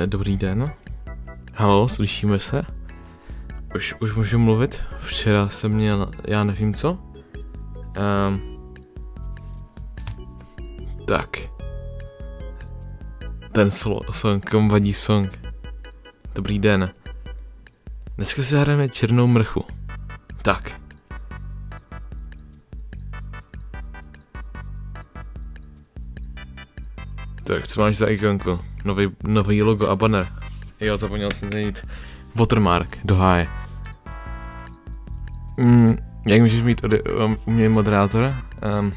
Dobrý den. Haló, slyšíme se? Už můžu mluvit? Včera jsem měl, já nevím co? Tak. Ten song, komu vadí song. Dobrý den. Dneska si hrajeme Černou mrchu. Tak. Tak, co máš za ikonku? Nový logo a banner. Jo, zapomněl jsem změnit watermark do háje. Jak můžeš mít u mě moderátora?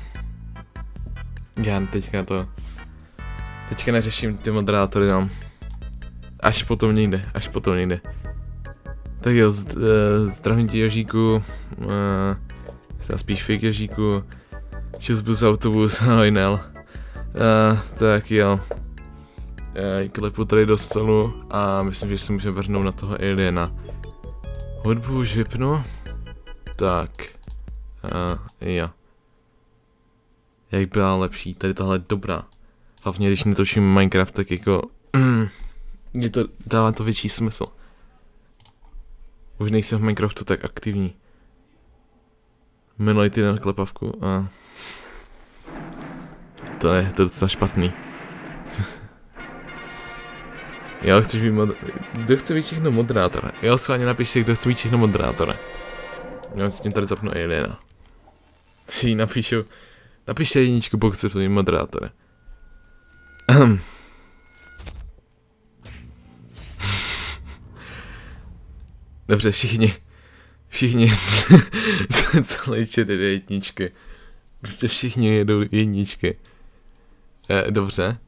Já teďka neřeším ty moderátory, no. Až potom někde. Tak jo, zdravím ti Jožíku, spíš fake Jožíku, Čusbus autobus, ahoj Nel. Tak jo. Klepu tady do stolu a myslím, že se můžeme vrhnout na toho aliena. Hudbu už vypnu. Tak. Jo. Jak byla lepší, tady tahle je dobrá. Hlavně když netočím Minecraft, tak jako... dává to větší smysl. Už nejsem v Minecraftu tak aktivní. Minulý týden na klepavku a... To je docela špatný. Jo, chceš být kdo chce být všechno moderátor? Jo, schválně napiš si, kdo chce být všechno moderátor. Já si tím tady zapnu aliena. Si napište jedničku, pokud chce být moderátor. Dobře, všichni, co lejče tedy jedničky. Prostě všichni jedou jedničky. Dobře.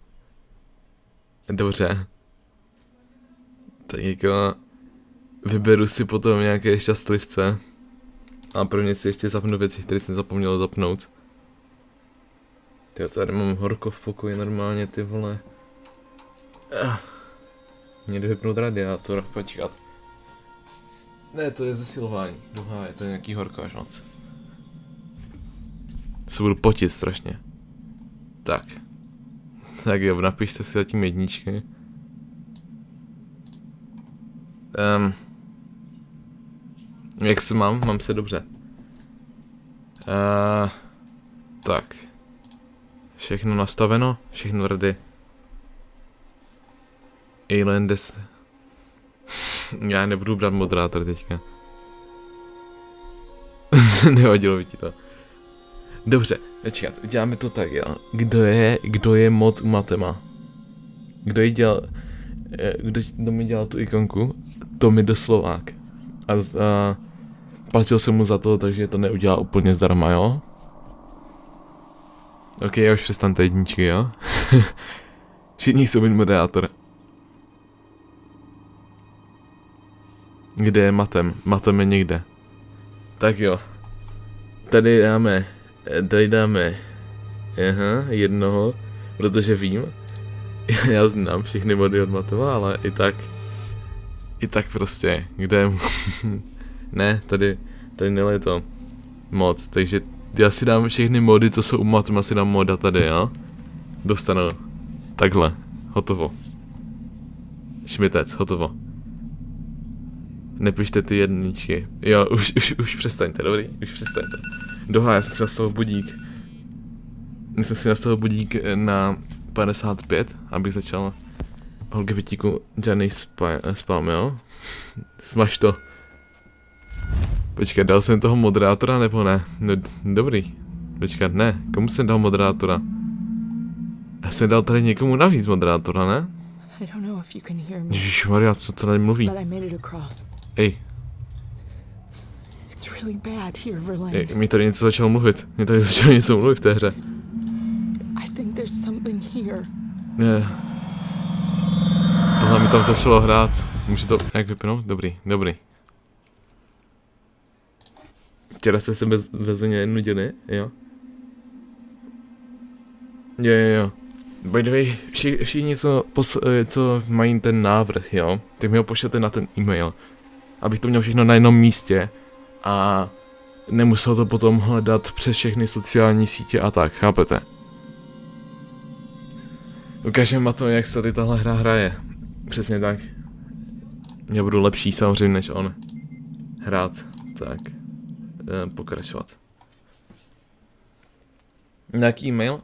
Tak jako vyberu si potom nějaké šťastlivce. A pro mě si ještě zapnu věci, které jsem zapomněl zapnout. Já tady mám horko v pokoji normálně, ty vole. Někdy vypnout radiátor, počkat. Ne, to je zesilování. Duha, je to nějaký horko až moc. Se budu potit strašně. Tak. Tak jo, napište si zatím jedničky. Jak se mám? Mám se dobře. Tak. Všechno nastaveno, všechno ready. Alien 10. Já nebudu brát moderátor teďka. Nevadilo by ti to. Dobře, počkat, děláme to tak, jo. Kdo je mod u Matema? Kdo mi dělal tu ikonku? To mi doslovák. A platil jsem mu za to, takže to neudělal úplně zdarma, jo? Ok, já už přestaňte jedničky, jo? Všichni jsou být moderátor. Kde je Matem? Matem je někde. Tak jo. Tady dáme jednoho, protože vím. Já znám všechny mody od Matova, ale i tak prostě, kde je... Ne, tady je to mod, takže já si dám všechny mody, co jsou u Matoma, si dám moda tady, jo? Dostanu. Takhle, hotovo. Šmitec, hotovo. Nepište ty jedničky. Jo, už přestaňte, dobrý? Už přestaňte. Doha, já jsem si nastavil budík. Jsem si nastavil budík na 55, abych začal Holgebitíku žádnej spam, jo? Smaž to. Počkat, dal jsem toho moderátora nebo ne? No, dobrý. Počkat, ne. Komu jsem dal moderátora? Já jsem dal tady někomu navíc moderátora, ne? Ježišmarja, co tady mluví? Ej. Mi tady něco začalo mluvit. Mě tady začalo něco mluvit v té hře. Tohle mi tam začalo hrát. Můžu to nějak vypnout? Dobrý. Včera jste se bez mě nudili, jo? Jo. By the way, všichni, co mají ten návrh, jo? Tak mi ho pošlete na ten e-mail. Abych to měl všechno na jednom místě. A nemusel to potom hledat přes všechny sociální sítě a tak, chápete? Ukážeme na to, jak se tady tahle hra hraje. Přesně tak. Já budu lepší samozřejmě než on. Hrát. Tak. Pokračovat. Nějaký e-mail?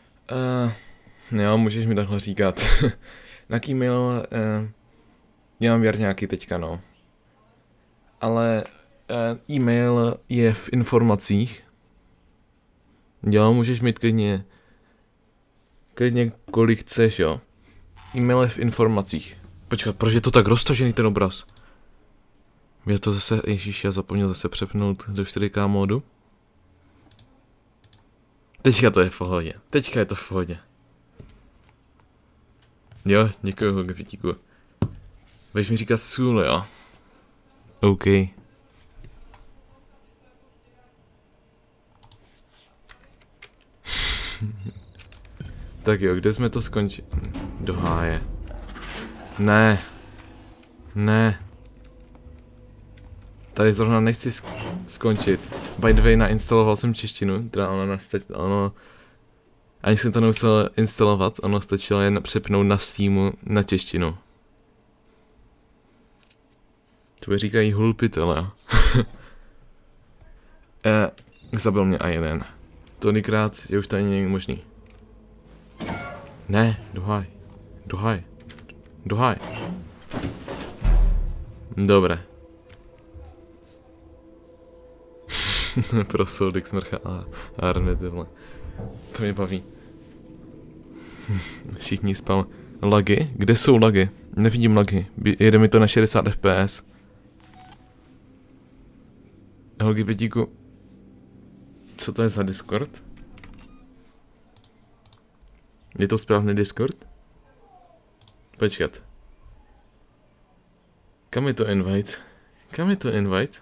Jo, můžeš mi takhle říkat. Nějaký e-mail já mám nějaký teďka, no. Ale e-mail je v informacích. Jo, můžeš mít klidně kolik chceš, jo. E-mail je v informacích. Počkat, proč je to tak roztažený ten obraz? Je to zase, ježíš, já zapomněl zase přepnout do 4K módu. Teďka to je v pohodě, teďka je to v pohodě. Jo, děkuji, Hogepitíku. Budeš mi říkat sůl, jo? OK. Tak jo, kde jsme to skončili? Do háje. Ne. Ne. Tady zrovna nechci skončit. By the way, nainstaloval jsem češtinu, teda ono, ani jsem to nemusel instalovat, ono stačilo jen přepnout na Steamu na češtinu. To říkají hulpitele. Zabil mě a jeden. Tolikrát je už to ani není možný. Ne, dohaj. Dohaj. Dohaj. Dobré. Prosil, Dick Smrcha a Army, tyhle. To mě baví. Všichni spal. Lagy? Kde jsou lagy? Nevidím lagy. Jede mi to na 60 fps. Holky Petíku. Co to je za Discord? Je to správný Discord? Počkat. Kam je to invite? Kam je to invite?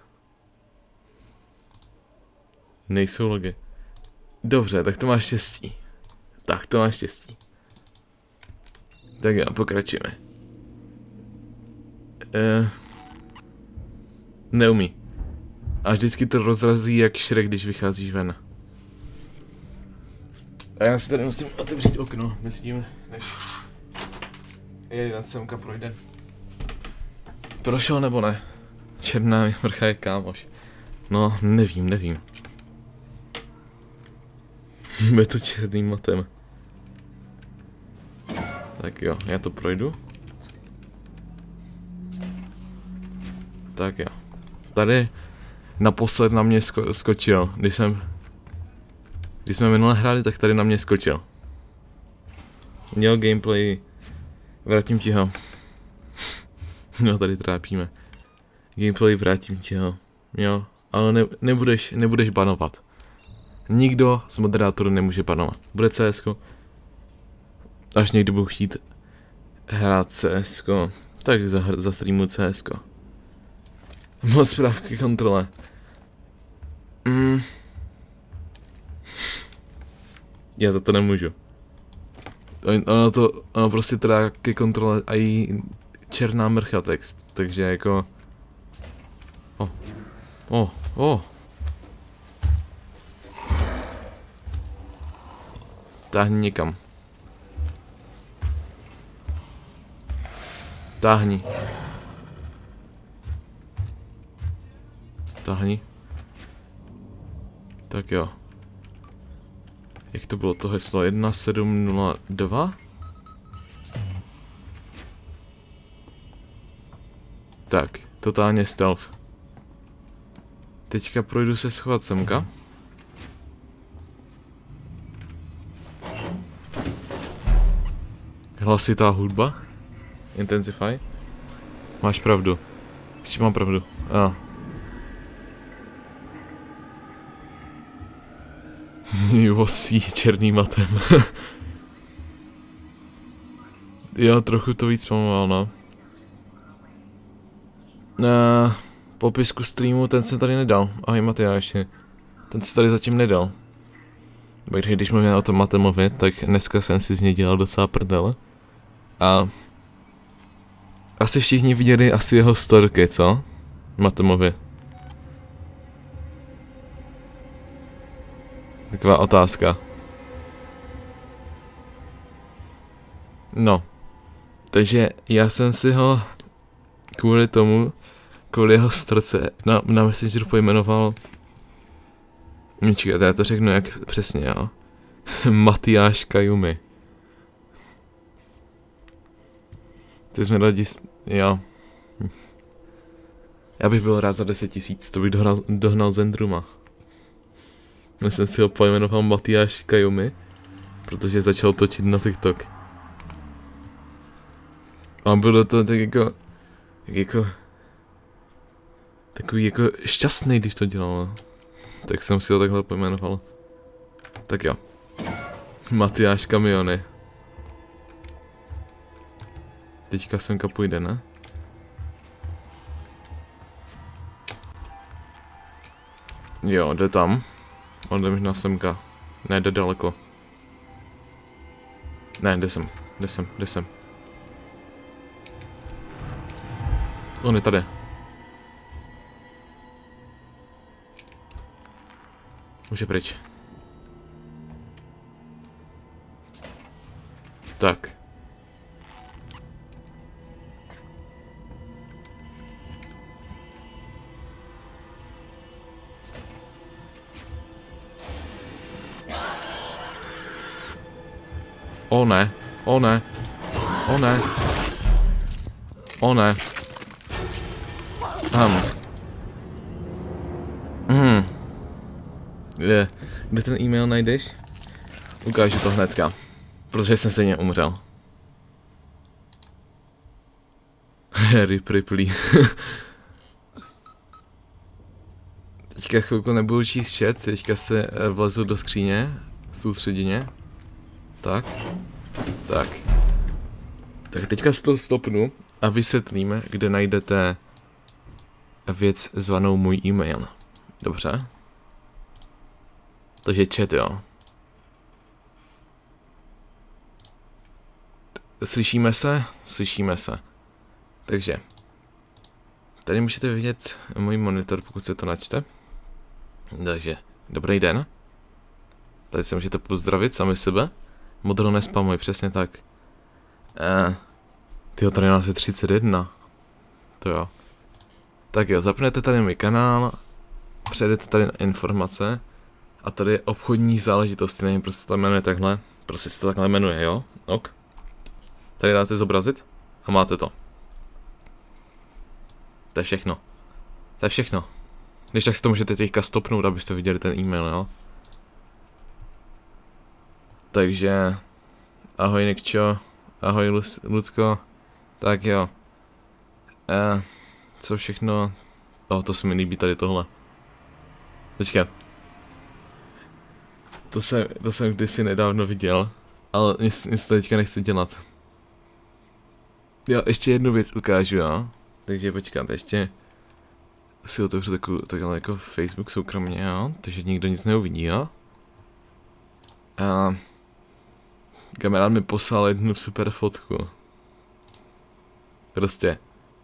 Nejsou logy. Dobře, tak to máš štěstí. Tak to máš štěstí. Tak jo, pokračujeme. Neumí. A vždycky to rozrazí jak Shrek, když vycházíš ven. A já si tady musím otevřít okno, myslím, než jeden semka projde. Prošel nebo ne? Černá mrcha je kámoš. No, nevím. Bude to černým matem. Tak jo, já to projdu. Tak jo. Tady naposled na mě skočil, když jsme minule hráli, tak tady na mě skočil. Jo, gameplay, vrátím ti ho. No, tady trápíme. Gameplay, vrátím ti ho. Jo, ale nebudeš banovat. Nikdo z moderátorů nemůže banovat. Bude CSko. Až někdy budu chtít hrát CSko, tak za streamu CSko. Moc zpráv k kontrole. Já za to nemůžu. Ono prostě teda ke kontrole a i černá mrcha text, takže jako... Táhni někam. Táhni. Táhni. Tak jo. Jak to bylo to heslo? 1702? Tak, totálně stealth. Teďka projdu se schovat semka. Hlasitá hudba. Intensify. Máš pravdu. S čím mám pravdu? Vosí černým matem. Jo, trochu to víc pamoval, no. Popisku streamu, ten jsem tady nedal. Ahoj Matyáši. Ten se tady zatím nedal. Když mluvím o tom Matemovi, tak dneska jsem si z něj dělal docela prdele. A... asi všichni viděli asi jeho storky, co? Matemovi. Taková otázka. No. Takže já jsem si ho kvůli tomu, kvůli jeho storce na Messengeru pojmenoval. Čekajte, já to řeknu jak přesně, jo. Matyáš Kajumi. Ty jsme rádi, jo. Já bych byl rád za 10 000, to bych dohnal Zendruma. Já jsem si ho pojmenoval Matyáš Kajumi, protože začal točit na TikTok. A on byl do toho tak jako takový jako šťastný, když to dělal. Tak jsem si ho takhle pojmenoval. Tak jo. Matyáš Kamiony. Teďka semka půjde, ne? Jo, jde tam. On jde možná semka. Ne, jde daleko. Ne, jde sem. On je tady. Už je pryč. Tak. O ne, o ne, o ne, o ne. Kde ten e-mail najdeš? Ukážu to hnedka, protože jsem stejně umřel. Rip Ripley. Teďka chvilku nebudu číst chat, teďka se vlezu do skříně, soustředěně. Tak. Tak teďka to stopnu a vysvětlíme, kde najdete věc zvanou můj e-mail. Dobře? Takže chat, jo. Slyšíme se? Slyšíme se. Takže. Tady můžete vidět můj monitor, pokud se to načte. Takže, dobrý den. Tady se můžete pozdravit sami sebe. Modro nespamuj, přesně tak. Tyjo, tady nás je 31. To jo. Tak jo, zapnete tady můj kanál. Přejdete tady na informace. A tady je obchodní záležitosti, nevím, prostě se to jmenuje takhle. Prostě se to takhle jmenuje, jo? Ok. Tady dáte zobrazit a máte to. To je všechno. To je všechno. Když tak si to můžete teďka stopnout, abyste viděli ten e-mail, jo? Takže... Ahoj Nikčo. Ahoj Lucko. Tak jo. Co všechno... to se mi líbí tady tohle. Počkej. To jsem kdysi nedávno viděl, ale nic to teďka nechci dělat. Jo, ještě jednu věc ukážu, jo. Takže počkat, ještě si otevřu takhle jako Facebook soukromně, jo. Takže nikdo nic neuvidí, jo. A kamarád mi poslal jednu super fotku. Prostě.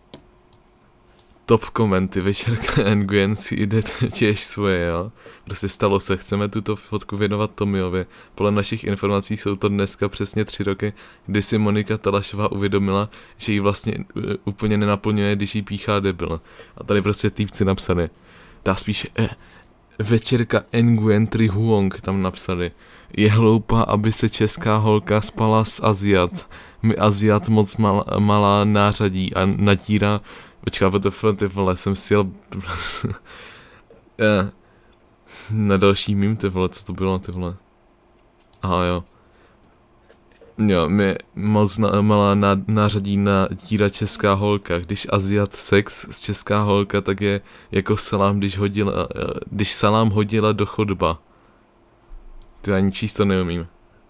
Top komenty, večerka Nguyen si jde těž svoje, jo. Prostě stalo se, chceme tuto fotku věnovat Tomiovi. Podle našich informací jsou to dneska přesně 3 roky, kdy si Monika Talašová uvědomila, že jí vlastně úplně nenaplňuje, když jí píchá debil. A tady prostě týpci napsali. Dá spíš večerka Nguyen Tri Huong tam napsali. Je hloupá, aby se česká holka spala s Aziat. Mi Aziat moc malá nářadí a natírá. Počká, ty vole, jsem si jel na další mím, ty vole, co to bylo, ty vole. Aha, jo. Jo, mi moc malá nářadí na díra česká holka. Když Aziat sex s česká holka, tak je jako salám, když salám hodila do chodba. Ty ani číst to neumím.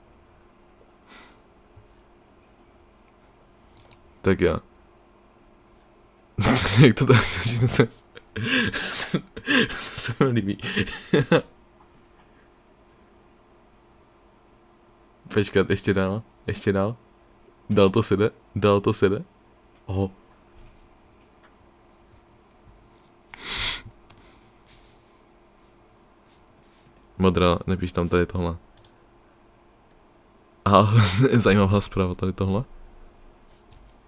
Tak jo. Jak to tak se mi líbí. Počkat, ještě dál. Dál to se jde. Oho. Modrá, nepíš tam tady tohle. Aha, zajímavá zpráva tady tohle.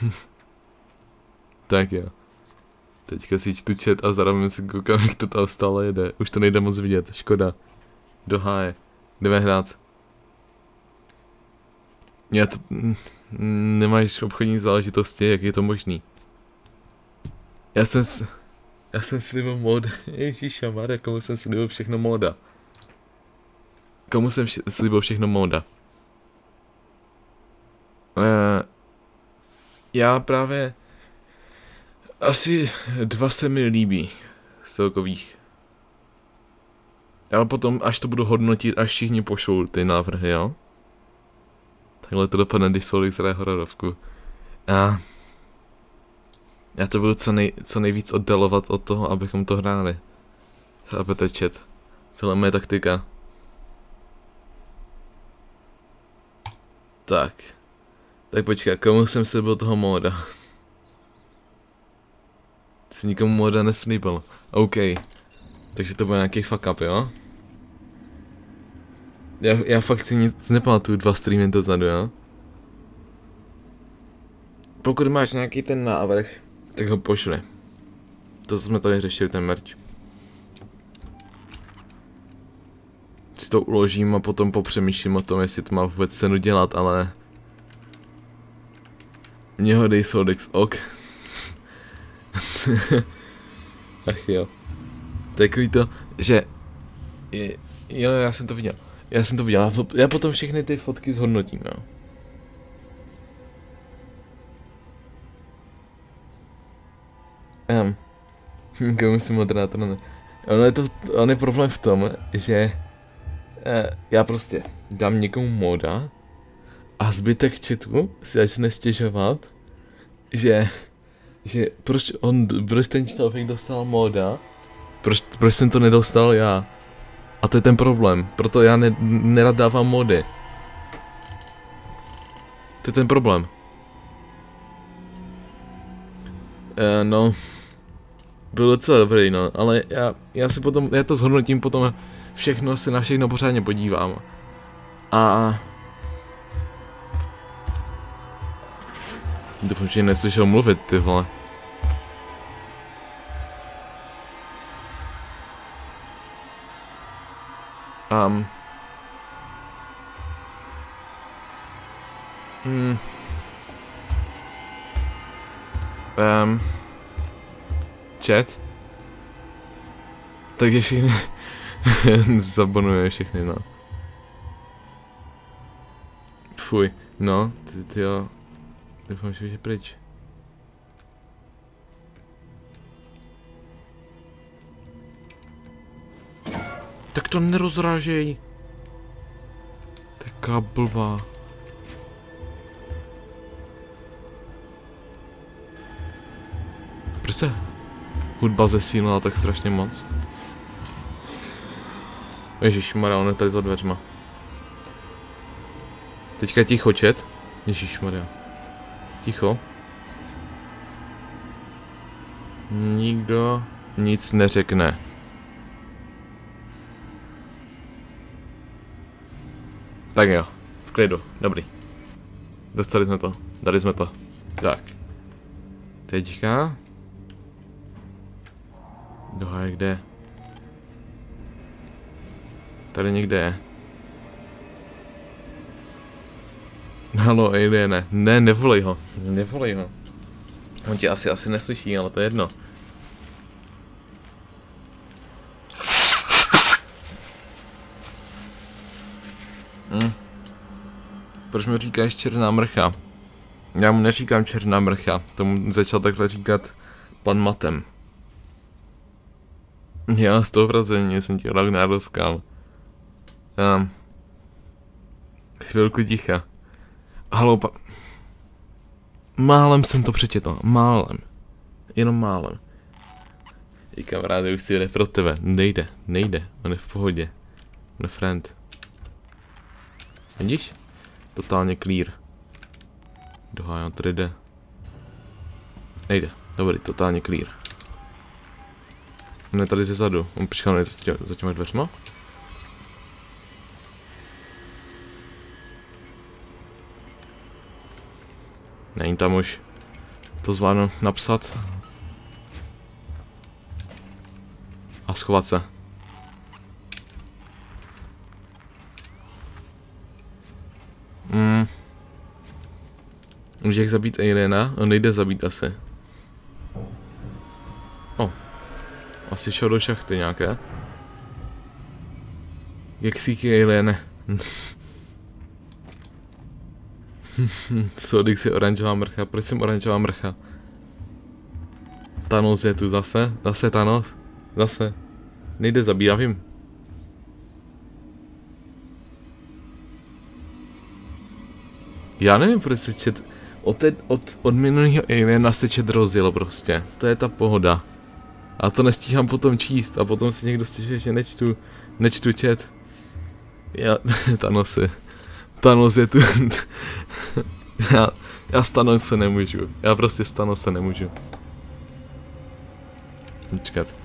Tak jo. Teďka si čtu chat a zároveň si koukám, jak to tam stále jede. Už to nejde moc vidět, škoda. Do háje. Jdeme hrát. Já to... Nemáš obchodní záležitosti, jak je to možný? Já jsem slíbil móda. Ježišmarja, komu jsem slíbil všechno móda? Komu jsem slíbil všechno móda? Já právě... Asi 2 se mi líbí z celkových. Ale potom, až to budu hodnotit, až všichni pošlou ty návrhy, jo? Takhle to dopadne, když Solix hraje hororovku. Já to budu co nejvíc oddalovat od toho, abychom to hráli. Chápete, chat? Tohle je moje taktika. Tak počkej, komu jsem slíbil toho móda? Jsi nikomu móda neslíbil. OK. Takže to bude nějaký fuck up, jo? Já fakt si nic nepamatuju 2 streamy dozadu, jo? Pokud máš nějaký ten návrh, tak ho pošli. To jsme tady řešili, ten merch. Si to uložím a potom popřemýšlím o tom, jestli to má vůbec cenu dělat, ale... Mně ho dej Sodex, ok. Ach jo. Takový to, že... Jo, já jsem to viděl. Já potom všechny ty fotky zhodnotím, jo. Komu si moderátor ne? On je problém v tom, že já prostě dám někomu móda a zbytek chatu si začne stěžovat, že proč ten člověk dostal móda, proč jsem to nedostal já. A to je ten problém, proto já nerad dávám módy. To je ten problém. No, byl docela dobrý, no, ale já si potom, já to zhodnotím potom, všechno se na všechno pořádně podívám. A... Doufám, že neslyšel mluvit, ty vole. Chat? Takže všechny... Zabonuje všechny, no. Fuj, no, ty jo. Doufám, že je pryč. Tak to nerozrážej. Taká blbá. Proč se hudba zesílila tak strašně moc? Ježišmarja, on je tady za dveřma. Teďka ticho, chat. Ježišmarja. Ticho. Nikdo nic neřekne. Tak jo, v klidu, dobrý. Dostali jsme to, dali jsme to. Tak. Teďka. Doha, kde? Tady někde je. Halo, aliene. Ne, nevolej ho. Nevolej ho. On tě asi neslyší, ale to je jedno. Proč mi říkáš černá mrcha? Já mu neříkám černá mrcha, tomu začal takhle říkat pan Matem. Já 100% jsem ti Ragnar rozkal. Chvilku ticha. Halo, málem jsem to přečetl, málem. Jenom málem. I kamaráde, už si jde pro tebe, nejde, on je v pohodě. On je friend. Vidíš? Totálně clear. Dohája, tady jde. Nejde, dobrý, totálně clear. On je tady zezadu, on počkal za těma dveřma. Není tam už. to zvládnu napsat. A schovat se. Může jak zabít aliena? On nejde zabít asi. Asi šel do šachty nějaké. Jak síky alien. Co, když je oranžová mrcha? Proč jsem oranžová mrcha? Thanos je tu zase? Zase Thanos? Zase. Nejde zabít, já vím. Já nevím, proč se čet... Od minulého aliena se čet rozjel prostě. To je ta pohoda. A to nestíhám potom číst a potom si někdo stěžuje, že nečtu chat. Thanos je tu. já z Thanos se nemůžu. Já prostě z Thanos se nemůžu. Počkat.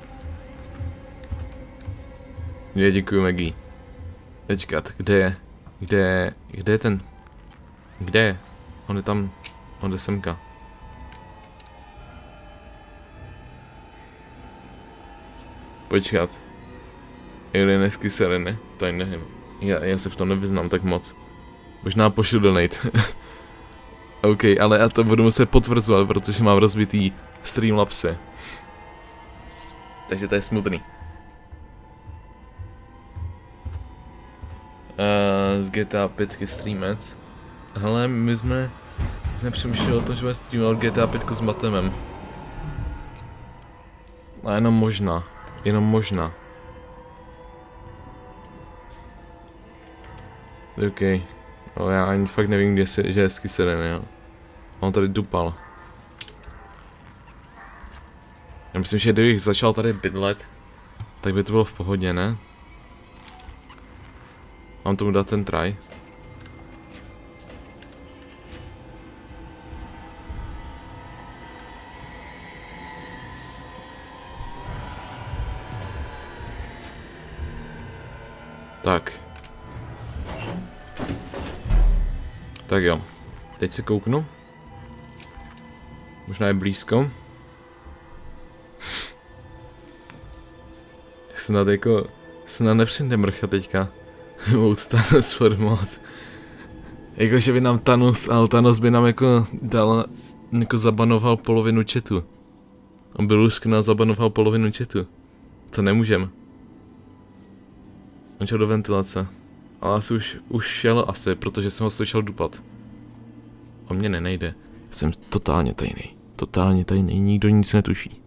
Děkuju Maggie. Počkat, kde je ten? Kde je? On je tam, on je semka. Počkat. Alienesky sereny, to nevím. Já se v tom nevyznám tak moc. Možná pošlu donate. OK, ale já to budu muset potvrzovat, protože mám rozbitý Streamlabsy. Takže to je smutný. Z GTA 5 streamec. Hele, my jsme přemýšleli o tom, že budeme streamovat GTA 5 s Matemem. A jenom možná. OK. Ale já ani fakt nevím, že je skyserený, jo. On tady dupal. Já myslím, že kdybych začal tady bydlet, tak by to bylo v pohodě, ne? Mám tomu dát ten try. Tak jo, teď se kouknu. Možná je blízko. Snad nepřijde mrcha teďka. Mode Thanos format. Jakože by nám Thanos by nám jako dal, jako zabanoval polovinu chatu. On byl luskn a zabanoval polovinu chatu. To nemůžem. On šel do ventilace. Ale asi už šel asi, protože jsem ho slyšel dupat. O mě nejde. Já jsem totálně tajný, nikdo nic netuší.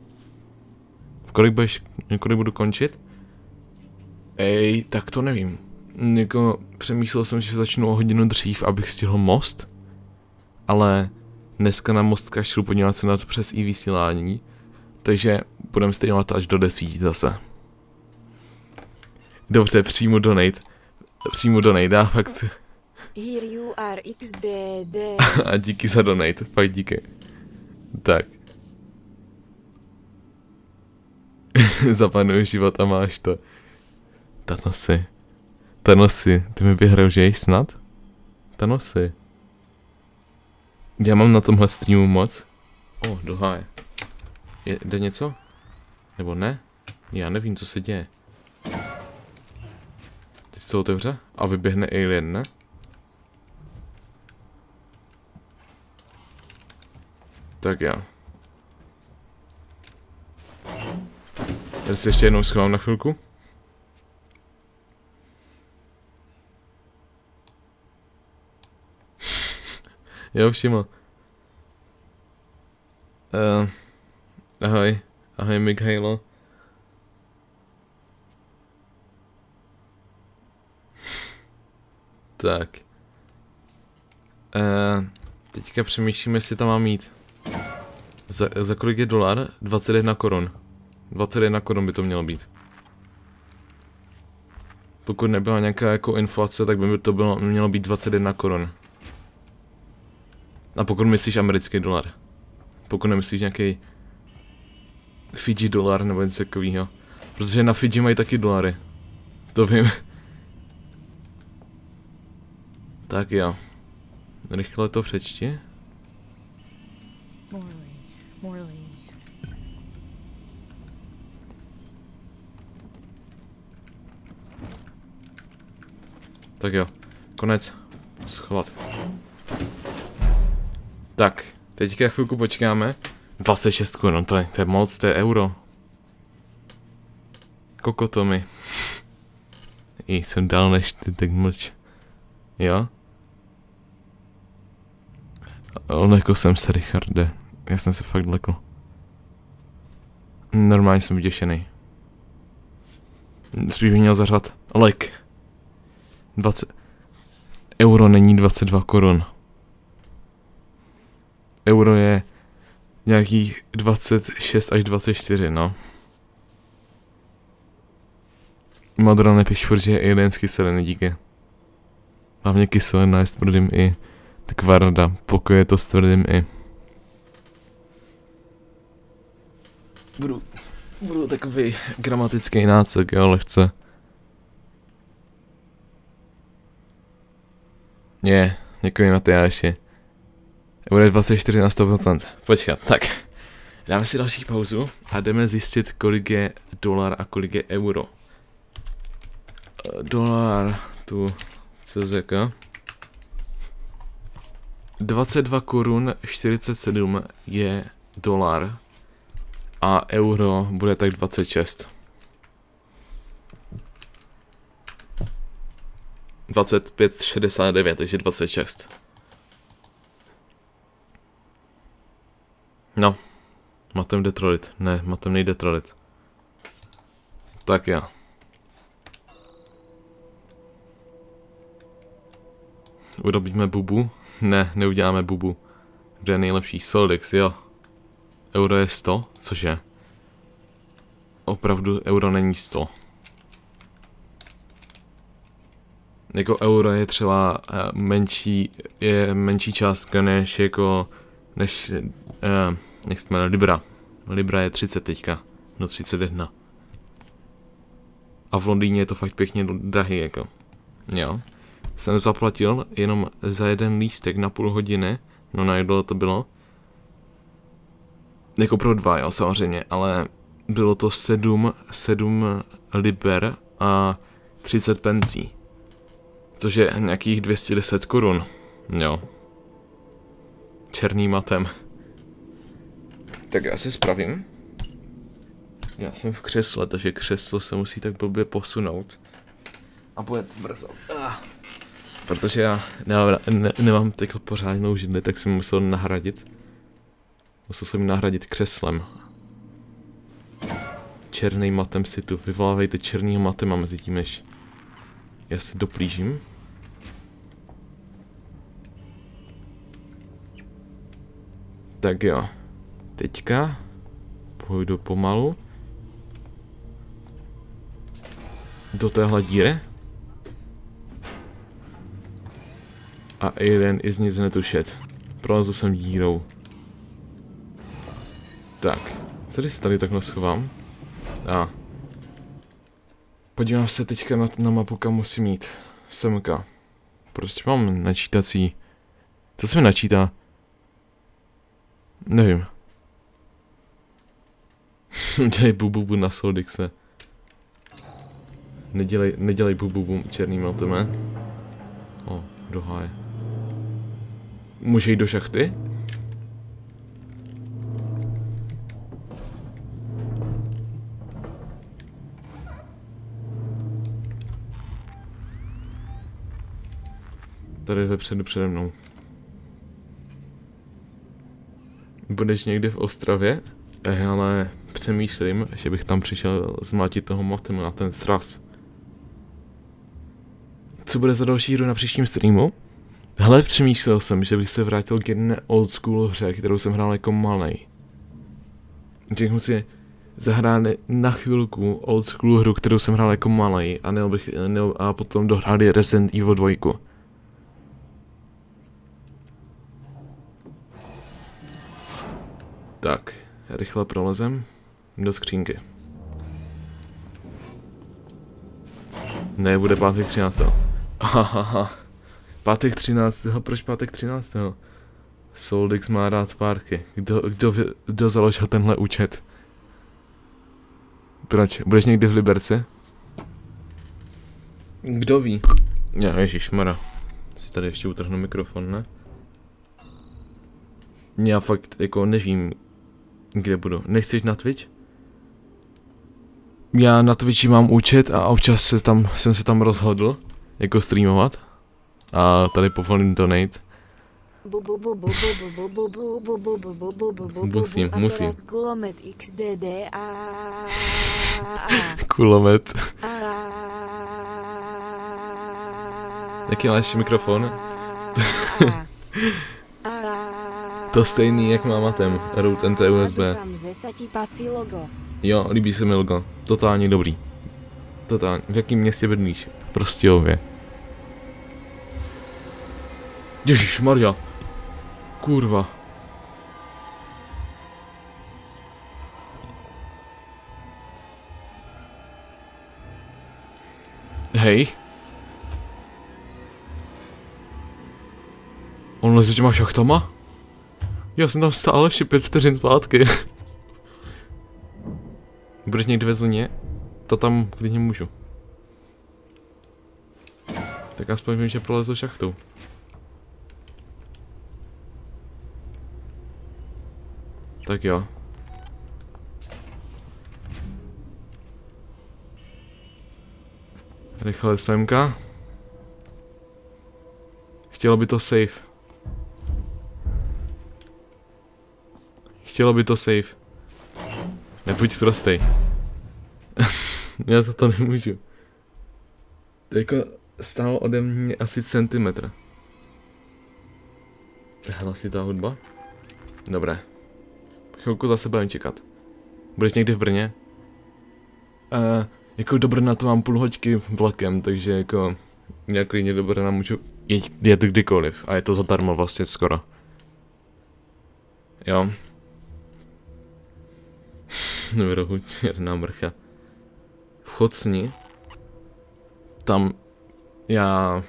Kolik budu končit? Tak to nevím. Jako přemýšlel jsem, že začnu o hodinu dřív, abych stihl most. Ale dneska na most kašlu podívat se na to přes i-vysílání. Takže budeme streamovat až do 10 zase. Dobře, přijmu donate, já fakt. Here you are XDD. A díky za donate, fakt díky. Tak. Zapanuju život a máš to. Thanosy, ty mi vyhrožuješ snad? Thanosy. Já mám na tomhle streamu moc. Do háje. Jde něco? Nebo ne? Já nevím, co se děje. Teď se to otevře a vyběhne alien, ne? Tak já. Já si ještě jednou schovám na chvilku. Jo, všiml. Ahoj Mikhailo. Tak. Teďka přemýšlím, jestli tam mám jít. Za kolik je dolar? 21 korun. 21 korun by to mělo být. Pokud nebyla nějaká jako inflace, tak by to mělo být 21 korun. A pokud myslíš americký dolar. Pokud nemyslíš nějaký Fidži dolar nebo něco takového. Protože na Fidži mají taky dolary. To vím. Tak jo. Rychle to přečti. Morley. Tak jo, konec. Schovat. Tak, teďka chvilku počkáme. 26 korun, to je moc, to je euro. Kokotomy. Jsem dál než ty, tak mlč. Jo? Lekl jsem se, Richarde. Já jsem se fakt lekl. Normálně jsem vyděšený. Spíš bych měl zařvat lek. 20. Euro není 22 korun. Euro je nějakých 26 až 24, no. Modro nepiš furt, že je aliens kyseliny, díky. Hlavně kyselina je s tvrdým i. Tak varda, pokud je to s tvrdým i. Budu takový gramatický nácek, jo, lehce. Děkuji Matyáši. Bude 24 na 100%. Počkat, tak. Dáme si další pauzu a jdeme zjistit, kolik je dolar a kolik je euro. Dolar, tu CZK. 22 korun 47 je dolar a euro bude tak 26. 25,69, takže 26. No, matem Detroit, ne, matem nejde Detroit. Tak jo. Urobíme bubu? Ne, neuděláme bubu. Kde je nejlepší? Soldex, jo. Euro je 100, cože? Opravdu euro není 100. Jako euro je třeba menší částka než jak se jmenuje, Libra. Libra je 30 teďka, no 31. A v Londýně je to fakt pěkně drahý, jako. Jo. Jsem zaplatil jenom za jeden lístek na půl hodiny, no na jedno to bylo. Jako pro 2, jo, samozřejmě, ale bylo to 7 liber a 30 pencí. Což je nějakých 210 korun, jo. Černým matem. Tak já si spravím. Já jsem v křesle, takže křeslo se musí tak blbě posunout. A bude to brzo. Protože já nemám teď pořádnou židli, tak jsem musel nahradit. Musel jsem nahradit křeslem. Černým matem si tu. Vyvolávejte černýho matem a mezi tím, než já si doplížím. Tak jo. Teďka půjdu pomalu do téhle díry. A alien i z nic netušet. Prolezl jsem dírou. Tak. Co když se tady takhle schovám? Podívám se teďka na mapu, kam musím jít. Semka. Prostě mám načítací. Co se mi načítá? Nevím. Dělej bububu na Soldixe. Nedělej bububu černým matem, ne? O, do háje. Může jít do šachty? Tady vepředu přede mnou. Budeš někde v Ostravě? Ale přemýšlím, že bych tam přišel zmátit toho matem na ten sraz. Co bude za další hru na příštím streamu? Hele, přemýšlel jsem, že bych se vrátil k jedné old school hře, kterou jsem hrál jako malej. Řeknu si zahrát na chvilku old school hru, kterou jsem hrál jako malej a potom dohráli Resident Evil 2. Tak, rychle prolezem do skřínky. Ne, bude pátek 13. Pátek 13. Proč pátek 13? Soldix má rád párky. Kdo založil tenhle účet? Proč? Budeš někdy v Liberci? Kdo ví? Ježišmara. Si tady ještě utrhnu mikrofon, ne? Já fakt jako nevím, kde budu. Nechceš na Twitch? Já na Twitchi mám účet a občas jsem se tam rozhodl jako streamovat. A tady povolím donate. Musím. Kulomet XDD Kulomet. Jaký máš mikrofon? To stejný jak má Matem, Rode NT USB. Jo, líbí se mi logo. Totálně dobrý. Totálně. V jakém městě bydlíš? V Prostějově. Ježišmarja. Kurva. Hej. On leze těma šachtama? Já jsem tam stál ještě 5 vteřin zpátky. Budeš někdy ve Zlíně? To tam klidně můžu. Tak aspoň vím, že prolezu šachtou. Tak jo. Rychle semka. Chtělo by to safe. Chtělo by to safe. Nebuď prostej. Já za to nemůžu. To jako stálo ode mě asi centimetr. Hlasitá hudba? Dobré. Chvilku zase budeme čekat. Budeš někdy v Brně? Jako do Brna to mám půl hoďky vlakem, takže jako já klidně do Brna můžu jet kdykoliv a je to zadarmo vlastně skoro. Jo. Nevěrohu, černá mrcha. V Chocni. Tam já...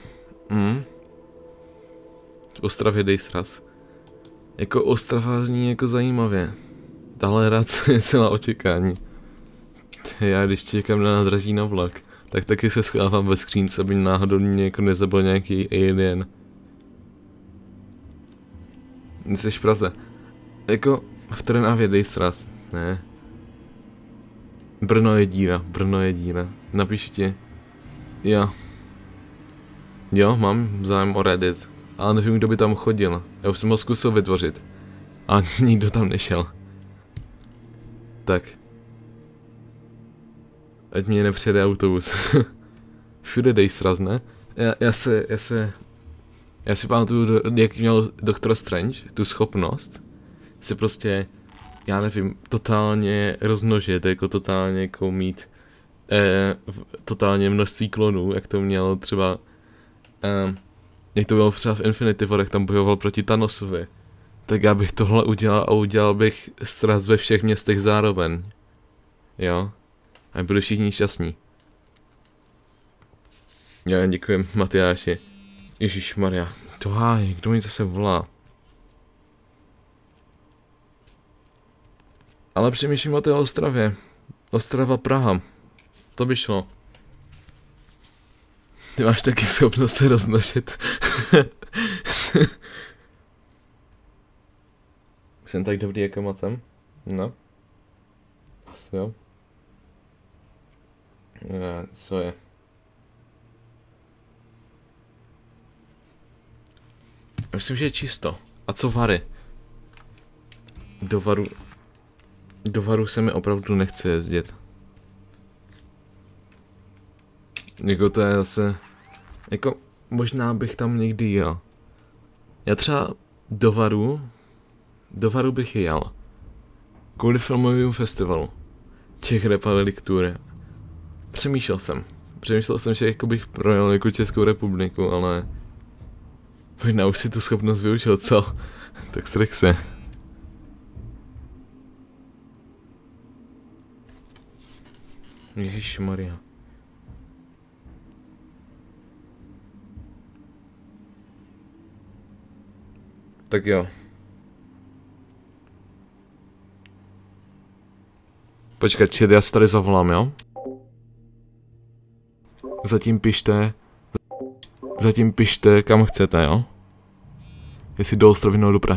V Ostravě dej sraz. Jako Ostrava zní jako zajímavě. Tahle hradce je celá očekání. Já když čekám na nádraží na vlak, tak taky se schovávám ve skřínce, aby náhodou mě jako nezabil nějaký alien. Jsi v Praze. Jako v Trnavě dej sraz. Ne. Brno je díra. Napíšu ti. Jo. Jo, mám zájem o Reddit. Ale nevím, kdo by tam chodil. Já už jsem ho zkusil vytvořit. A nikdo tam nešel. Tak. Ať mě nepřijede autobus. Všude dej sraz, ne? Já si pamatuju, jak měl Doktor Strange tu schopnost si prostě, já nevím, totálně rozmnožit, jako totálně jako mít totálně množství klonů, jak to měl třeba jak to bylo třeba v Infinity Warech, tam bojoval proti Thanosovi. Tak já bych tohle udělal a udělal bych sraz ve všech městech zároveň. Jo? A byli všichni šťastní. Já děkuji Matyáši. Ježišmarja. Toháj, kdo mi zase volá? Ale přemýšlím o té Ostravě. Ostrava, Praha. To by šlo. Ty máš taky schopnost se roznožit. Jsem tak dobrý jako Matem? No. Asi jo. Co je? Myslím, že je čisto. A co Vary? Do Varu se mi opravdu nechce jezdit. Jako to je zase... Jako možná bych tam někdy jel. Já třeba do Varu bych jel. Kvůli filmovému festivalu. Czech Republic Tour. Přemýšlel jsem, že jako bych projel jako Českou republiku, ale... Možná už si tu schopnost využil, co? Tak strach se. Ježišmarja. Tak jo. Počkat, chat, já si tady zavolám, jo? Zatím pište, kam chcete, jo? Jestli do Ostravy nebo do Prahy.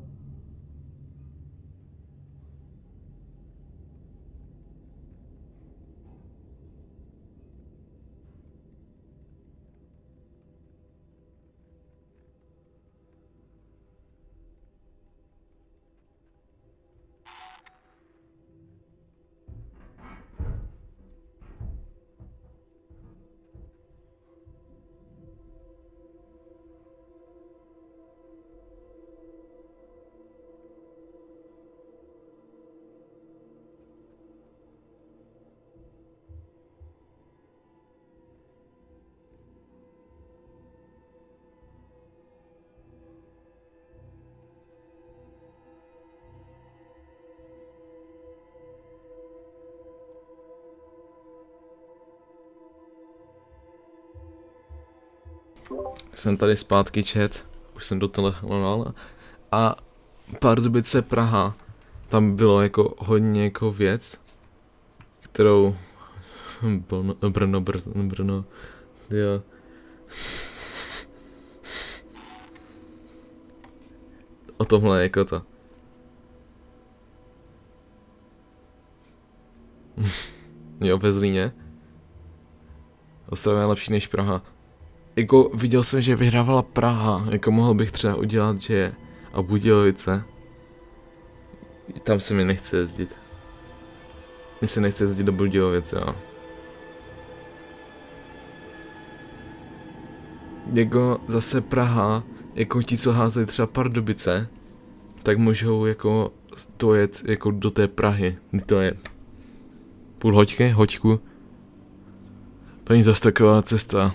Jsem tady zpátky, chat, už jsem dotelefonoval a Pardubice, Praha, tam bylo jako hodně jako věc, kterou Brno, jo. O tomhle jako to. Jo, ve Zlíně. Ostrava je lepší než Praha. Jako viděl jsem, že vyhrávala Praha, jako mohl bych třeba udělat, že a Budějovice. Tam se mi nechce jezdit. Mně se nechce jezdit do Budějovice, jo. Jako zase Praha, jako ti, co házejí třeba Pardubice, tak můžou jako dojet jako do té Prahy. To je půl hoďku. To není zase taková cesta.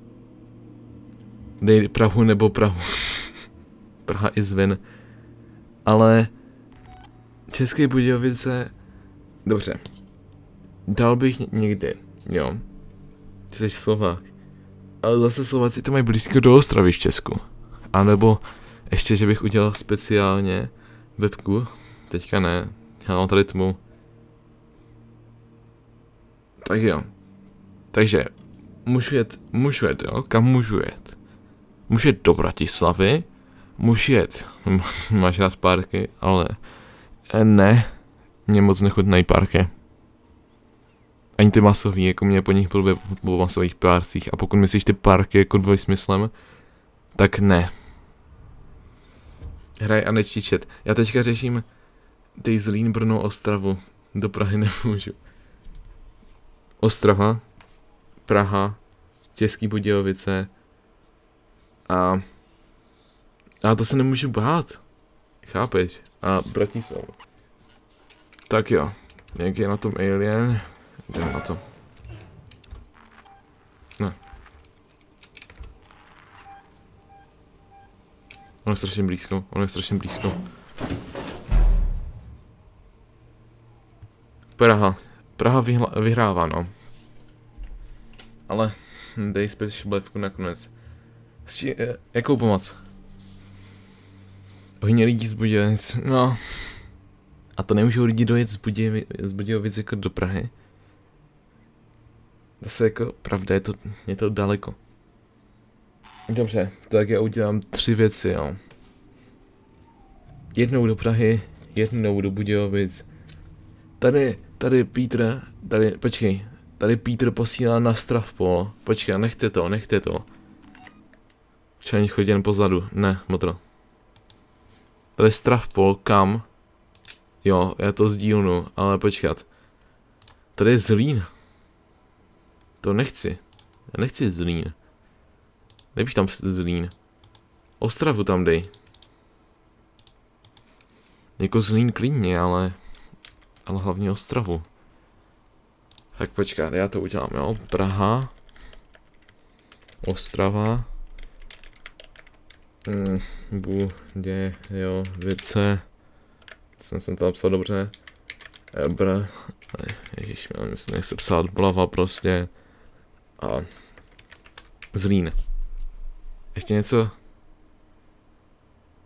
Dej Prahu nebo Prahu. Praha i zven. Ale České Budějovice, dobře. Dal bych někdy, jo. Ty jsi Slovák. Ale zase Slováci to mají blízko do Ostravy v Česku. A nebo ještě, že bych udělal speciálně webku. Teďka ne. Já mám tady tmu. Tak jo. Takže můžu jet, jo? Kam můžu jet? Můžu jet do Bratislavy. Můžu jet. Máš rád párky, ale ne. Mě moc nechutnají párky. Ani ty masový, jako mě po nich blbě po masových párcích. A pokud myslíš ty párky jako dvojsmyslem, tak ne. Hraj a nečti chat. Já teďka řeším tej Zlín, Brno, Ostravu. Do Prahy nemůžu. Ostrava, Praha, Český Budějovice a to se nemůžu bát. Chápeš? A Bratislava. Tak jo. Jak je na tom Alien? Jdeme na to. Ne. On je strašně blízko, Praha vyhrává, no. Ale dej special blevku nakonec. Jakou pomoc? Hodně lidí z Budějovic, no. A to nemůžou lidi dojet z Budějovic jako do Prahy. Zase jako pravda, je to daleko. Dobře, tak já udělám 3 věci, jo. Jednou do Prahy, jednou do Budějovic. Tady Pítr, počkej. Tady Pítr posílá na Stravpol. Počkej, nechte to. Čelní chodí jen pozadu, ne, motro. Tady Stravpol, kam? Jo, já to sdílnu, ale počkat. Tady je Zlín. To nechci. Já nechci Zlín. Dej bych tam Zlín. Ostravu tam dej. Jako Zlín klidně, ale hlavně Ostravu. Tak počkat, já to udělám, jo. Praha. Ostrava. Budějovice. Jsem to napsal dobře. Ježišměl, myslím, nechci psát Blava prostě. A Zlín. Ještě něco?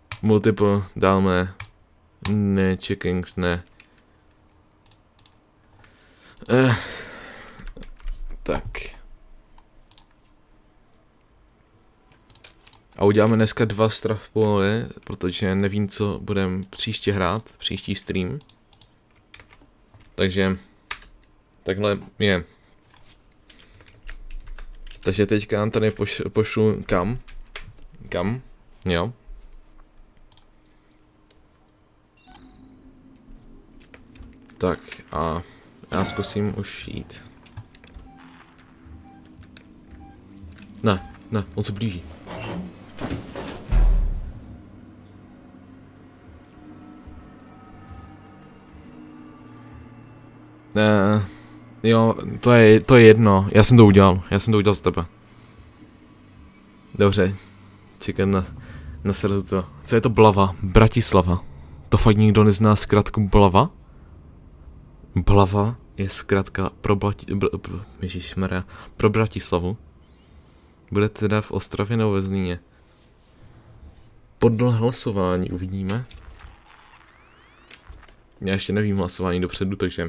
Multiple dáme. Ne, checking, ne. Tak. A uděláme dneska 2 strafpoly, protože nevím, co budeme příště hrát, příští stream. Takže takhle je. Takže teďka tady pošlu kam? Kam? Jo. Tak a já zkusím už jít. Ne, on se blíží. Jo, to je jedno, já jsem to udělal z tebe. Dobře, čekám na srdu to. Co je to Blava? Bratislava. To fakt nikdo nezná zkrátku Blava? Blava je zkrátka pro Bratislavu. Bude teda v Ostravě nebo ve Zlíně. Podle hlasování uvidíme. Já ještě nevím hlasování dopředu, takže...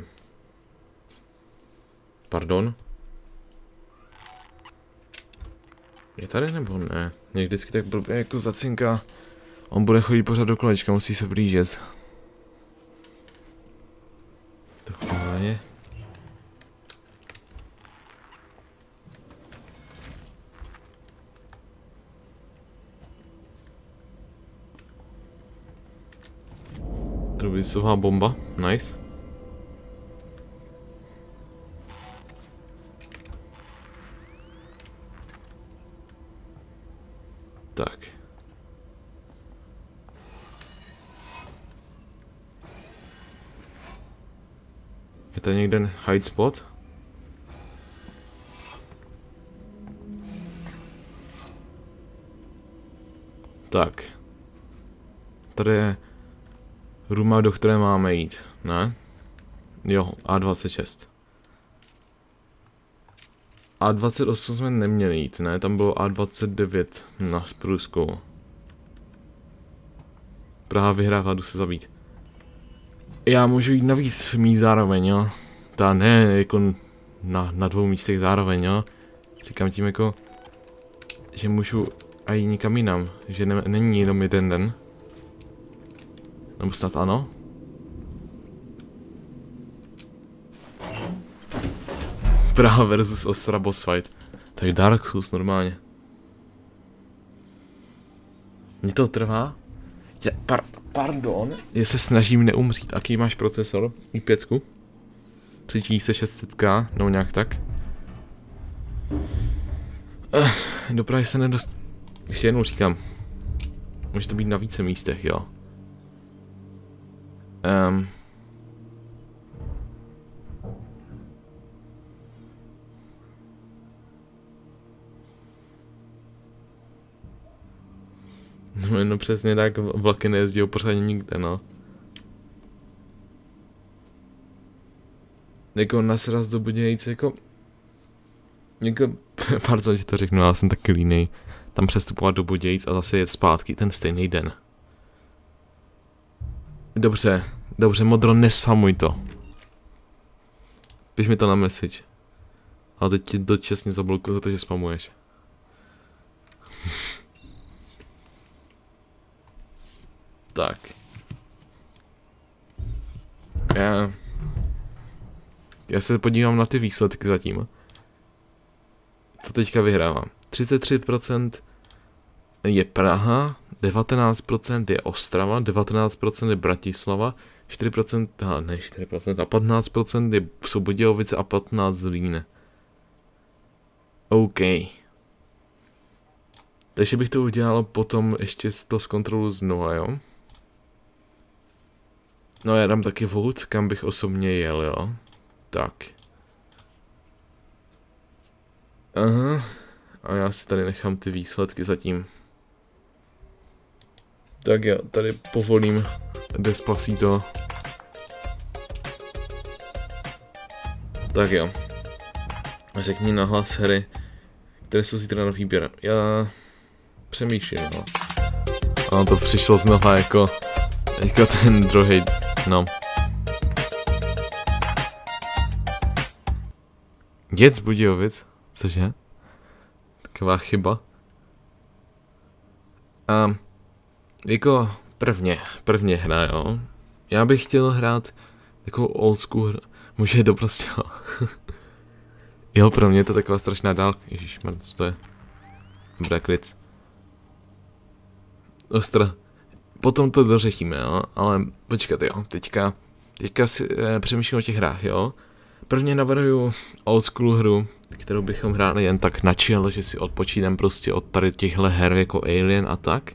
Pardon? Je tady nebo ne? Mě vždycky tak blbě jako zacinká. On bude chodit pořád do kolečka, musí se blížit. To je. Trubicová bomba, nice. Tak. Je tady někde hide spot? Tak. Tady je ruma, do které máme jít, ne? Jo, A26. A28 jsme neměli jít, ne? Tam bylo A29 na průzkumu. Praha vyhrává, jdu se zabít. Já můžu jít na víc míst zároveň, jo? Ta ne, jako na 2 místech zároveň, jo? Říkám tím jako, že můžu a jít nikam jinam, že není jenom jeden den. Nebo snad ano? Praha versus Ostra boss fight. To je Dark Souls normálně. Mně to trvá? Pardon? Já se snažím neumřít. Aký máš procesor? i5? 3600K? No nějak tak. Do Prahy se nedost... Ještě jednou říkám. Může to být na více místech, jo. No přesně tak, vlaky nejezdí pořádně nikde, no. Jako nasraz do Budějic, jako... Pardon, že to řeknu, ale jsem taky línej. Tam přestupovat do Budějic a zase jet zpátky ten stejný den. Dobře, modro, nesfamuj to. Piš mi to na message. Ale teď ti dočasně zablokuju za to, že spamuješ. Tak. Já se podívám na ty výsledky zatím. Co teďka vyhrávám? 33% je Praha, 19% je Ostrava, 19% je Bratislava, 4%, ne 4%, a 15% jsou Budějovice a 15% Zlín. OK. Takže bych to udělal potom ještě to zkontrolu znova, jo? No já dám taky vote, kam bych osobně jel, jo? Tak. Aha. A já si tady nechám ty výsledky zatím. Tak jo, tady povolím Despacito. Tak jo. Řekni nahlas hry, které jsou zítra na výběr. Já přemýšlím, no. Ono to přišlo znova jako ten druhý, no. Děc Budějovic, cože? Taková chyba. A jako prvně hra, jo. Já bych chtěl hrát takovou old school hru. Může to prostě. Jo, pro mě je to taková strašná dálka. Ježišmar, co to je? Dobrá, klid. Ostra. Potom to dořešíme, jo. Ale počkat, jo. Teďka si přemýšlím o těch hrách, jo. Prvně navrhuju old school hru, kterou bychom hráli jen tak na chill, že si odpočínám prostě od tady těchhle her jako Alien a tak.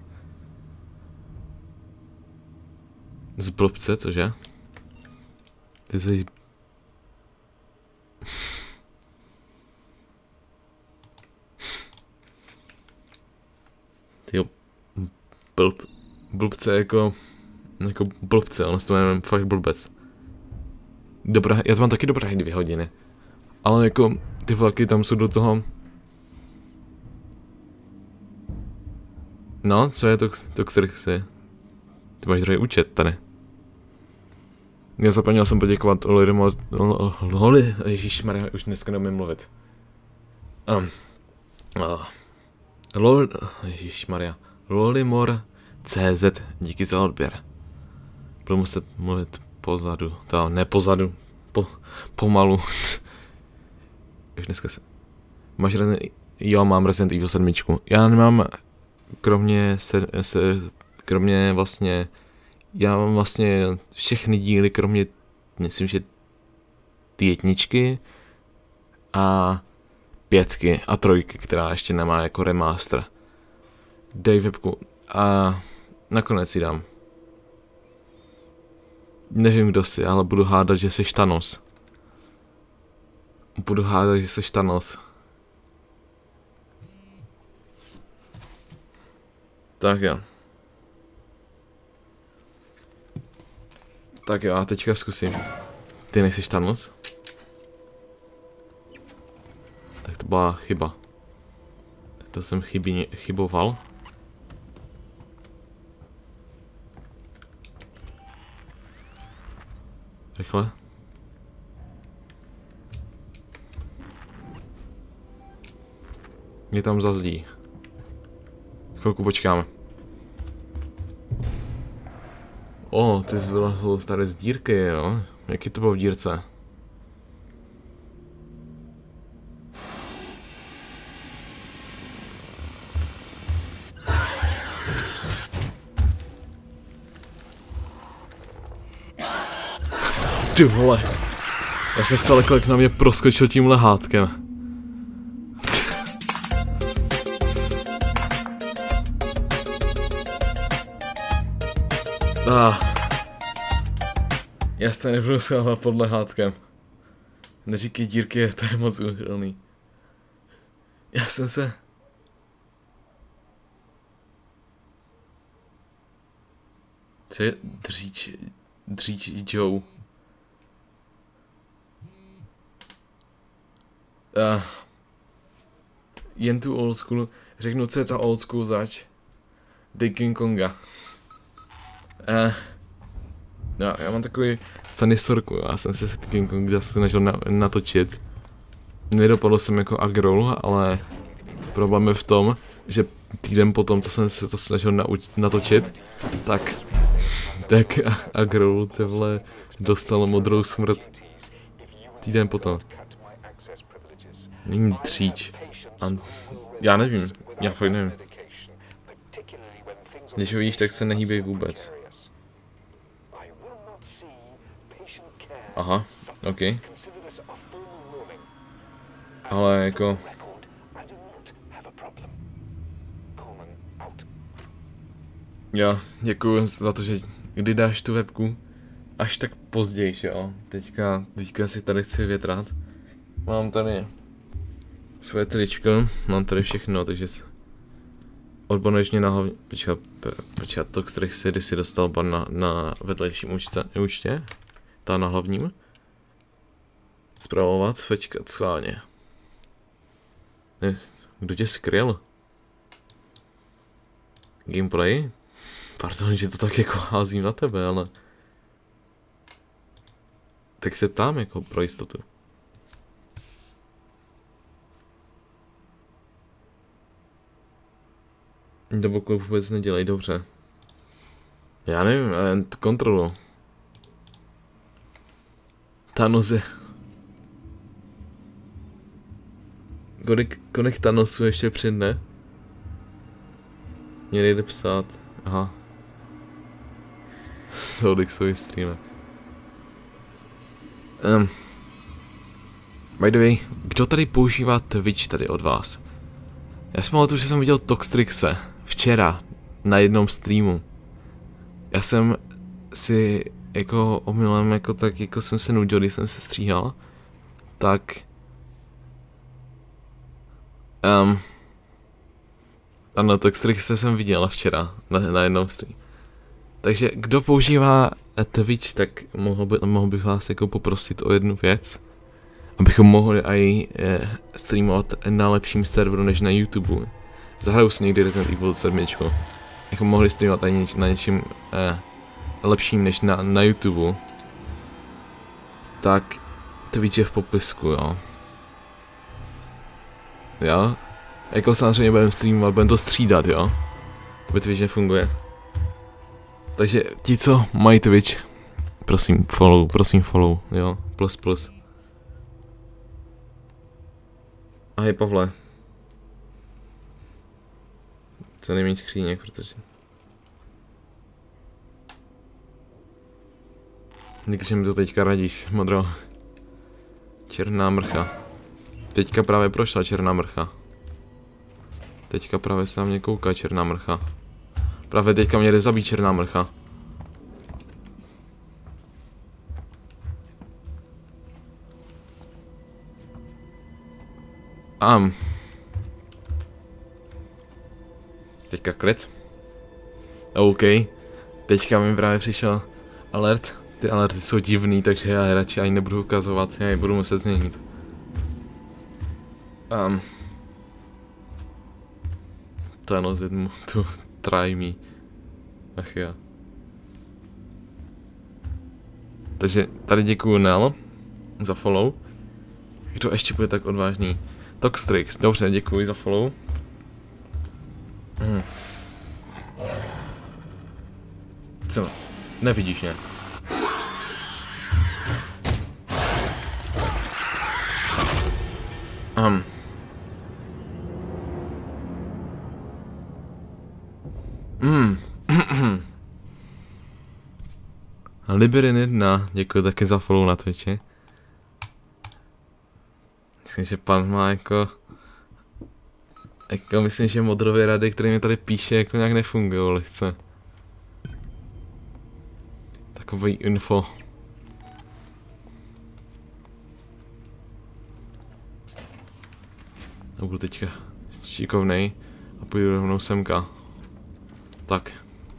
Z blbce, cože? Ty jsi... Tyjo, blbce jako blbce, ono se to jmenuje fakt blbec. Dobrá, já to mám taky dobré 2 hodiny. Ale jako ty vlaky tam jsou do toho. No, co je to Xerxy? Ty máš druhý účet tady. Já zapomněl jsem poděkovat Ježišmarja, už dneska neumím mluvit. Ježišmarja. Lolimor CZ, díky za odběr. Budu muset mluvit pozadu, ne pozadu, pomalu. Už dneska se... Máš jo, mám Resident Evil 7. Já nemám, kromě vlastně... Já mám vlastně všechny díly, kromě, myslím, že ty 1 a 5 a 3, která ještě nemá jako remaster. Dej webku a nakonec si dám. Nevím, kdo jsi, ale budu hádat, že jsi Thanos. Budu hádat, že jsi Thanos. Tak jo. Tak jo, a teďka zkusím. Ty nejsi Thanos? Tak to byla chyba. To jsem chyboval. Rychle. Mě tam zazdí. Chvilku počkáme. O, ty jsi vylezl tady z dírky, jo? Jaký to bylo v dírce? Ty vole. Já jsem se kolik na mě proskočil tím lehátkem. Já se nebudu schovávat pod lehátkem. Neříkej dírky, to je moc úchylný. Já jsem se... Co je dříč Joe? Jen tu old school, řeknu, co je ta old school zač. The King Konga. Já mám takový fan historku, já jsem se King Konga snažil natočit. Nedopadl jsem jako agrol, ale problém je v tom, že týden potom, co jsem se to snažil natočit, tak agrol tyhle dostal modrou smrt. Týden potom. Není dříč. Já nevím, já fakt nevím. Když ho vidíš, tak se nehýbej vůbec. Aha, ok. Ale jako... Já děkuju za to, že kdy dáš tu webku, až tak později, jo. Teďka si tady chci větrat. Mám tady svoje tričko, mám tady všechno, takže odbornější na hlavně, počkat, to, kterých si kdysi dostal na vedlejším účtě, ta na hlavním. Zpravovat, počkat, schválně. Kdo tě skryl? Gameplay? Pardon, že to tak jako házím na tebe, ale... Tak se ptám jako pro jistotu. Do boku vůbec nedělej, dobře. Já nevím, kontrolu. Thanos je... Kolik Thanosu ještě přidne? Mě nejde psát. Aha. Soudixový streamer. By the way, kdo tady používá Twitch tady od vás? Já si pamatuju, že jsem viděl Toxtrixe včera na jednom streamu. Já jsem si jako omylem, jako tak jako jsem se nudil, když jsem se stříhal, tak ano, Toxtrixe jsem viděl včera na jednom streamu. Takže kdo používá Twitch, tak mohl bych vás jako poprosit o jednu věc, abychom mohli i streamovat na lepším serveru než na YouTube. Zahraju si někdy Resident Evil 7. Jako mohli streamovat i na něčím lepším než na YouTube. Tak Twitch je v popisku, jo. Jo? Jako samozřejmě budeme streamovat, budeme to střídat, jo. To Twitch nefunguje. Takže ti, co mají Twitch, prosím follow, jo, plus. Ahoj Pavle. Co nejméně skříněk, protože... Když mi to teďka radíš, modro. Černá mrcha. Teďka právě prošla černá mrcha. Teďka právě se na mě kouká černá mrcha. Právě teďka mě jde zabít černá mrcha. Teďka klid. OK. Teďka mi právě přišel alert. Ty alerty jsou divný, takže já je radši ani nebudu ukazovat, já je budu muset změnit. To ano, zjednu tu try me. Ach já. Takže tady děkuju Nel za follow. Kdo ještě bude tak odvážný? Toxtrix, dobře, děkuji za follow. Co? Nevidíš mě? Liberin 1, děkuji taky za follow na Twitchi. Myslím, že pan má jako myslím, že modrové rady, které mi tady píše, jako nějak nefungují lehce. Takový info. Já budu teďka šikovnej a půjdu rovnou semka. Tak.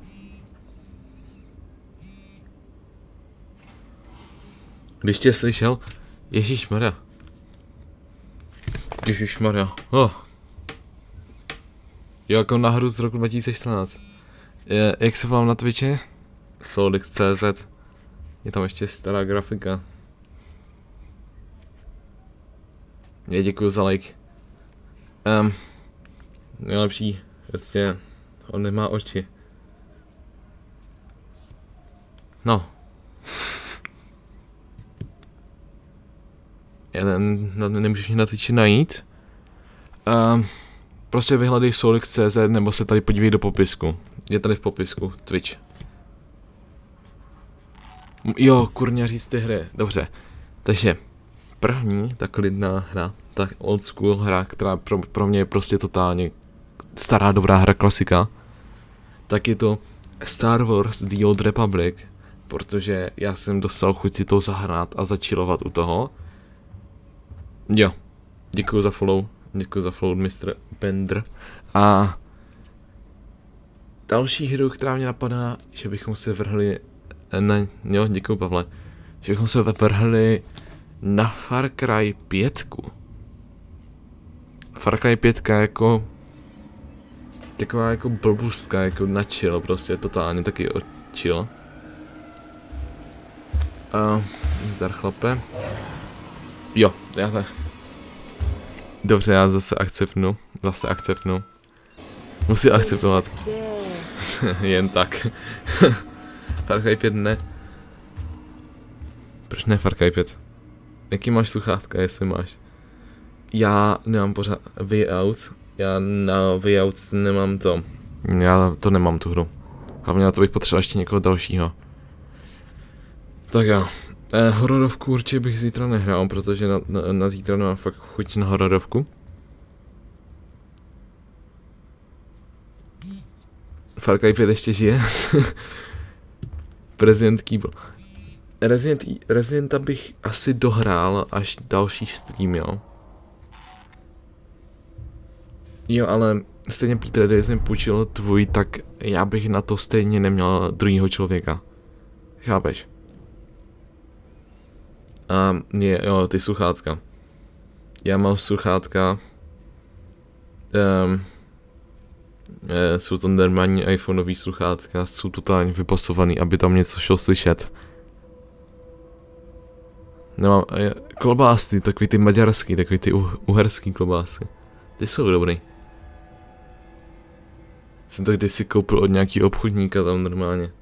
Když tě slyšel, Ježišmarja. Ježišmarja. Oh. Jo, jako na hru z roku 2014. Jak se volám na Twitchi? Soldix.cz. Je tam ještě stará grafika. Já děkuju za like. Nejlepší, prostě on nemá oči. No. Já nemůžeš mě na Twitchi najít. Prostě vyhledej Solix.cz nebo se tady podívej do popisku. Je tady v popisku Twitch. Jo, kurňa říct ty hry, dobře. Takže první ta klidná hra, tak old school hra, která pro mě je prostě totálně stará dobrá hra, klasika. Tak je to Star Wars The Old Republic, protože já jsem dostal chuť si to zahrát a začilovat u toho. Jo, děkuji za follow Mr. Bender. A další hru, která mě napadá, že bychom se vrhli na, jo, děkuji Pavle, že bychom se vrhli na Far Cry 5. Far Cry 5 jako taková jako blbůstka, jako na chill, prostě totálně taky chill. Zdar chlape. Jo, já to... Dobře, já zase akceptnu. Musí akceptovat. XD. Jen tak. Far Cry 5 ne. Proč ne Far Cry 5? Jaký máš sluchátka, jestli máš? Já nemám pořád Way Out. Já na Way Out nemám to. Já to nemám tu hru. Hlavně na to bych potřeboval ještě někoho dalšího. Tak jo. Hororovku určitě bych zítra nehrál, protože na zítra nemám fakt chuť na hororovku. Far Cry 5 ještě žije. Resident Evil. Residenta bych asi dohrál až další stream, jo. Jo, ale stejně Peter, když jsem půjčil tvůj, tak já bych na to stejně neměl druhýho člověka. Chápeš? A jo, ty sluchátka. Já mám sluchátka. Jsou to normální iPhoneový sluchátka, jsou totálně vypasovaný, aby tam něco šlo slyšet. Nemám, klobásy, takový ty maďarský, takový ty uherský klobásy. Ty jsou dobrý. Jsem to kdysi koupil od nějaký obchodníka tam normálně.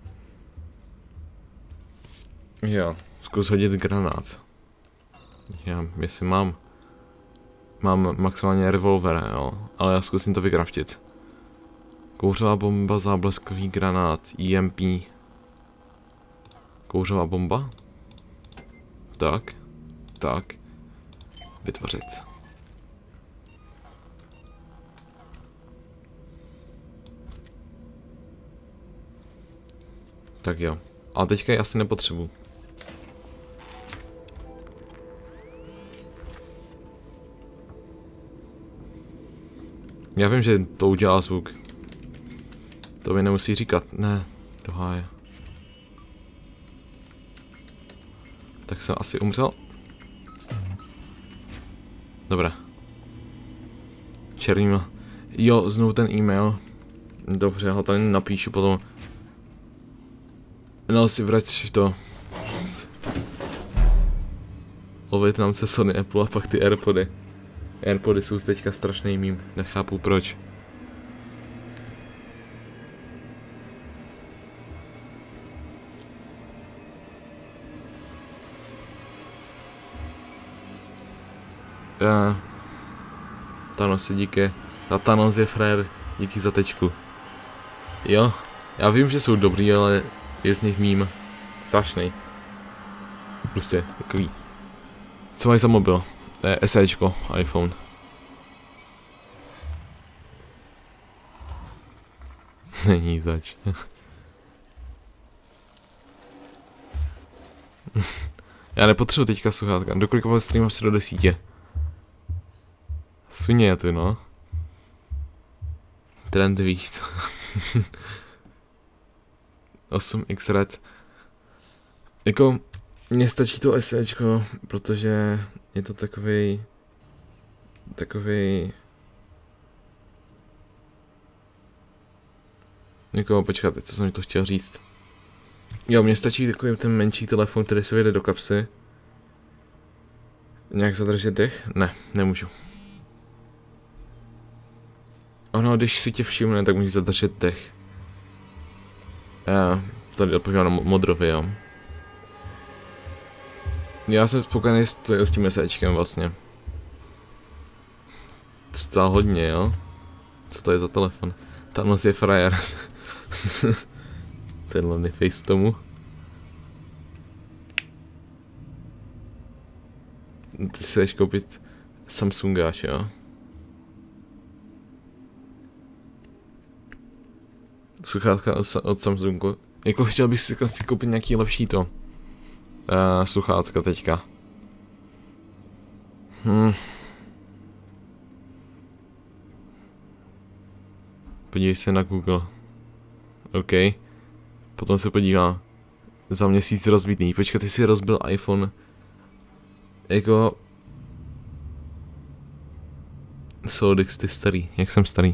Jo, zkus hodit granát. Já, jestli mám maximálně revolver, jo, ale já zkusím to vykraftit. Kouřová bomba, zábleskový granát, EMP. Kouřová bomba? Tak. Vytvořit. Tak jo. Ale teďka ji asi nepotřebuji. Já vím, že to udělá zvuk. To mi nemusí říkat. Ne, to háje. Tak jsem asi umřel. Dobré. Černý. Jo, znovu ten e-mail. Dobře, já ho tady napíšu potom. No si vrať to. O Vietnamce, Sony, Apple a pak ty Airpody. Airpody jsou teďka strašný mím, nechápu proč. Thanos, díky. A Thanos je frér, díky za tečku. Jo, já vím, že jsou dobrý, ale je z nich mím. Strašný. Prostě takový. Co mají za mobil? SEčko, iPhone. Není zač. Já nepotřebuji teďka sluchátka. Do kolika streamů se do 10? Svině je to, no. Trend, víš co. 8x red. Jako, mně stačí to SEčko, protože je to takovej... Jako, počkat, co jsem to chtěl říct. Jo, mně stačí takový ten menší telefon, který se vjede do kapsy. Nějak zadržet dech? Ne, nemůžu. Ono, když si tě všimne, tak můžeš zadržet dech. Já tady odpovídám na modrově, jo. Já jsem spokojený s tím SEčkem vlastně. Stál hodně, jo. Co to je za telefon? Thanos je frajer. Tenhle face tomu. Ty si jdeš koupit Samsungáč, jo. Sluchátka od Samsungu. Jako chtěl bych si koupit nějaký lepší to. Sluchátka teďka. Podívej se na Google. OK. Potom se podívá. Za měsíc rozbitný. Počkat, ty jsi rozbil iPhone. Jako... Sodix, ty starý. Jak jsem starý?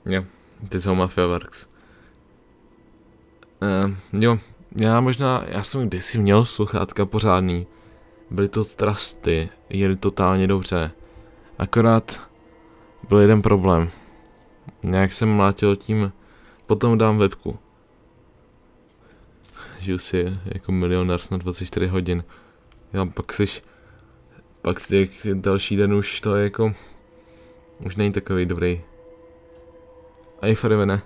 Jo, ty jsou Mafia Works. Jo, já jsem kdysi měl sluchátka pořádný. Byly to Trusty, jeli totálně dobře. Akorát byl jeden problém. Nějak jsem mlátil tím, potom dám webku. Žiju si jako milionář na 24 hodin. Já pak si další den už to je jako, už není takový dobrý. iPhone ne.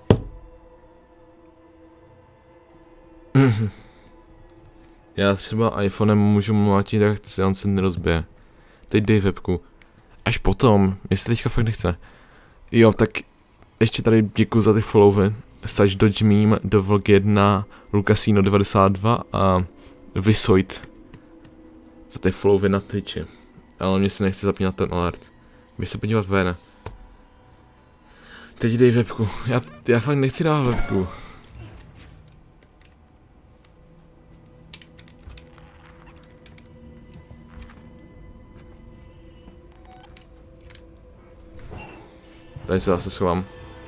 Já třeba iPhonem můžu mlátit jak chci, on se nerozbije. Teď dej webku. Až potom, jestli teďka fakt nechce. Jo, tak ještě tady děkuji za ty followy. Sač Dodge Meme, Dovlog 1, Lukasino 92 a Visoid. Za ty followy na Twitchi. Ale mě se nechce zapínat ten alert. Běž se podívat ven. Teď dej webku. Já fakt nechci dávat webku. Tady se zase schovám.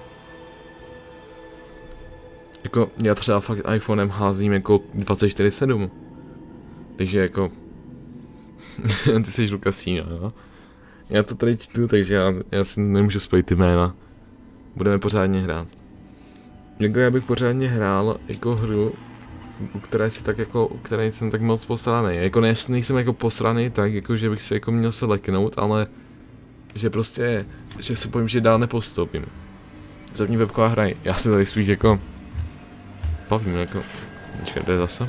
Jako, já třeba fakt iPhonem házím jako 24/7. Takže jako... ty jsi Lukasino, jo? Já to tady čtu, takže já si nemůžu spojit ty jména. Budeme pořádně hrát. Jako já bych pořádně hrál jako hru, u které jsem tak moc posraný. Jako nejsem jako posraný tak, jako že bych si jako měl se leknout, ale... Že prostě, že se bojím, že dál nepostoupím. Zapni webku a hraj. Já se tady spíš jako... bavím jako... Počkej, to je zase?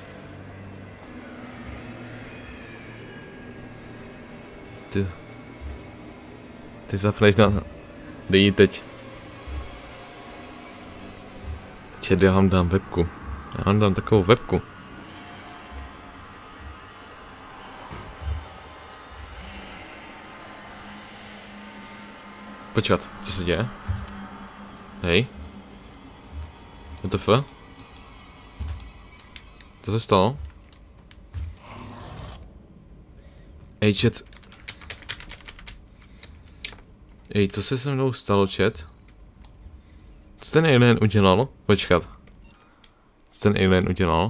Ty zapneš na... Dej teď. Čet, já vám dám webku. Já vám dám takovou webku. Počkat, co se děje? Hej. WTF? Co se stalo? Ej, chat. Ej, co se se mnou stalo, chat? Co ten alien udělal? Počkat. Co ten alien udělal?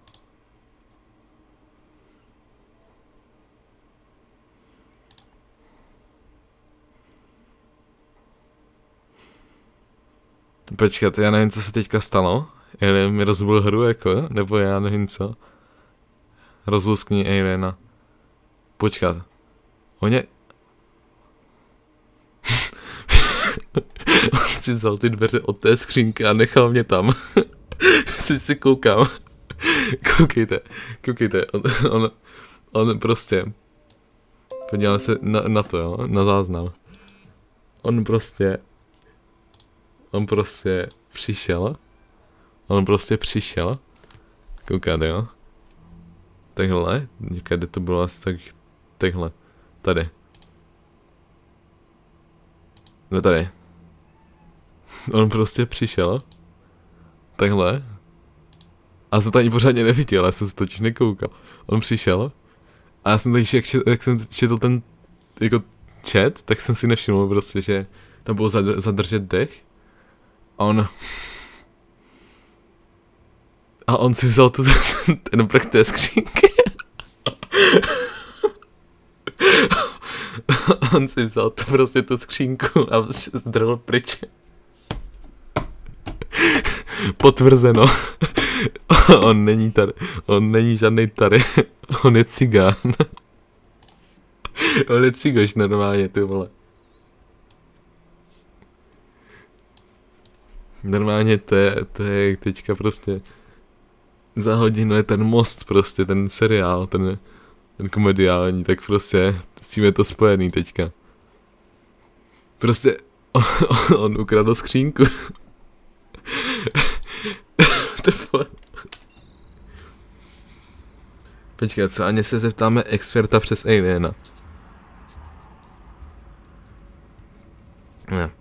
Počkat, já nevím, co se teďka stalo. Alien mi rozbil hru, jako, nebo já nevím co. Rozluskní aliena. Počkat. On si vzal ty dveře od té skřínky a nechal mě tam. Teď si koukám. Koukejte, on prostě... Podívám se na to, jo, na záznam. On prostě přišel. Koukáte, jo? Takhle, kde to bylo asi tak... Takhle, tady. No tady. On prostě přišel. Takhle. A jsem to ani pořádně neviděl, já jsem se totiž nekoukal. On přišel. A já jsem tady, jak jsem četl ten jako chat, tak jsem si nevšiml prostě, že tam bylo zadržet dech. A on si vzal ten vrch té skřínky. On si vzal prostě tu skřínku a zdrhl pryč. Potvrzeno. On není tady. On není žádnej tady. On je cigán. On je cigoš normálně, ty vole. Normálně to je teďka prostě... Za hodinu je ten Most prostě, ten seriál, ten komediální, tak prostě s tím je to spojený teďka. Prostě on ukradl skřínku. Počkej, co ani se zeptáme experta přes aliena. Ne.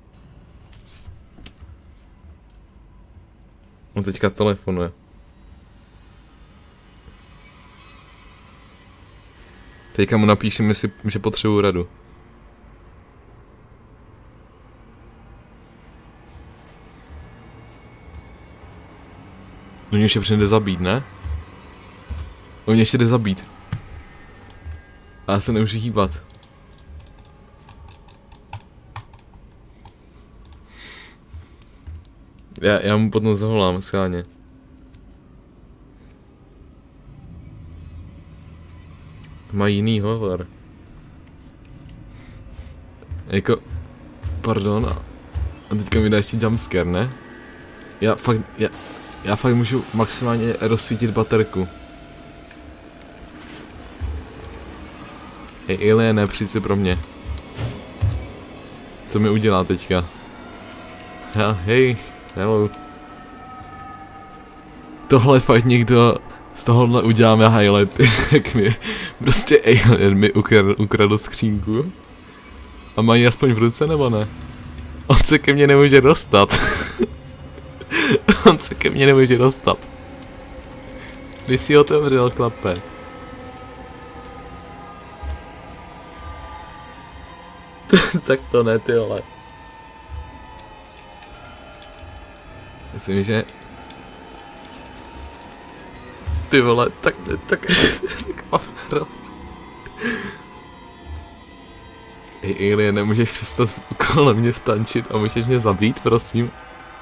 On teďka telefonuje. Teďka mu napíšem, že potřebuju radu. On ještě přijde zabít, ne? On ještě jde zabít. A já se nemůžu hýbat. Já mu potom zavolám, schválně. Má jiný hovor. Jako... Pardon, a teďka mi dá ještě jumpscare, ne? Já fakt můžu maximálně rozsvítit baterku. Hej, aliene, přijď si pro mě. Co mi udělá teďka? Hej, hello. Tohle fakt někdo z tohohle uděláme highlight, jak mi prostě alien mi ukradl skřínku. A mají aspoň v ruce, nebo ne? On se ke mně nemůže dostat. On se ke mně nemůže dostat. Když si otevřel, klape. Tak to ne, ty vole. Myslím, že... Ty vole, tak Hej, alien, nemůžeš přestat kolem mě stančit a můžeš mě zabít, prosím?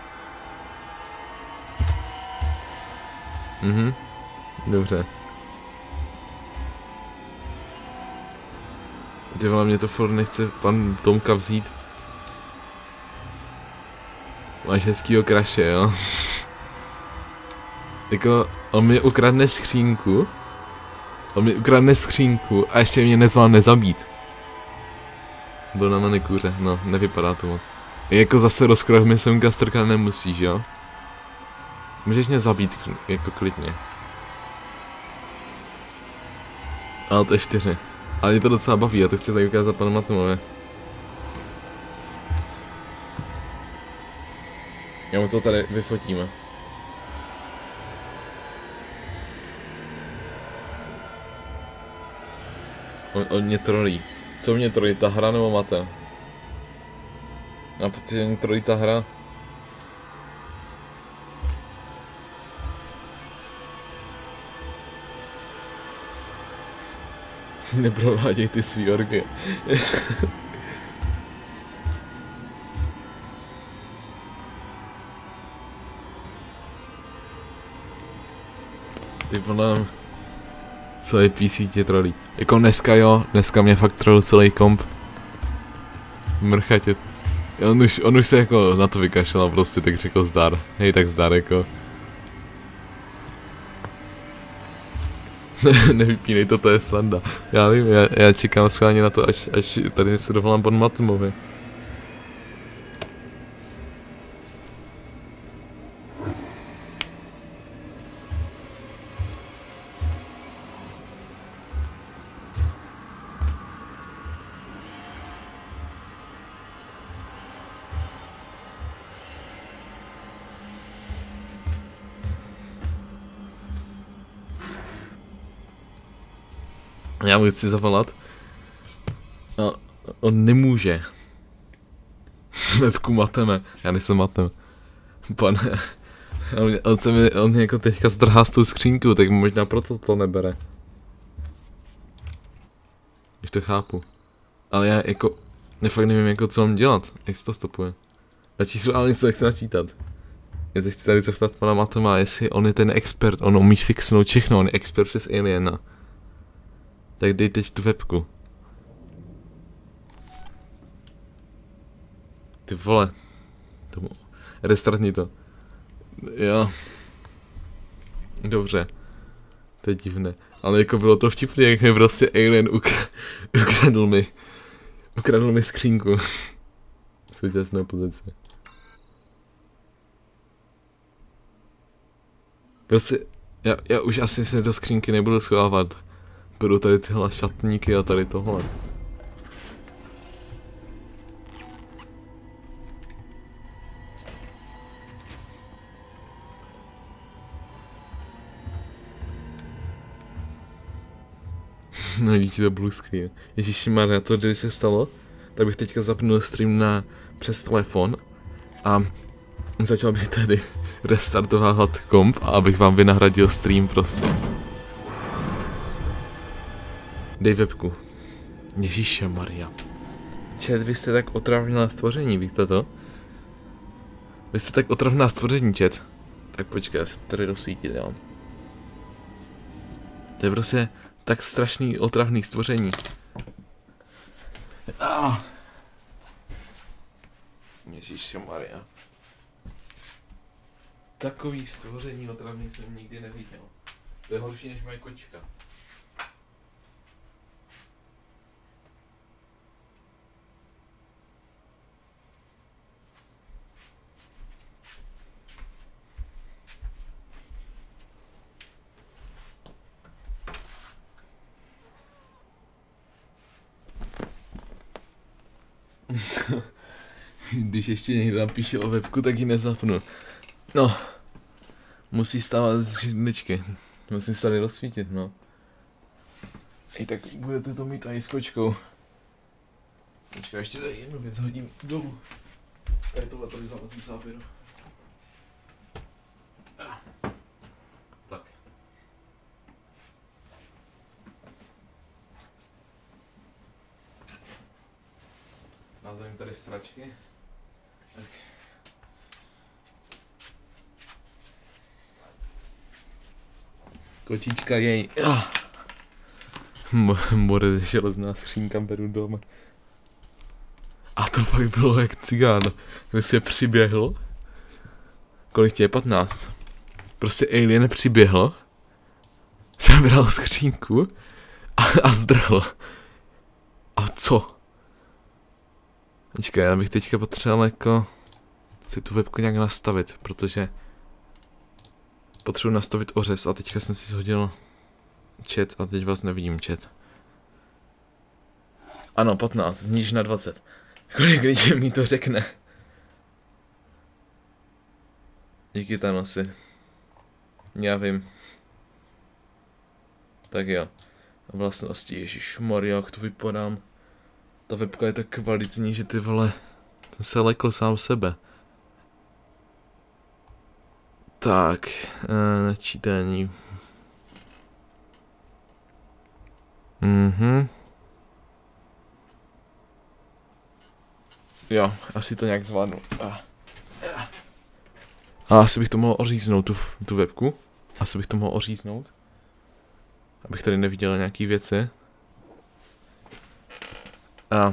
Dobře. Ty vole, mě to furt nechce pan Tomka vzít. Máš hezkýho kraše, jo? Jako, on mi ukradne skřínku. A ještě mě nezvládne zabít. Byl na manikúře, no, nevypadá to moc. Jako zase rozkroj mi semka strkat nemusíš, jo? Můžeš mě zabít, jako klidně. Ale to je 4. Ale mě to docela baví, já to chci tady ukázat panu Matomovi. Já mu to tady vyfotíme. On mě trolí. Co mě trolí, ta hra nebo Mate? Já pocit, že mě trolí ta hra. Neprováděj ty svý orgy. Ty vole, celý PC tě trolí. Jako dneska jo, dneska mě fakt trolil celý komp. Mrchatě. On už se jako na to vykašlal prostě, tak řekl zdar. Hej, tak zdar jako. Nevypínej to je sranda. Já vím, já čekám schválně na to, až tady se dovolám panu Matomovi. Já mu chci zavolat. No, on nemůže. Webku mateme. Já nejsem matem. Pane. On mě jako teďka zdrhá s tou skřínkou, tak možná proto to nebere. Už to chápu. Ale já jako... fakt nevím jako co mám dělat. Jak se to stopuje. Na číslo ale nic nechci načítat. Já se chci tady zeptat pana Matoma, jestli on je ten expert, on umí fixnout všechno, on je expert přes aliena. Tak dej teď tu webku. Ty vole. Restartni to. Jo. Dobře. To je divné. Ale jako bylo to vtipné, jak mi prostě alien ukradl mi skřínku. Současné pozice. Prostě, já už asi se do skřínky nebudu schovávat. Budu tady tyhle šatníky a tady tohle. No díky to blue screen. Ježišimarja, to kdyby se stalo, tak bych teďka zapnul stream přes telefon a začal bych tady restartovat komp a abych vám vynahradil stream prostě. Dej webku. Ježíše Maria. Čet, vy jste tak otravná stvoření, víte to? Vy jste tak otravná stvoření, čet. Tak počkej, já si to tady rozsvítit, jo. To je prostě tak strašný otravný stvoření. Ježíše Maria. Takový stvoření otravný jsem nikdy neviděl. To je horší než moje kočka. Když ještě někdo napíše o webku, tak ji nezapnu. No. Musí stávat z židličky. Musím se tady rozsvítit, no. I tak budete to mít i s kočkou. Počkej, ještě tady jednu věc hodím dolů. Tady tohle tady zavazím závěru. Tak. Nazvím tady stračky. Tak. Kočička jej. More železná skřínka beru doma. A to fakt bylo jak cigán. Když se přiběhl. Kolik tě je? 15. Prostě alien přiběhl. Zabral skřínku. A zdrhl. A co? Počkej, já bych teďka potřeboval jako si tu webku nějak nastavit, protože potřebuji nastavit ořez a teďka jsem si shodil chat a teď vás nevidím chat. Ano, 15, níž na 20. Kolik lidí mi to řekne? Díky Thanosy. Já vím. Tak jo. Vlastnosti, ježišmarja, jak to vypadám. Ta webka je tak kvalitní, že ty vole, ten se lekl sám sebe. Tak, načítání. Jo, asi to nějak zvládnu. A asi bych to mohl oříznout, tu webku. Asi bych to mohl oříznout. Abych tady neviděl nějaký věci. A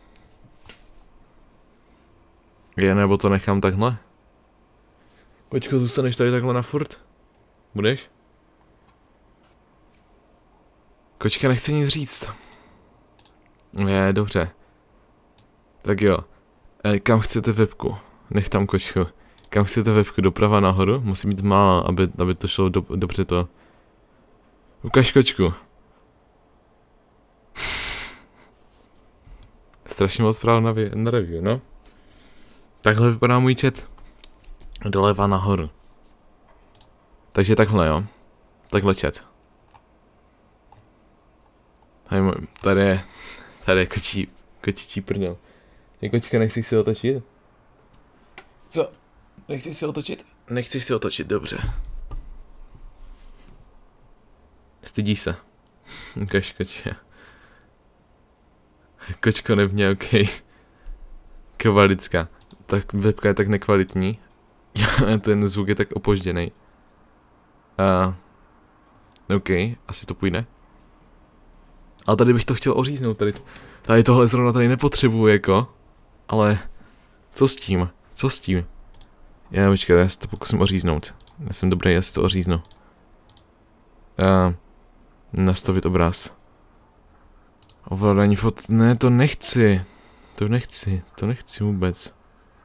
je, nebo to nechám takhle? Kočko, zůstaneš tady takhle na furt? Budeš? Kočka nechce nic říct. Je, dobře. Tak jo. Kam chcete webku? Nech tam, kočku. Kam chcete webku? Doprava nahoru? Musí být malá, aby to šlo dobře to. Ukaž kočku. Strašně moc zpráv na review, no. Takhle vypadá můj chat. Doleva nahoru. Takže takhle, jo. Takhle chat. Tady je kočičí prdel. Je kočka, nechceš si otočit? Co? Nechceš si otočit? Nechceš si otočit, dobře. Stydíš se. Ukaž kočka. Kočko nevně, okej. Kvalitska. Tak webka je tak nekvalitní. Ten zvuk je tak opožděný. OK, asi to půjde. Ale tady bych to chtěl oříznout, tady tohle zrovna tady nepotřebuji, jako. Ale, co s tím? Co s tím? Já počkej, já si to pokusím oříznout. Já jsem dobrý, já si to oříznu. Nastavit obraz. Ovládání fot... Ne, to nechci. To nechci vůbec.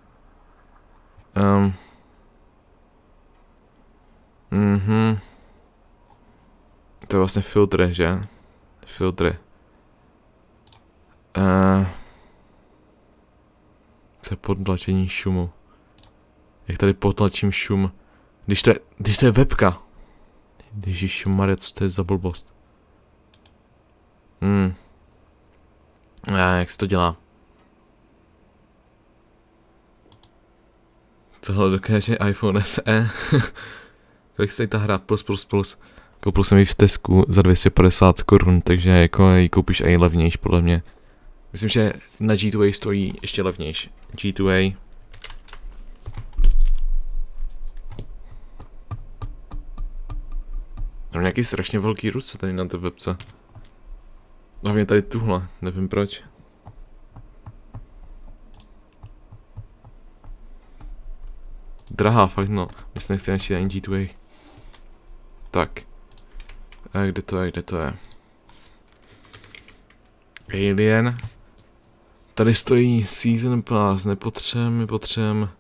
To je vlastně filtry, že? Filtry. To je potlačení šumu. Jak tady potlačím šum? Když to je webka. Ježišmarja, co to je za blbost? Jak se to dělá? Tohle dokáže iPhone SE. Kolik se ta hra plus. Koupil jsem ji v Tesku za 250 korun, takže jako ji koupíš i levnějš podle mě. Myslím, že na G2A stojí ještě levnějš. G2A. Mám nějaký strašně velký ruce tady na té webce. Hlavně tady tuhle, nevím proč. Drahá, fakt no. Myslím, nechci načít ani G2A. Tak. A kde to je? Alien. Tady stojí Season Pass, nepotřebujeme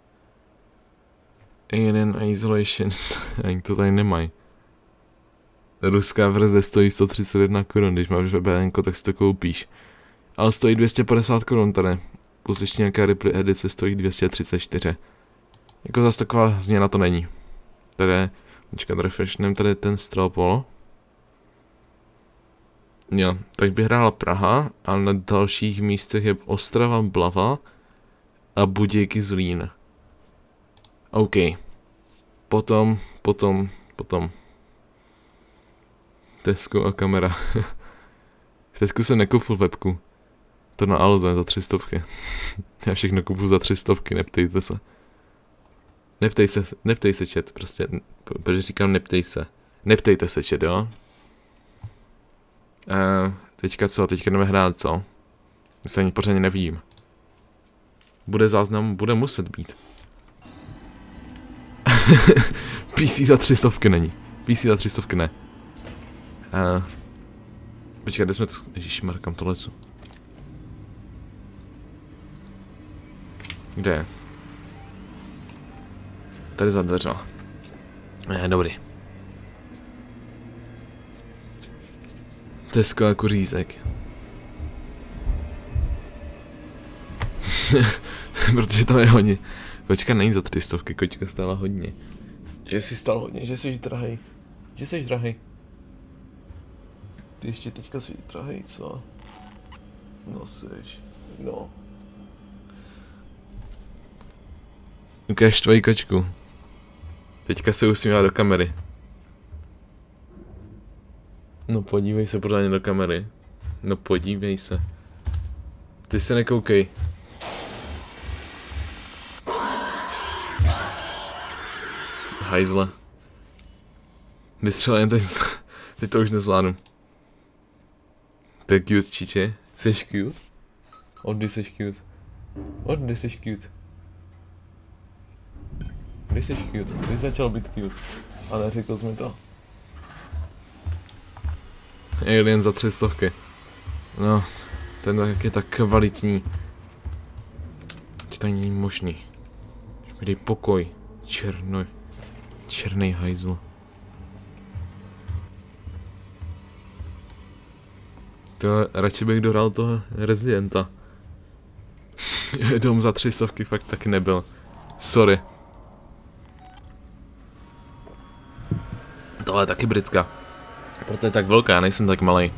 Alien Isolation. Ani to tady nemají. Ruská verze stojí 131 korun, když máš VPN, tak si to koupíš. Ale stojí 250 korun tady. Plus ještě nějaká replay edice stojí 234. Jako zase taková změna to není. Tady, počkat, refreshnem tady ten stropol. Jo, tak by hrála Praha, a na dalších místech je Ostrava, Blava a Budějky, Zlín. OK. Potom. Tesco a kamera. V Tesku jsem nekoupil webku. To na Alze za 300. Já všechno kupuju za 300, neptejte se. Neptej se chat, prostě, protože říkám neptej se. Neptejte se chat, jo? Teďka co? Teďka jdeme hrát, co? Já se ani pořádně nevím. Bude záznam? Bude muset být. PC za 300 není. PC za 300 ne. Počkej, kde jsme to... Ježišmar, kam to lezu? Kde je? Tady za dveřma. Dobrý. Tesco a kuřízek. Protože tam je hodně. Kočka není za 300, kočka stála hodně. Že jsi stál hodně, že jsi drahej. Že jsi drahej. Ty ještě teďka jsi drahej, co? No seš, no. Ukáž tvoji kočku. Teďka se usmívá do kamery. No podívej se pořádně do kamery. No podívej se. Ty se nekoukej. Hajzle. Vystřelej jen teď to už nezvládnu. To je cute, čiče. Jseš cute? Oddy seš cute. Oddy seš cute. Kdy jsi cute? Kdy jsi začal být cute? Ale řekl jsi mi to. Alien za 300. No, ten je tak kvalitní. To není možný. Dej pokoj. Černý hajzl. To radši bych dohrál toho Residenta. Dom za 300 fakt taky nebyl. Sorry. Tohle je taky britská. Proto je tak velká, já nejsem tak malej.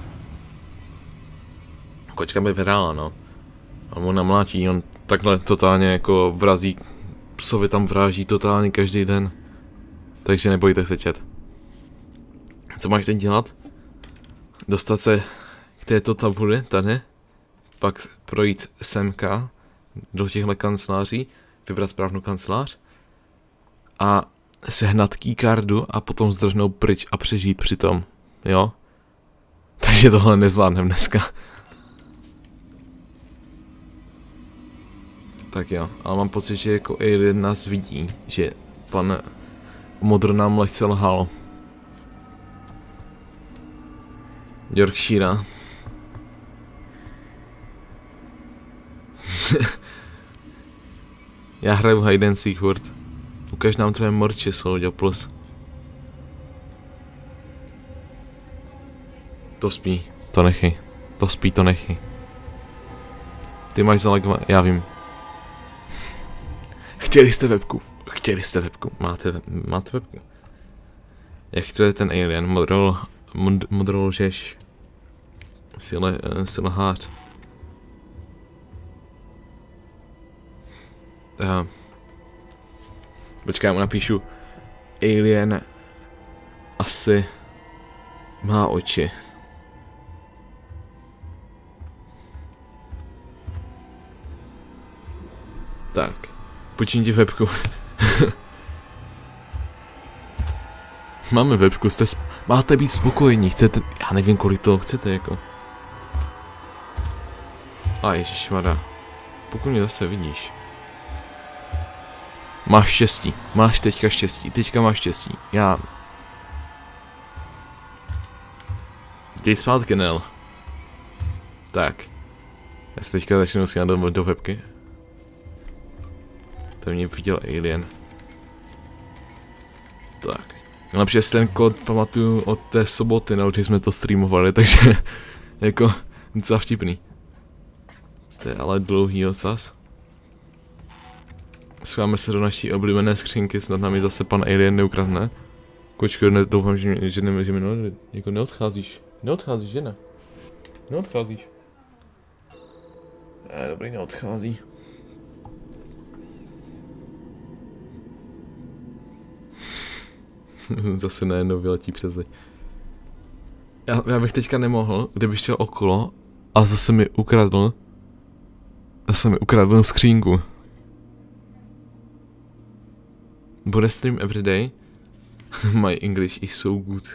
Kočka by vyhrála, no. A on namlátí, on takhle totálně jako vrazí. Psovi tam vráží totálně každý den. Takže nebojte se chat. Co máš teď dělat? Dostat se k této tabuli tady. Pak projít semka do těchto kanceláří. Vybrat správnou kancelář. A sehnat keycardu a potom zdržnout pryč a přežít přitom, jo? Takže tohle nezvládnem dneska. Tak jo, ale mám pocit, že jako Alien nás vidí, že pan Modr nám lehce lhal. Yorkshire. Já hraju Hide and Seek World. Ukaž nám tvoje morče, Soldier Plus. To spí, to nechej. To spí, to nechej. Ty máš zalagovat, já vím. Chtěli jste webku. Máte webku. Jak to je ten Alien? Modrol lžeš. Si lhář. Počkej, já mu napíšu. Alien asi má oči. Tak, počím ti webku. Máme webku, máte být spokojení, chcete, já nevím, kolik toho chcete, jako. A ježišmarja, pokud mě zase vidíš. Máš štěstí, máš teďka máš štěstí, já... Dej zpátky, Nel. Tak. Já si teďka začnu si do webky. To mě viděl Alien. Tak. Nejlepší si ten kód pamatuju od té soboty, no, když jsme to streamovali, takže jako docela vtipný. To je ale dlouhý ocas. Schováme se do naší oblíbené skřínky, snad nám ji zase pan Alien neukradne. Kočko, doufám, že jako neodcházíš. Neodcházíš, že ne? Neodcházíš. Dobrý, neodchází. Zase najednou vyletí přes zeď. Já bych teďka nemohl, kdybych šel okolo a zase mi ukradl skřínku. Bude stream everyday? My English is so good.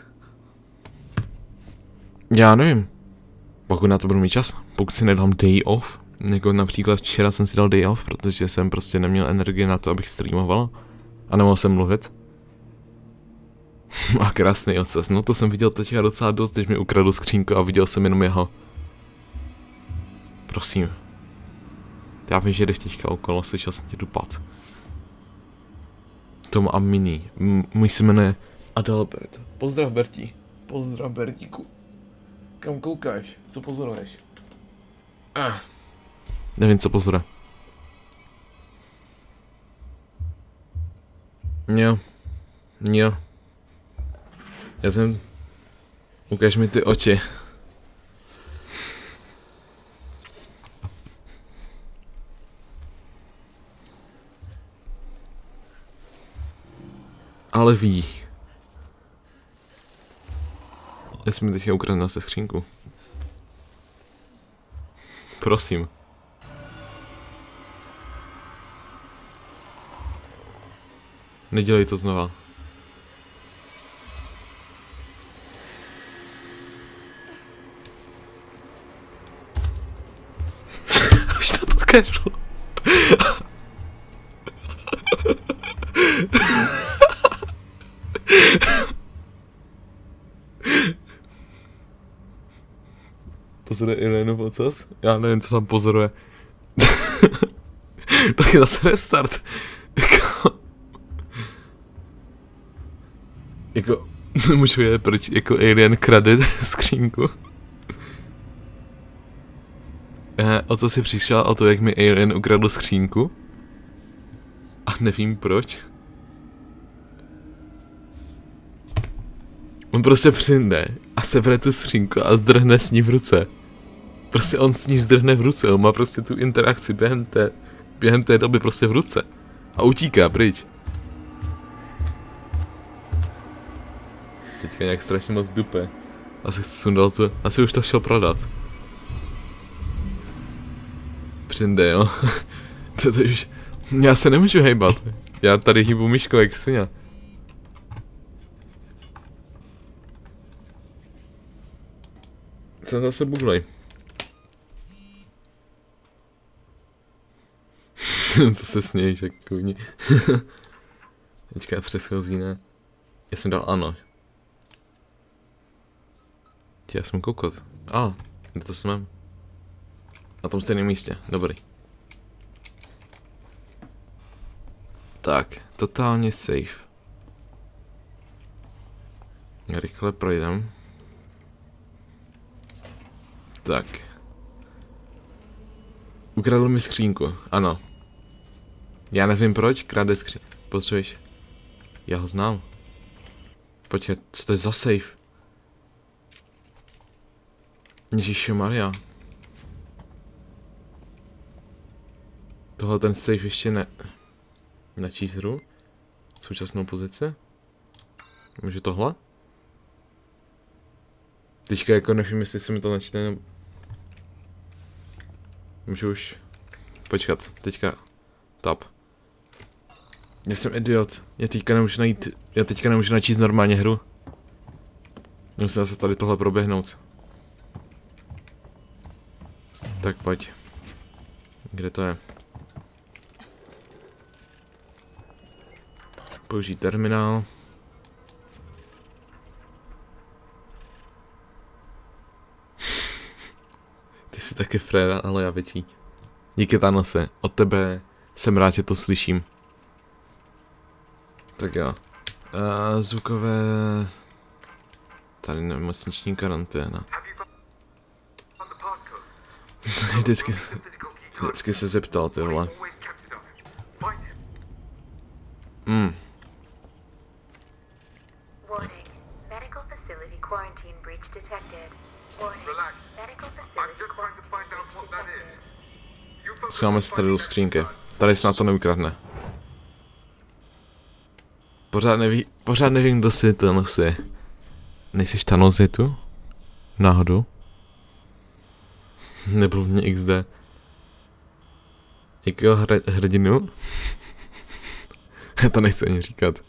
Já nevím. Pokud na to budu mít čas, pokud si nedám day off, jako například včera jsem si dal day off, protože jsem prostě neměl energii na to, abych streamoval a nemohl jsem mluvit. A krásný ocas, no to jsem viděl teďka docela dost, když mi ukradl skřínku a viděl jsem jenom jeho. Prosím. Já vím, že jdeš teďka okolo, slyšel jsem tě dupat. Tom a Mini, můj se jmenuje Adalbert. Pozdrav Bertí. Pozdrav Bertíku. Kam koukáš? Co pozoruješ? Nevím, co pozoruje. Jo. Já jsem... Ukaž mi ty oči. Ale ví. Já jsem mi teďka ukradl zase skřínku. Prosím. Nedělej to znova. Už na to kašlu. Pozoruje Alienův ocas? Já nevím, co tam pozoruje. Tak je zase restart. Jako nemůžu vědět, proč jako Alien krade skřínku. O co si přišel? O to, jak mi Alien ukradl skřínku? A nevím proč. On prostě přijde a sebere tu skřínku a zdrhne s ní v ruce. Prostě on s ní zdrhne v ruce, on má prostě tu interakci během té doby prostě v ruce. A utíká pryč. Teďka nějak strašně moc dupe. Asi sundal tu, asi už to chtěl prodat. Přijde, jo. To už, já se nemůžu hejbat. Já tady hýbu myškou jak svině. Co zase buglej? Co se snějíš, jak kůni. Teďka předchozí, ne? Já jsem dal ano. Já jsem kokot. Kde to jsme? Na tom stejném místě, dobrý. Tak, totálně safe. Rychle projdem. Tak. Ukradl mi skřínku, ano. Já nevím proč, krade skřínku. Potřebuješ? Já ho znám. Počkej, co to je za safe? Ježišmarja. Tohle ten safe ještě nečíst hru. současnou pozici. Může tohle? Teďka jako nevím, jestli se mi to načne. Můžu už počkat, teďka tab. Já jsem idiot, já teďka nemůžu načíst normálně hru. Musím se tady tohle proběhnout. Tak pojď. Kde to je? Použít terminál. Ty jsi taky fréra, ale já větší. Díky Thanose, od tebe jsem rád, že to slyším. Tak jo. Zvukové... Tady nemocniční karanténa. Vždycky se zeptal, ty vole. Warning. Medical facility quarantine breach detected. Warning. Medical facility quarantine breach detected. Schováme se tady do skřínky. Tady se na to neukradne. Pořád nevím, kdo si to nosí. Nejsiš Thanos je tu? Náhodou? Nebyl mě XD. Jakého hrdinu? Já to nechci ani říkat.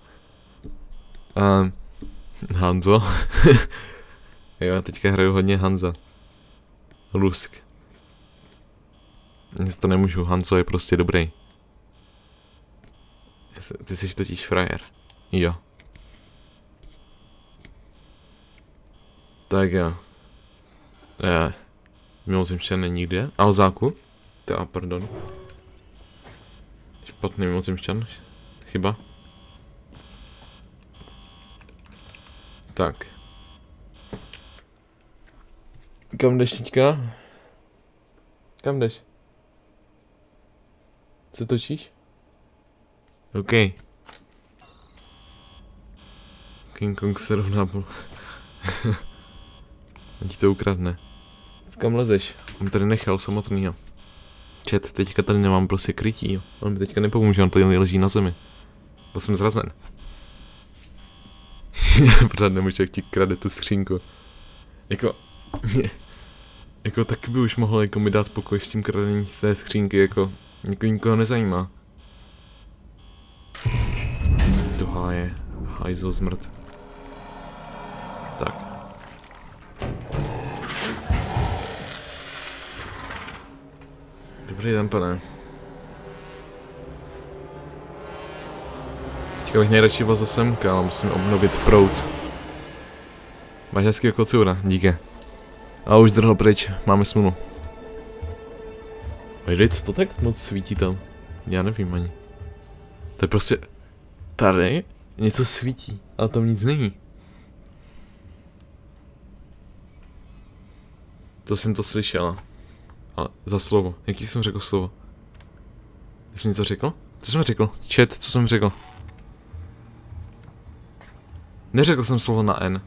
Hanzo. Jo, teďka hraju hodně Hanza. Lusk. Nic to nemůžu, Hanzo je prostě dobrý. Ty jsi totiž frajer. Jo. Tak jo. Mimozemšťan není nikde. Alzáku? Pardon. Špatný mimozemšťan. Chyba. Tak. Kam jdeš teďka? Kam jdeš? Co točíš? OK. King Kong se rovná půl. On ti to ukradne. Kam lezeš? On tady nechal samotnýho. Čet, teďka tady nemám prostě krytí, jo. On mi teďka nepomůže, on tady leží na zemi. Byl jsem zrazen. Pořád nemůžu, jak ti krade tu skřínku. Jako taky by už mohl jako mi dát pokoj s tím kradením z té skřínky, jako nikoho nezajímá. Tuhá je hajzl zmrt. Tak. Dobrý den, pane. Teďka bych nejradši vozil semka, ale musím obnovit proud. Máš hezkýho kocoura, díky. A už zdrhl pryč, máme smůlu. Hej, co to tak moc svítí tam? Já nevím ani. To je prostě... Tady něco svítí, ale tam nic není. To jsem to slyšela. Ale za slovo. Jaký jsem řekl slovo? Jsi mi něco řekl? Co jsem řekl? Chat, co jsem řekl? Neřekl jsem slovo na N.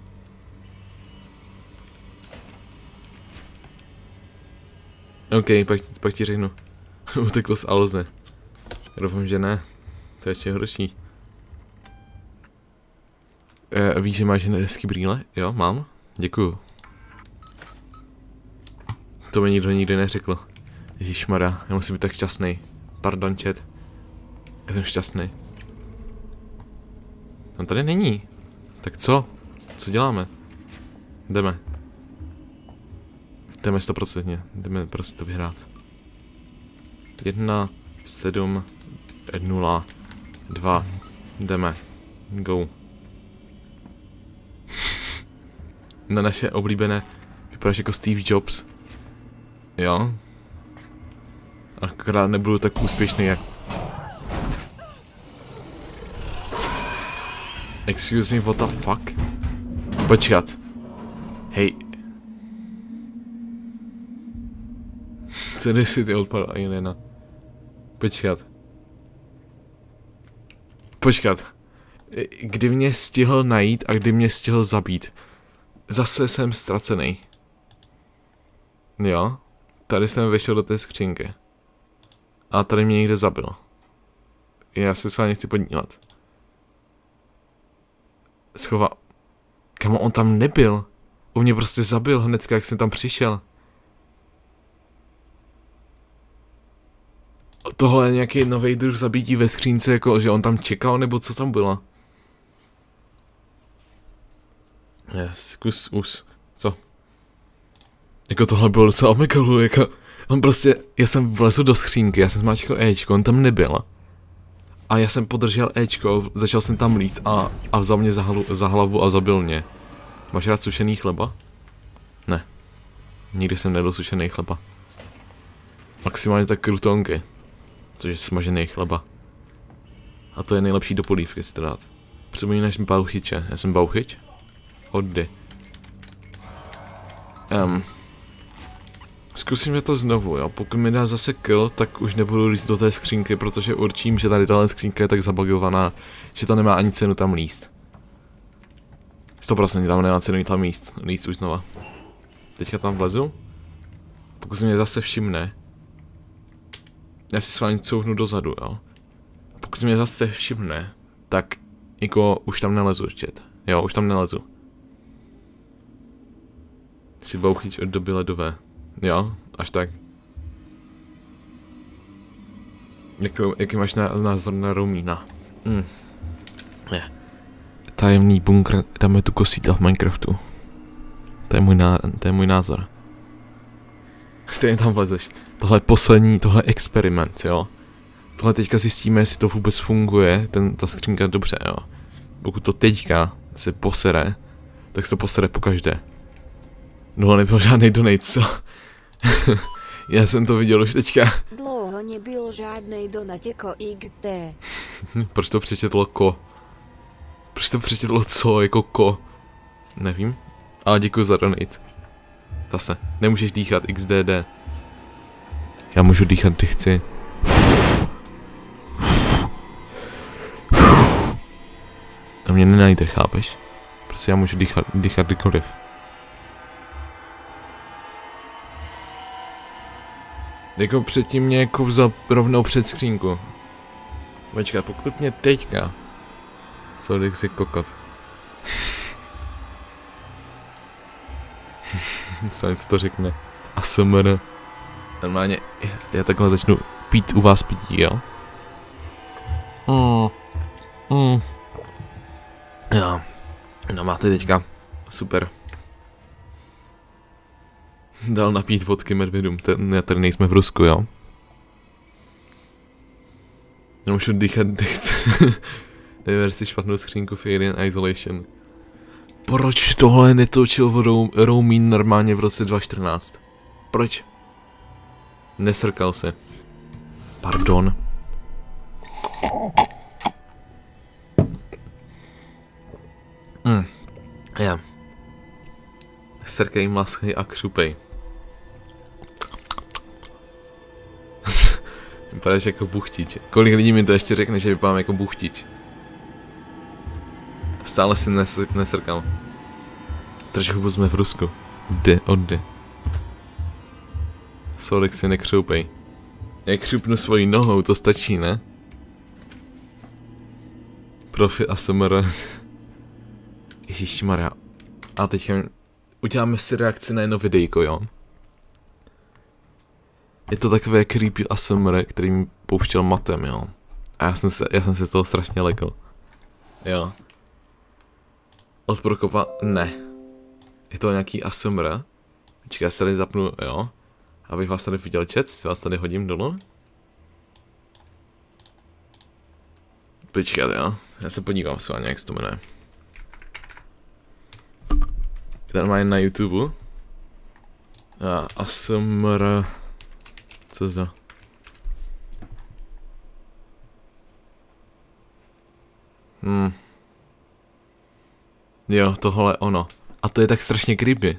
OK, pak ti řeknu. Utekl z Alze. Doufám, že ne. To je ještě horší. Víš, že máš hezký brýle? Jo, mám. Děkuju. To mi nikdo nikdy neřekl. Ježišmarja, já musím být tak šťastný. Pardon, chat. Já jsem šťastný. On tady není. Tak co? Co děláme? Jdeme. Jdeme 100%. Jdeme prostě to vyhrát. 1, 7, 0, 2. Jdeme. Go. Na naše oblíbené. Vypadáš jako Steve Jobs. Jo. Akorát nebudu tak úspěšný jak... Excuse me, what the fuck? Počkat. Hej. Co si ty odpadl Ailena? Počkat. Kdy mě stihl najít a kdy mě stihl zabít? Zase jsem ztracený. Jo. Tady jsem vešel do té skřínky. A tady mě někde zabil. Já se s vámi nechci podívat. schová... Kamo, on tam nebyl. On mě prostě zabil hnedka, jak jsem tam přišel. Tohle je nějaký nový druh zabítí ve skřínce, jako že on tam čekal, nebo co tam bylo? Yes, kus. Co? Jako tohle bylo docela omekalu, jako... On prostě, já jsem vlezl do skřínky, já jsem zmáčkal Ečko, on tam nebyl. A já jsem podržel Ečko, začal jsem tam líst a vzal mě za hlavu a zabil mě. Máš rád sušený chleba? Ne. Nikdy jsem nedal sušený chleba. Maximálně tak krutonky. Což je smažený chleba. A to je nejlepší do polívky si to dát. Připomínáš mi bauchyče. Já jsem bauchyč? Oddy. Zkusíme to znovu, jo. Pokud mi dá zase kill, tak už nebudu líst do té skřínky, protože určím, že tady tahle skřínka je tak zabagovaná, že to nemá ani cenu tam líst. 100% tam nemá cenu tam líst už znova. Teďka tam vlezu. Pokud se mě zase všimne, já si schválně couvnu dozadu, jo. Pokud se mě zase všimne, tak jako už tam nelezu čet. Jo, už tam nelezu. Si bouchyč od doby ledové. Jo, až tak. Jaký máš názor na Romína? Je. Tajemný bunkr, dáme tu kosíta v Minecraftu. To je můj názor. Stejně tam vlezeš. Tohle je poslední, tohle je experiment, jo. Tohle teďka zjistíme, jestli to vůbec funguje, ta skřínka dobře, jo. Pokud to teďka se posere, tak se to posere pokaždé. No, nebyl žádný donate, co? Já jsem to viděl už teďka. Dlouho nebyl žádnej donateko XD. Proč to přečetlo ko? Proč to přečetlo co jako ko? Nevím. Ale děkuji za donate. Zase, nemůžeš dýchat XDD. Já můžu dýchat, kdy chci. A mě nenajde, chápeš? Prostě já můžu dýchat kdykoliv. Jako předtím mě jako vzal rovnou před skřínku. Počkat, pokud mě teďka... Co když si kokot? Co něco to řekne? ASMR. Normálně, já takhle začnu pít u vás pití, jo? Jo. No máte teďka. Super. Dal napít vodky medvědům, tady nejsme v Rusku, jo? Nemůžu dýchat, chci. Never si špatnou skřínku v Alien Isolation. Proč tohle netočil Romín normálně v roce 2014? Proč? Nesrkal se. Pardon. Já. Srkej, mlaskej a křupej. Vypadáš jako buchtič. Kolik lidí mi to ještě řekne, že vypadám jako buchtič? Stále si nesrkal. Drž hubu, jsme v Rusku. Oddy. Solik si nekřoupej. Jak křupnu svojí nohou, to stačí, ne? Profi ASMR. Ježišmarja. A teďka uděláme si reakci na jedno videjko, jo? Je to takové creepy ASMR, který mi pouštěl matem, jo? A já jsem se toho strašně lekl. Jo. Od Prokopa, ne. Je to nějaký ASMR. Počkej, já se tady zapnu, jo? Abych vás tady viděl chat, si vás tady hodím dolů. Počkat, jo? Já se podívám schválně, jak se to jmenuje. Ten má jen na YouTube. ASMR. Co za? Jo, tohle ono. A to je tak strašně creepy.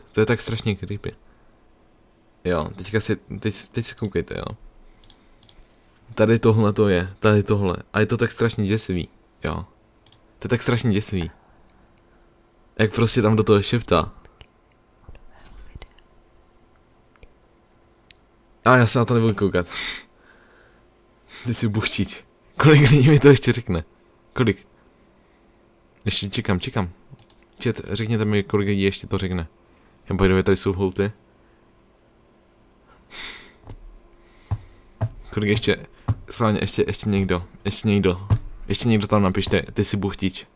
Jo, teď se koukejte, jo. Tady tohle to je, tady tohle. A je to tak strašně děsivý, jo. To je tak strašně děsivý. Jak prostě tam do toho šeptá. A já se na to nebudu koukat. Ty si buchtič. Kolik lidí mi to ještě řekne? Kolik? Ještě čekám. Čet, řekněte mi, kolik lidí ještě to řekne. Já by tady jsou houty. Kolik ještě, Sláně, ještě někdo tam napište, ty jsi buchtič.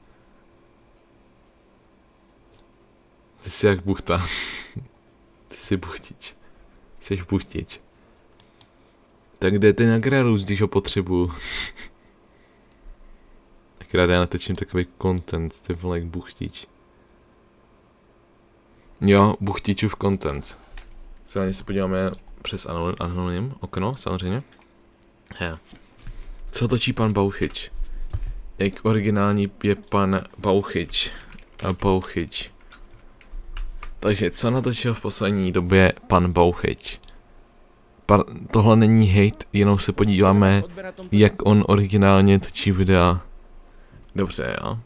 Ty jsi jak buchta. Ty jsi buchtič. Jsi buchtič. Tak kde ty na Grelus, když ho potřebuju? Akorát já natočím takový content, ty vole, jak buchtič. Jo, buchtičův content. Samozřejmě se podíváme přes anonym okno, samozřejmě. Yeah. Co točí pan Bauchyč? Jak originální je pan Bauchyč? Bauchyč. Takže co natočil v poslední době pan Bauchyč? Tohle není hate, jenom se podíváme, jak on originálně točí videa. Dobře, jo.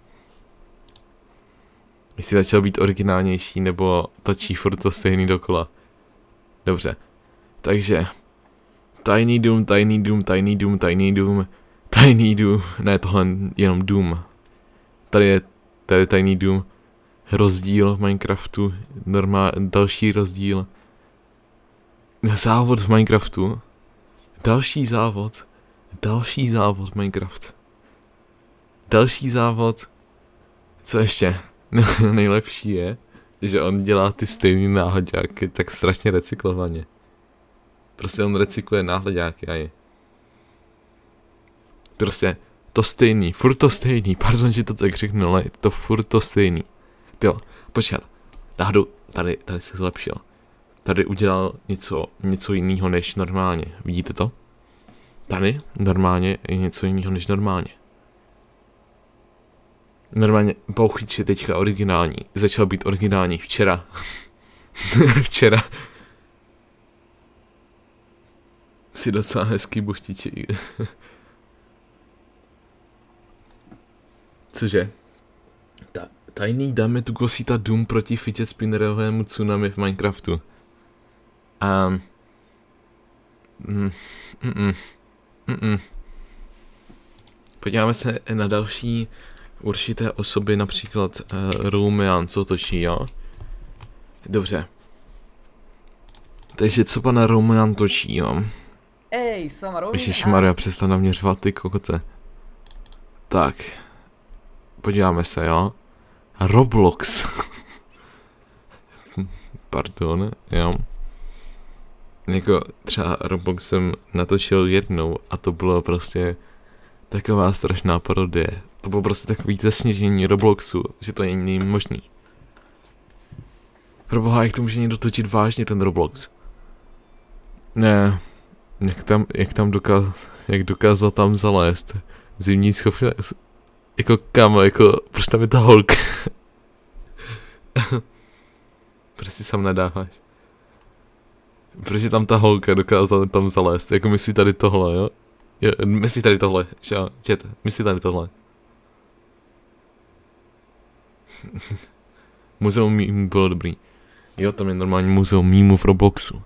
Jestli začal být originálnější, nebo točí furt to stejný dokola. Dobře. Takže Tiny Doom, ne, tohle jenom Doom. Tady je Tiny Doom. Rozdíl v Minecraftu, další rozdíl. Závod v Minecraftu. Další závod Minecraft. Další závod. Co ještě? Nejlepší je, že on dělá ty stejný náhledáky tak strašně recyklovaně. Prostě on recykluje náhledáky a je. Prostě to stejný, furt to stejný, pardon, že to tak řeknu, ale to furt to stejný. Tyjo, počkat, náhodou, tady se zlepšil. Tady udělal něco jiného než normálně, vidíte to? Tady normálně je něco jiného než normálně. Normálně Bauchyč je teďka originální, začal být originální včera. Včera. Si docela hezký buchtiči. Cože? Tajný dáme tu kosíta Doom proti fidget spinnerovému tsunami v Minecraftu. Podíváme se na další určité osoby, například Romean, co točí, jo? Dobře. Takže co pan Romean točí, jo? Ježišmarja, přestan na mě řvat, ty kokoce. Tak. Podíváme se, jo? Roblox. Pardon, jo. Jako třeba Roblox jsem natočil jednou a to bylo prostě taková strašná parodie. To bylo prostě takový zesněžení Robloxu, že to není možný. Proboha, jak to může někdo točit vážně ten Roblox? Ne, jak dokázal tam zalézt zimní schově, jako kam, jako, proč tam je ta holka? Proč si sám nadáváš? Proč je tam ta holka dokázala tam zalézt, jako myslí tady tohle, jo? Myslí tady tohle, chat, myslí tady tohle. Muzeum mýmů bylo dobrý. Jo, tam je normální muzeum mýmů v Robloxu.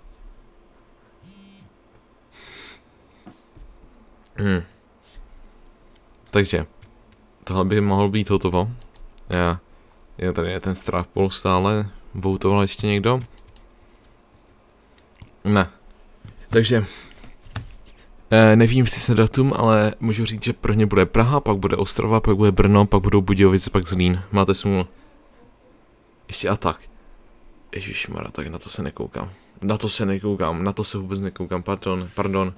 Takže, tohle by mohlo být hotovo. Jo, tady je ten Strafpol stále. Voutoval ještě někdo? Ne. Takže, nevím, jestli se datum, ale můžu říct, že prvně bude Praha, pak bude Ostrava, pak bude Brno, pak budou Budějovice, pak Zlín. Máte smůlu. Ještě a tak. Ježišmarja, tak na to se nekoukám. Na to se vůbec nekoukám, pardon.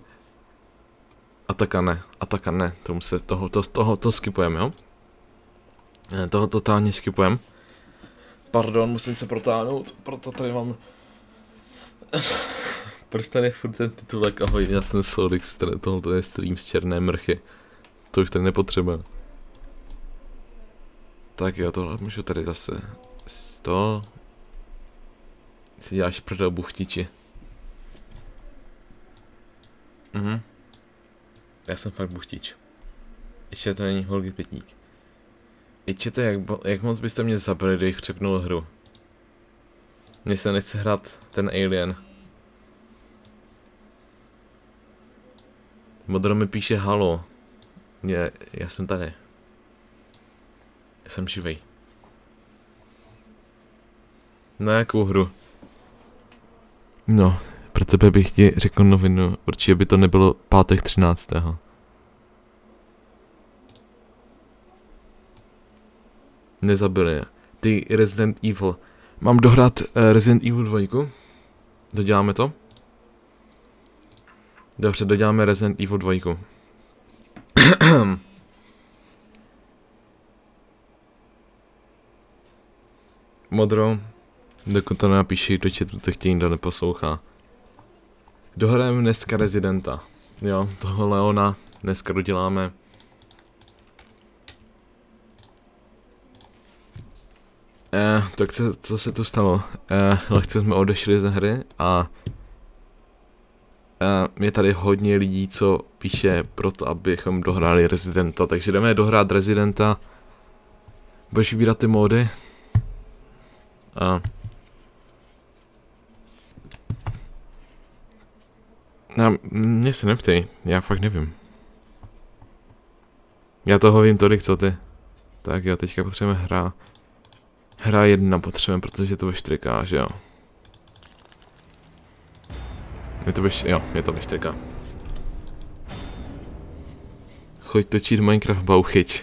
Ataka ne, to skipujeme, jo? Toho totálně skipujeme. Pardon, musím se protáhnout, proto tady mám... Proč tady je furt ten titulek, ahoj, já jsem Solix, tohle je stream z Černé mrchy. To už tady nepotřebujeme. Tak jo, tohle můžu tady zase... 100... Si děláš prdel buchtiči. Já jsem fakt buchtič. Ještě to není holky pětník. Ičete, jak moc byste mě zabili, kdybych přepnul hru. Mně se nechce hrát ten Alien. Modro mi píše halo. Já jsem tady. Jsem živej. Na jakou hru? No, pro tebe bych ti řekl novinu. Určitě by to nebylo pátek 13. Nezabili. Ty Resident Evil. Mám dohrát Resident Evil 2? Doděláme to? Dobře, doděláme Resident Evil 2. Modro. Dokud to nenapíši do chatu, to chtějí nikdo neposlouchá. Dohrajeme dneska Residenta. Jo, toho Leona dneska doděláme. Tak co se tu stalo? Lehce jsme odešli ze hry a je tady hodně lidí, co píše proto, abychom dohráli Residenta, takže jdeme dohrát Residenta. Budeš vybírat ty módy? Mě se neptej, já fakt nevím. Já toho vím tolik, co ty. Tak jo, teďka potřebujeme hra 1 potřebujeme, protože to ve 4K, že jo. Je to ve 4K. Choď točit Minecraft bauchyť.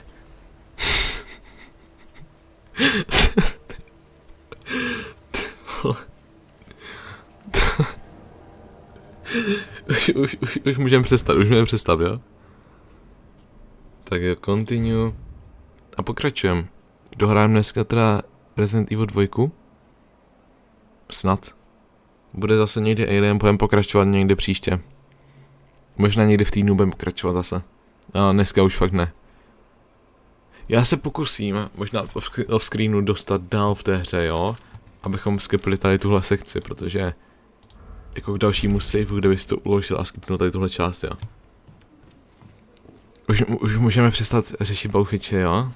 Už můžeme přestat, jo? Tak jo, continue. A pokračujeme. Dohrajeme dneska teda Resident Evil 2. Snad. Bude zase někdy Alien, budeme pokračovat někdy příště. Možná někdy v týdnu budeme pokračovat zase. Ale dneska už fakt ne. Já se pokusím, možná off screenu dostat dál v té hře, jo? Abychom skipli tady tuhle sekci, protože jako k dalšímu saveu, kde bys to uložil a skipnul tady tuhle část, jo? Už můžeme přestat řešit bauchyče, jo?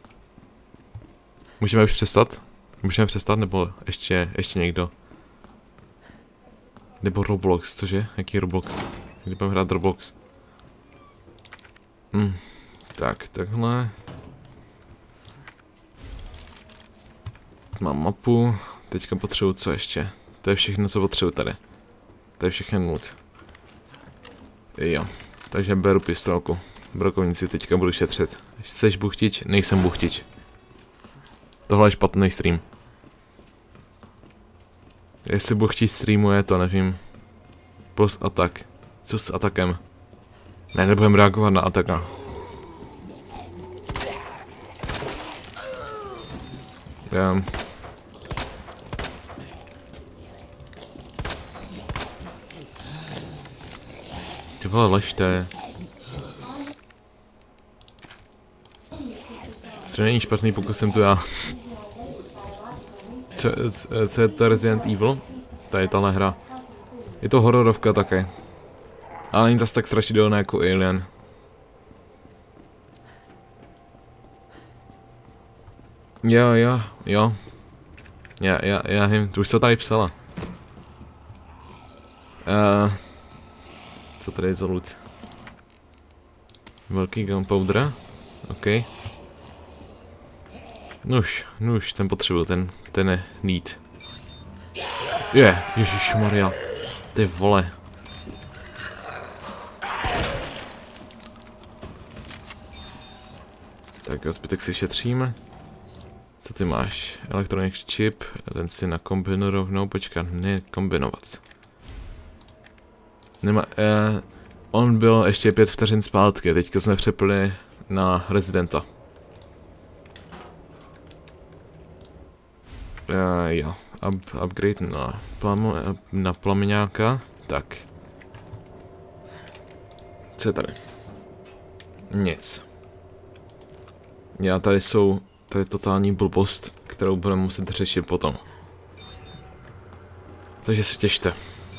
Můžeme už přestat? Můžeme přestat, nebo ještě někdo? Nebo Roblox, cože? Jaký Roblox? Kdy budeme hrát Roblox? Tak, takhle. Mám mapu. Teďka potřebuji co ještě? To je všechno, co potřebuji tady. To je všechno loot. Jo. Takže beru pistolku. Brokovnici teďka budu šetřit. Chceš buchtič? Nejsem buchtič. Tohle je špatný stream. Jestli buchtič streamuje, to nevím. Plus atak. Co s atakem? Ne, nebudem reagovat na ataka. Ty vole, ležte. To není špatný, pokud jsem tu já. Co je to Resident Evil? Tady tahle hra. Je to hororovka také. Ale není zase tak strašidelné jako Alien. Jo. Já vím, tu už se tady psala. Co tady je za loot? Velký gunpowder? OK. Nuž, ten potřebuji, ten je need. Ježišmarja. Ty vole. Tak jo, zbytek si šetříme. Co ty máš? Electronic chip, ten si nakombinu rovnou, počkat, ne kombinovat. Nemá, on byl ještě 5 vteřin zpátky, teďka jsme přepli na Residenta. Jo, upgrade na plameňáka, tak. Co je tady? Nic. Já tady je totální blbost, kterou budeme muset řešit potom. Takže se těšte.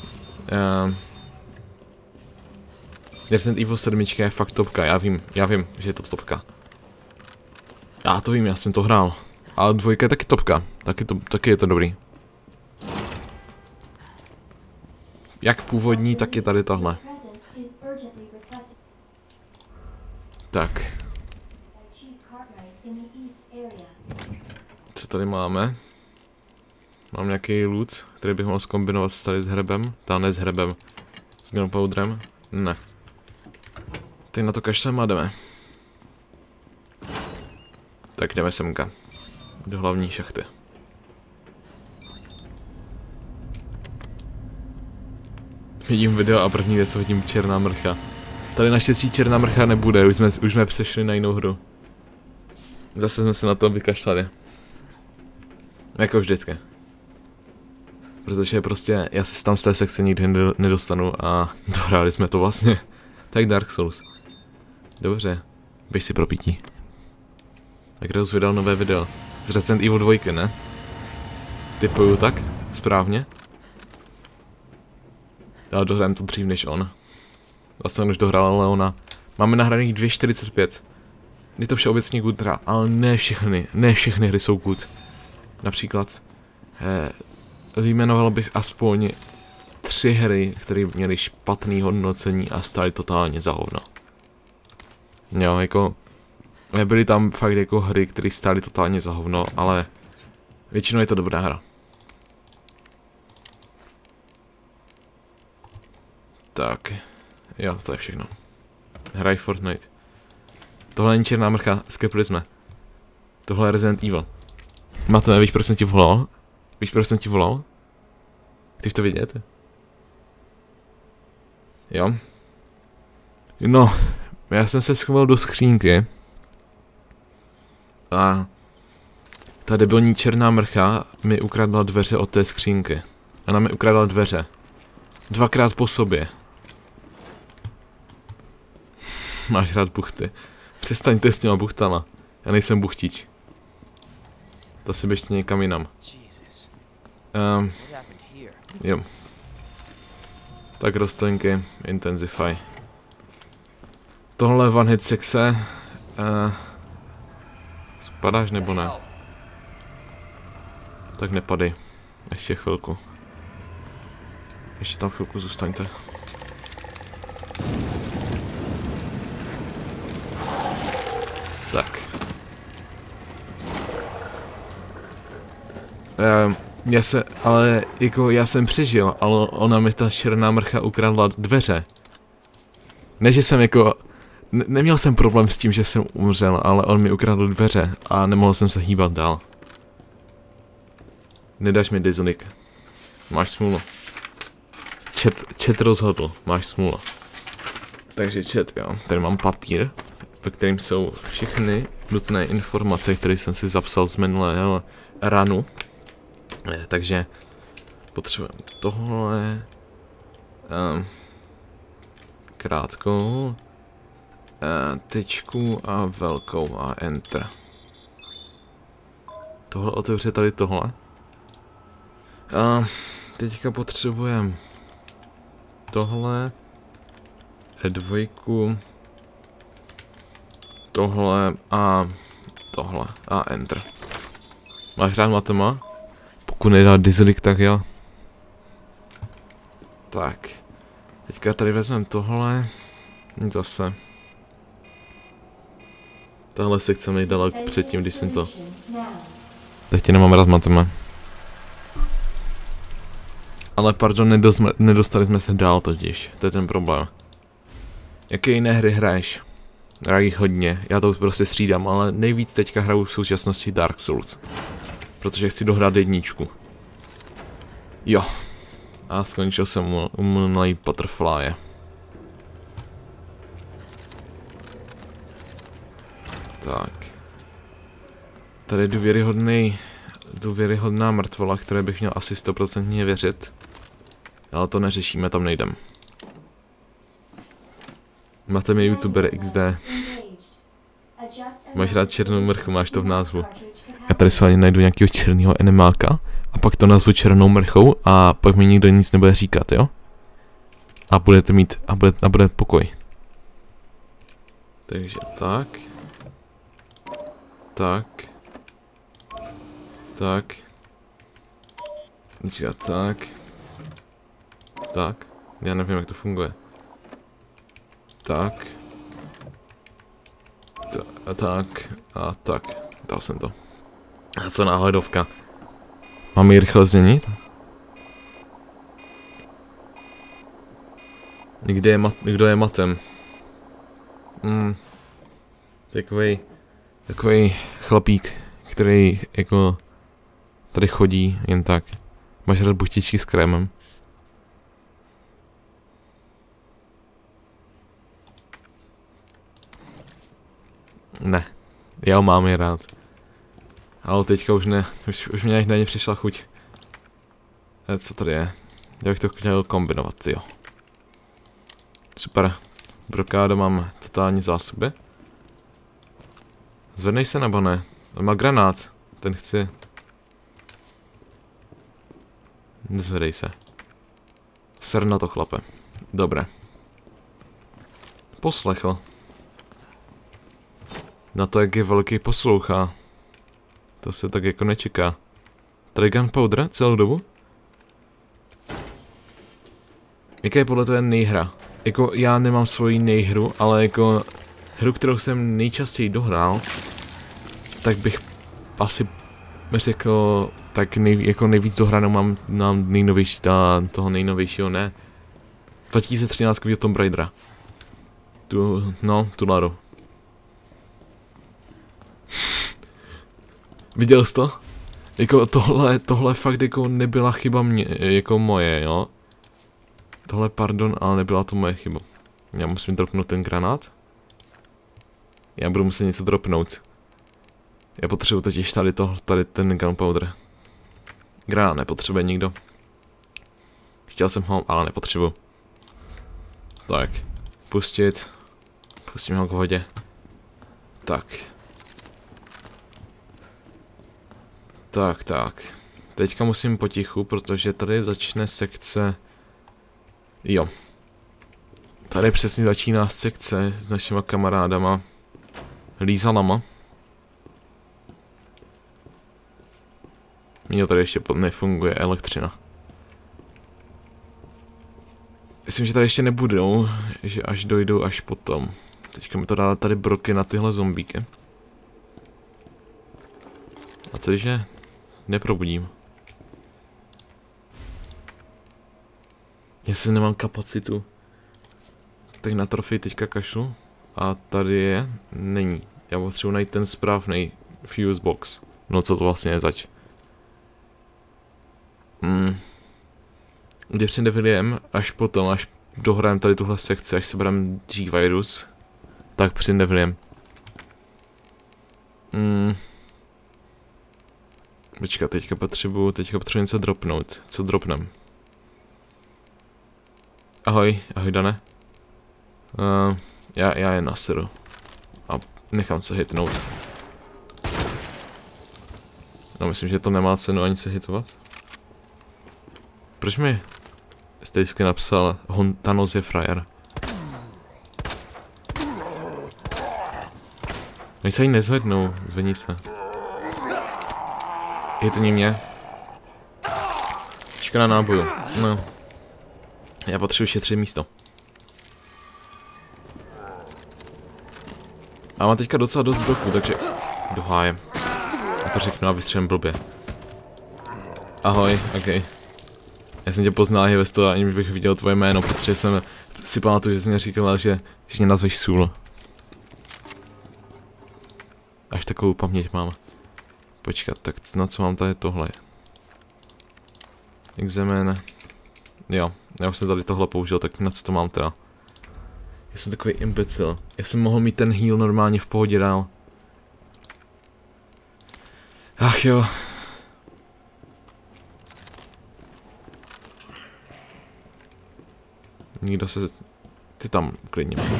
Resident Evil 7 je fakt topka, já vím, že je to topka. Já to vím, já jsem to hrál. Ale 2 je taky topka, taky je to dobrý. Jak původní, tak je tady tahle. Tak. Co tady máme? Mám nějaký loot, který bych mohl zkombinovat tady s hrebem. Ne s hrebem. S gunpowderem? Ne. Teď na to kašlem a jdeme. Tak jdeme semka. Do hlavní šachty. Vidím video a první věc, co vidím, černá mrcha. Tady naštěstí černá mrcha nebude, už jsme přešli na jinou hru. Zase jsme se na to vykašlali. Jako vždycky. Protože prostě já se tam z té sekce nikdy nedostanu a dohráli jsme to vlastně. Tak Dark Souls. Dobře, běž si pro pití. A kdo jsi vydal nové video? Z Resident Evil 2, ne? Typuju tak? Správně? Já dohrám to dřív než on. Vlastně on už dohrál Leona. Máme nahraných 2.45. Je to všeobecně good hra, ale ne všechny hry jsou good. Například vyjmenoval bych aspoň 3 hry, které měly špatné hodnocení a stály totálně za hovno. Jo, jako byly tam fakt jako hry, které stály totálně za hovno, ale většinou je to dobrá hra. Tak, jo, to je všechno. Hraj Fortnite. Tohle není černá mrcha, skepli jsme. Tohle je Resident Evil. Matome, víš, proč jsem ti volal? Víš, proč jsem ti volal? Chceš to vidět? Jo. No, já jsem se schoval do skřínky. A ta debilní černá mrcha mi ukradla dveře od té skřínky. Ona mi ukradla dveře. 2krát po sobě. Máš rád buchty. Přestaňte s těma buchtama. Já nejsem buchtič. To si běžte někam jinam. Jo. Tak rostlinky, Intensify. Tohle one hit sekce. Spadáš nebo ne? Tak nepadej. Ještě chvilku. Ještě tam chvilku zůstaňte. Tak. Já jsem přežil, ale ona mi ta černá mrcha ukradla dveře. Ne, že jsem jako... Neměl jsem problém s tím, že jsem umřel, ale on mi ukradl dveře a nemohl jsem se hýbat dál. Nedáš mi dislike. Máš smůlu. Chat rozhodl, máš smůlu. Takže chat, jo. Tady mám papír, ve kterým jsou všechny nutné informace, které jsem si zapsal z minulého ranu. Takže potřebujeme tohle, krátkou, tečku a velkou a enter. Tohle otevře tady tohle. A teďka potřebujeme tohle, E2, tohle a enter. Máš rád matema? Pokud nedá dislike, tak jo. Tak. Teďka tady vezmeme tohle. Zase. Tahle sekce mi dala předtím, když jsem to... Teď nemám rád matema. Ale pardon, nedostali jsme se dál totiž. To je ten problém. Jaké jiné hry hraješ? Hraju jich hodně, já to prostě střídám, ale nejvíc teďka hraju v současnosti Dark Souls. Protože chci dohrát 1. Jo. A skončil jsem u Moonlight Butterfly. Tak. Tady je důvěryhodná mrtvola, které bych měl asi 100% věřit. Ale to neřešíme, tam nejdem. Máte mi YouTuber XD. Máš rád černou mrchu, máš to v názvu. Já tady se najdu nějakého černého animáka a pak to nazvu černou mrchou a pak mi nikdo nic nebude říkat, jo? A budete mít, a bude pokoj. Takže tak. Tak. Tak. Tak. Tak. Já nevím, jak to funguje. Tak. Tak. a tak. Dal jsem to. A co náhledovka? Mám ji rychle změnit? Kdo je matem? Takovej chlapík, který jako tady chodí jen tak. Máš rád buchtičky s krémem? Ne, já ho mám je rád. Ale teďka už ne, už mě na ně přišla chuť. Co tady je? Já bych to chtěl kombinovat, jo. Super. Brokáda mám totální zásoby. Zvednej se nebo ne? On má granát. Ten chci. Nezvedej se. Ser na to, chlape. Dobré. Poslechl. Na to, jak je velký poslouchá. To se tak jako nečeká. Tady gunpowder celou dobu? Jaká je podle tebe nejhra? Jako já nemám svoji nejhru, ale jako hru, kterou jsem nejčastěji dohrál, tak bych asi řekl, tak jako nejvíc dohranou mám na nejnovější, toho nejnovějšího, ne. 2013 Tomb Raidera. Tu Laru. Viděl jsi to? Jako tohle fakt jako nebyla chyba jako moje, jo? Tohle pardon, ale nebyla to moje chyba. Já musím dropnout ten granát. Já budu muset něco dropnout. Já potřebuji totiž tady ten gunpowder. Granát nepotřebuje nikdo. Chtěl jsem ho, ale nepotřebuji. Tak. Pustit. Pustím ho k vodě. Tak. Tak. Teďka musím potichu, protože tady začne sekce. Jo. Tady přesně začíná sekce s našima kamarádama. Lízalama. Mně tady ještě nefunguje elektřina. Myslím, že tady ještě nebudou, že až dojdou až potom. Teďka mi to dá tady broky na tyhle zombíky. A co když je neprobudím? Já si nemám kapacitu. Tak na trofej teďka kašlu. A tady je, není. Já potřebuji najít ten správný fuse box. No co to vlastně je zač? Když si nevěděm, až potom, až dohrajeme tady tuhle sekci, až se bereme G-Virus, tak přinevlím. Počkat, teďka potřebuji něco dropnout. Co dropnem? Ahoj Dane. Já je naseru. A nechám se hitnout. No myslím, že to nemá cenu ani se hitovat. Proč mi jste vždycky napsal Thanos je frajer? Oni se ani nezvednou, zvedni se. Je to mě? Škoda náboju, no. Já potřebuji šetřit místo. A mám teďka docela dost broků, takže do háje. Já to řeknu a vystřelím blbě. Ahoj, okej. Já jsem tě poznal, Hevesto, ani bych viděl tvoje jméno, protože jsem si pamatuju, že jsi mě říkala, že mě nazveš Sůl. Až takovou paměť mám. Počkat, tak na co mám tady tohle? Examine. Jo, já už jsem tady tohle použil, tak na co to mám teda? Já jsem takový imbecil. Já jsem mohl mít ten heal normálně v pohodě dál. Ach jo. Nikdo se... Ty tam klidně pojď.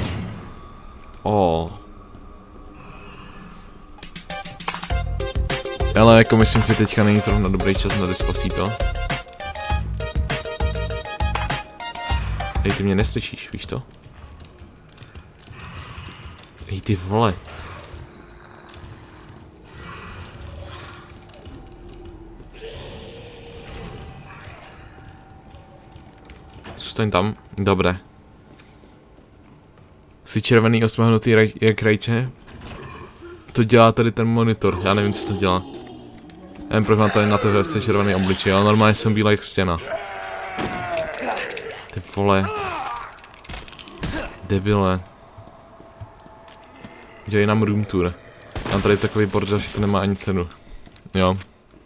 Ale jako myslím, že teďka není zrovna dobrý čas na Despacito. Hej, ty mě neslyšíš, víš to? Hej, ty vole. Zůstaň tam, dobré. Jsi červený osmahnutý jak rajče? To dělá tady ten monitor, já nevím, co to dělá. Nevím, proč mám tady na TVFC červený obličej, ale normálně jsem bílý jak stěna. Ty vole. Debile. Dělej nám room tour. Mám tady takový bordel, že to nemá ani cenu. Jo.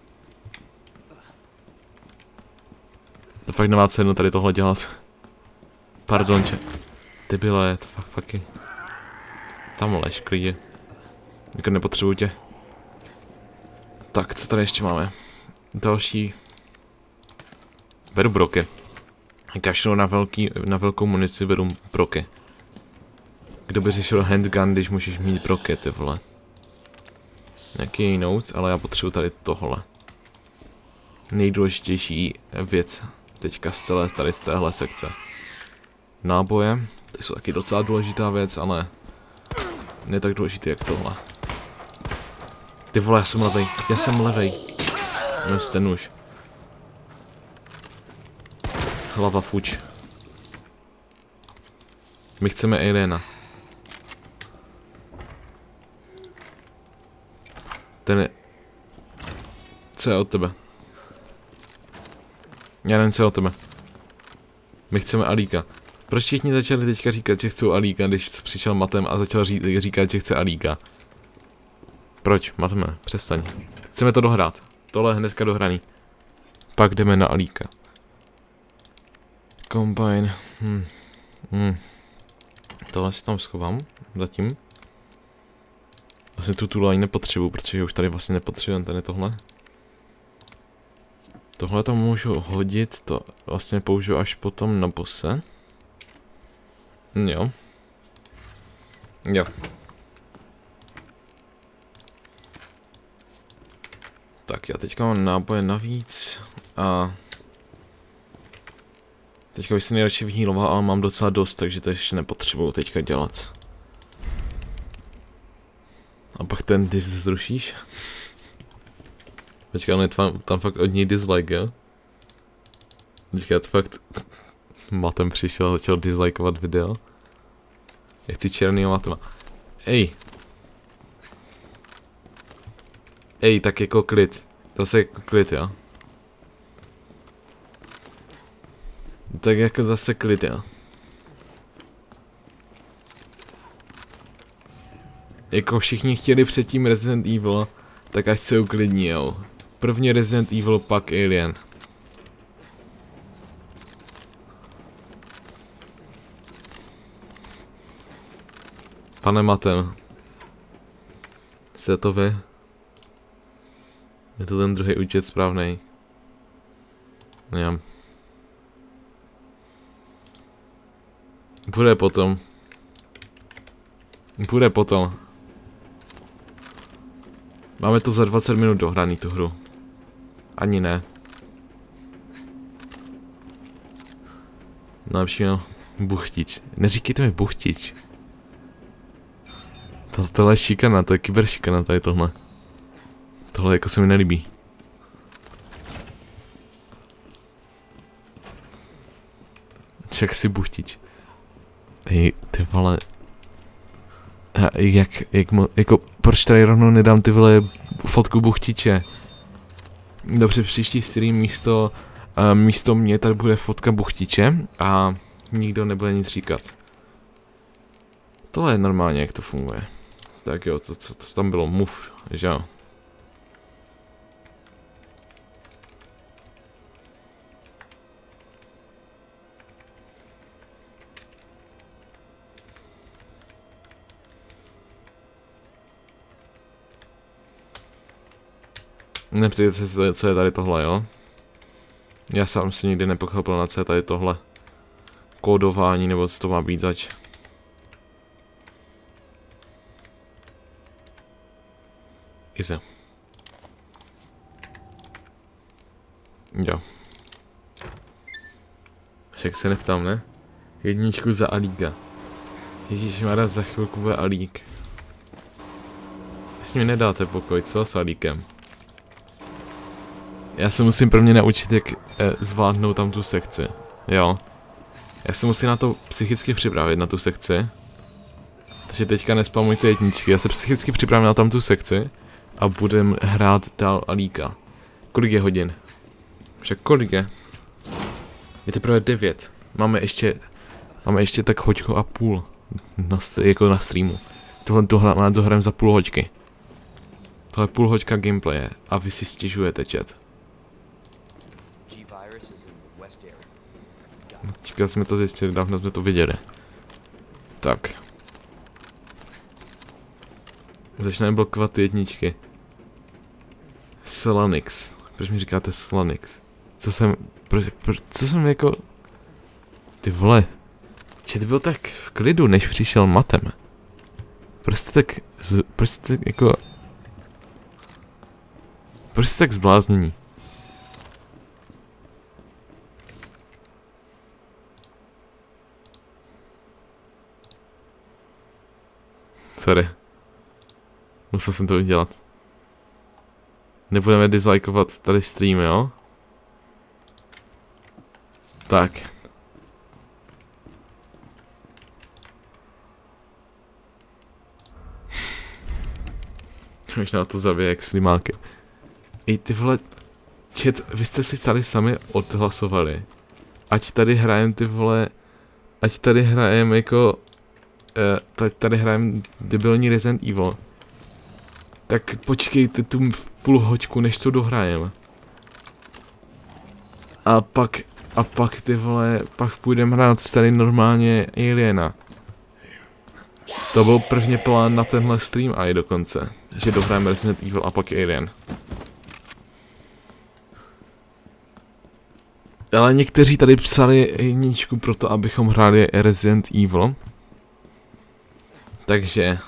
To fakt nemá cenu tady tohle dělat. Pardon, debile, to fakt je. Tam lež, klidně. Jako nepotřebuji tě. Tak, co tady ještě máme? Další. Beru broky. Kašlu na velkou munici, beru broky. Kdo by řešil handgun, když můžeš mít broky, ty vole. Nějaký notes, ale já potřebuji tady tohle. Nejdůležitější věc teďka z celé tady z téhle sekce. Náboje, to jsou taky docela důležitá věc, ale ne tak důležitý jak tohle. Ty vole, já jsem levej. Než ten nůž. Hlava fuč. My chceme aliena. Ten je... Co je od tebe? Já nevím, co je od tebe. My chceme Alíka. Proč všichni začali teďka říkat, že chcou Alíka, když přišel Matem a začal říkat, že chce Alíka? Proč? Mateme, přestaň. Chceme to dohrát. Tohle je hnedka dohraný. Pak jdeme na Alíka. Combine. Tohle si tam schovám. Zatím. Vlastně tu line nepotřebuji, protože už tady vlastně nepotřebujeme tady tohle. Tohle tam můžu hodit, to vlastně použiju až potom na bose. Jo. Jo. Tak já teďka mám náboje navíc a... Teďka bych se nejradši vyhýloval, ale mám docela dost, takže to ještě nepotřebuju teďka dělat. A pak ten dis zrušíš? Počkej, ale tam fakt od něj dislike, jo? Teďka to fakt... Matem přišel a začal dislikeovat video. Já chci černýho Matema. Ej! Ej, tak jako klid. Zase jako klid, jo? Tak jako zase klid, jo? Jako všichni chtěli předtím Resident Evil, tak ať se uklidní, jo. První Resident Evil, pak Alien. Pane Matem. Jste to vy? Je to ten druhý účet správnej? Jo. Bude potom. Bude potom. Máme to za 20 minut dohraný tu hru. Ani ne. Najlepší no, buchtič. Neříkejte mi buchtič. Tohle je šikana, to je kyberšikana tady tohle. Tohle jako se mi nelíbí. Čak si buchtič. Hej, ty vole. Jako, proč tady rovnou nedám ty vole fotku buchtiče? Dobře, příští stream místo mě tady bude fotka buchtiče a nikdo nebude nic říkat. Tohle je normálně, jak to funguje. Tak jo, co tam bylo? Move, že jo? Neptejte se, co je tady tohle, jo? Já sám si nikdy nepochopil, na co je tady tohle kódování, nebo co to má být zač. Ize. Jo. Však se neptám, ne? Jedničku za Alíka. Ježišmarja, za chvilku bude Alík. Jestli mi nedáte pokoj, co s Alíkem? Já se musím pro mě naučit, jak zvládnout tam tu sekci. Jo. Já se musím na to psychicky připravit, na tu sekci. Takže teďka nespamujte jedničky, já se psychicky připravím na tam tu sekci a budem hrát dál Alíka. Kolik je hodin? Však kolik je? Je teprve 9. Máme ještě tak hoďku a půl jako na streamu. Tohle dohrám za půl hoďky. Tohle je půl hoďka gameplaye a vy si stěžujete, chat. Teďka jsme to zjistili, dávno jsme to viděli. Tak. Začneme blokovat ty jedničky. Solanix. Proč mi říkáte Solanix? Co jsem jako... Ty vole. Chat byl tak v klidu, než přišel Matem. Prostě tak zbláznění. Sorry. Musel jsem to udělat. Nebudeme dislikeovat tady stream, jo? Tak. Možná to zabije jak slimáky. Ej, ty vole, chat, vy jste si tady sami odhlasovali. Ať tady hrajem, ty vole, ať tady hrajem jako, tady hrajem debilní Resident Evil. Tak počkejte tu půl hoďku, než to dohrajem. A pak ty vole, pak půjdeme hrát tady normálně Aliena. To byl první plán na tenhle stream a i dokonce. Že dohrajeme Resident Evil a pak Alien. Ale někteří tady psali jedničku proto, abychom hráli Resident Evil. Takže...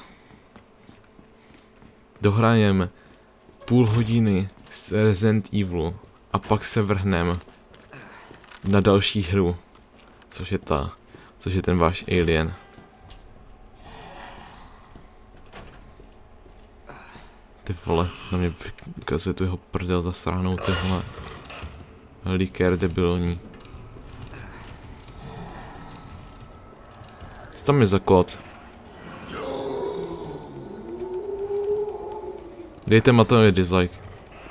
dohrajeme půl hodiny z Resident Evilu a pak se vrhneme na další hru. Což je ten váš Alien. Ty vole, na mě ukazuje tu jeho prdel zasráhnou, tyhle likér debilní. Co tam je za kód? Dejte Matovi dislike.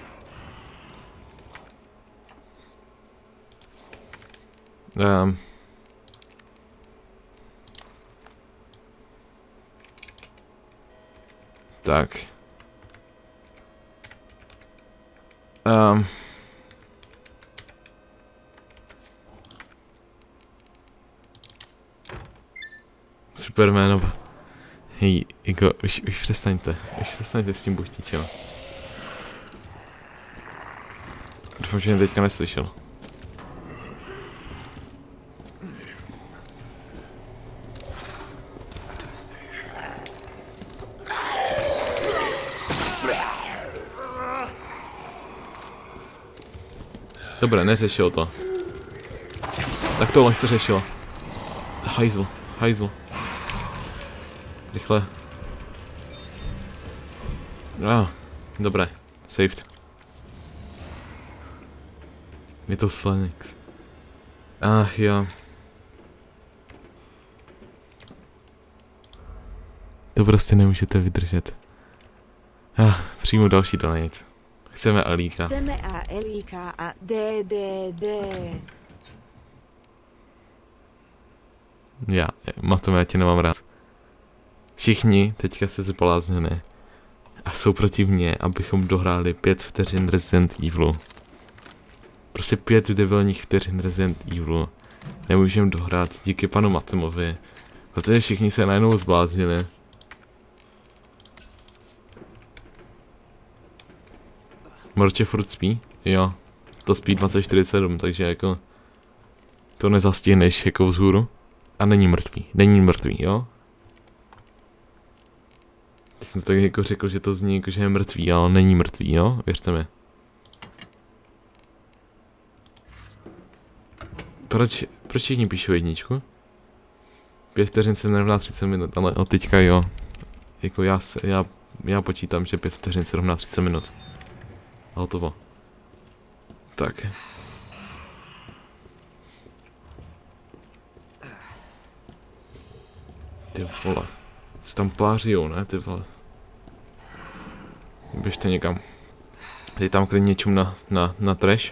Tak. Supermanova. Hej, jako, už přestaňte s tím buchtičem. Doufám, že mě teďka neslyšel. Dobré, neřešil to. Tak to lehce řešilo. Hajzl. Rychle. Dobré, saved. Je to Solanix. Ach jo. To prostě nemůžete vydržet. Přijmu další donate. Chceme Alíka. Chceme Alíka a DDD. Matome, já tě nemám rád. Všichni teďka se zblázněné. A jsou proti mně, abychom dohráli 5 vteřin Resident Evilu. Prostě 5 debilních vteřin Resident Evilu. Nemůžeme dohrát díky panu Matemovi. Protože všichni se najednou zbláznili. Morče furt spí? Jo. To spí 2047, takže jako... to nezastihneš jako vzhůru. A není mrtvý, jo? Ty jsem to tak jako řekl, že to zní jako, že je mrtvý, ale není mrtvý, jo? Věřte mi. Proč všichni píšou jedničku? 5 vteřin se nerovná 30 minut, ale od teďka jo. Jako já počítám, že 5 vteřin se rovná 30 minut. A hotovo. Tak. Ty vole. Se tam pářijou, ne, ty vole. Běžte někam. Teď tam klidně čum na trash.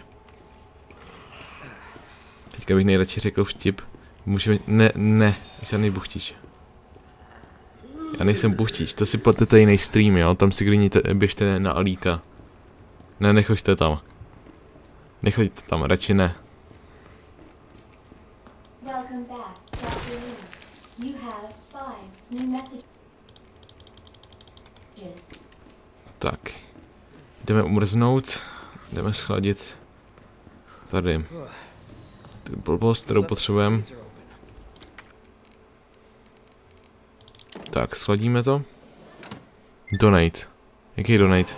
Teďka bych nejradši řekl vtip. Můžeme, ne, žádný buchtič. Já nejsem buchtič, to si platete jiný stream, jo, tam si klidně běžte na Alíka. Ne, nechoďte tam. Nechoďte tam, radši ne. Tak. Jdeme umrznout. Jdeme schladit. Tady. Tu blbost, kterou potřebujeme. Tak, schladíme to. Donate. Jaký donate?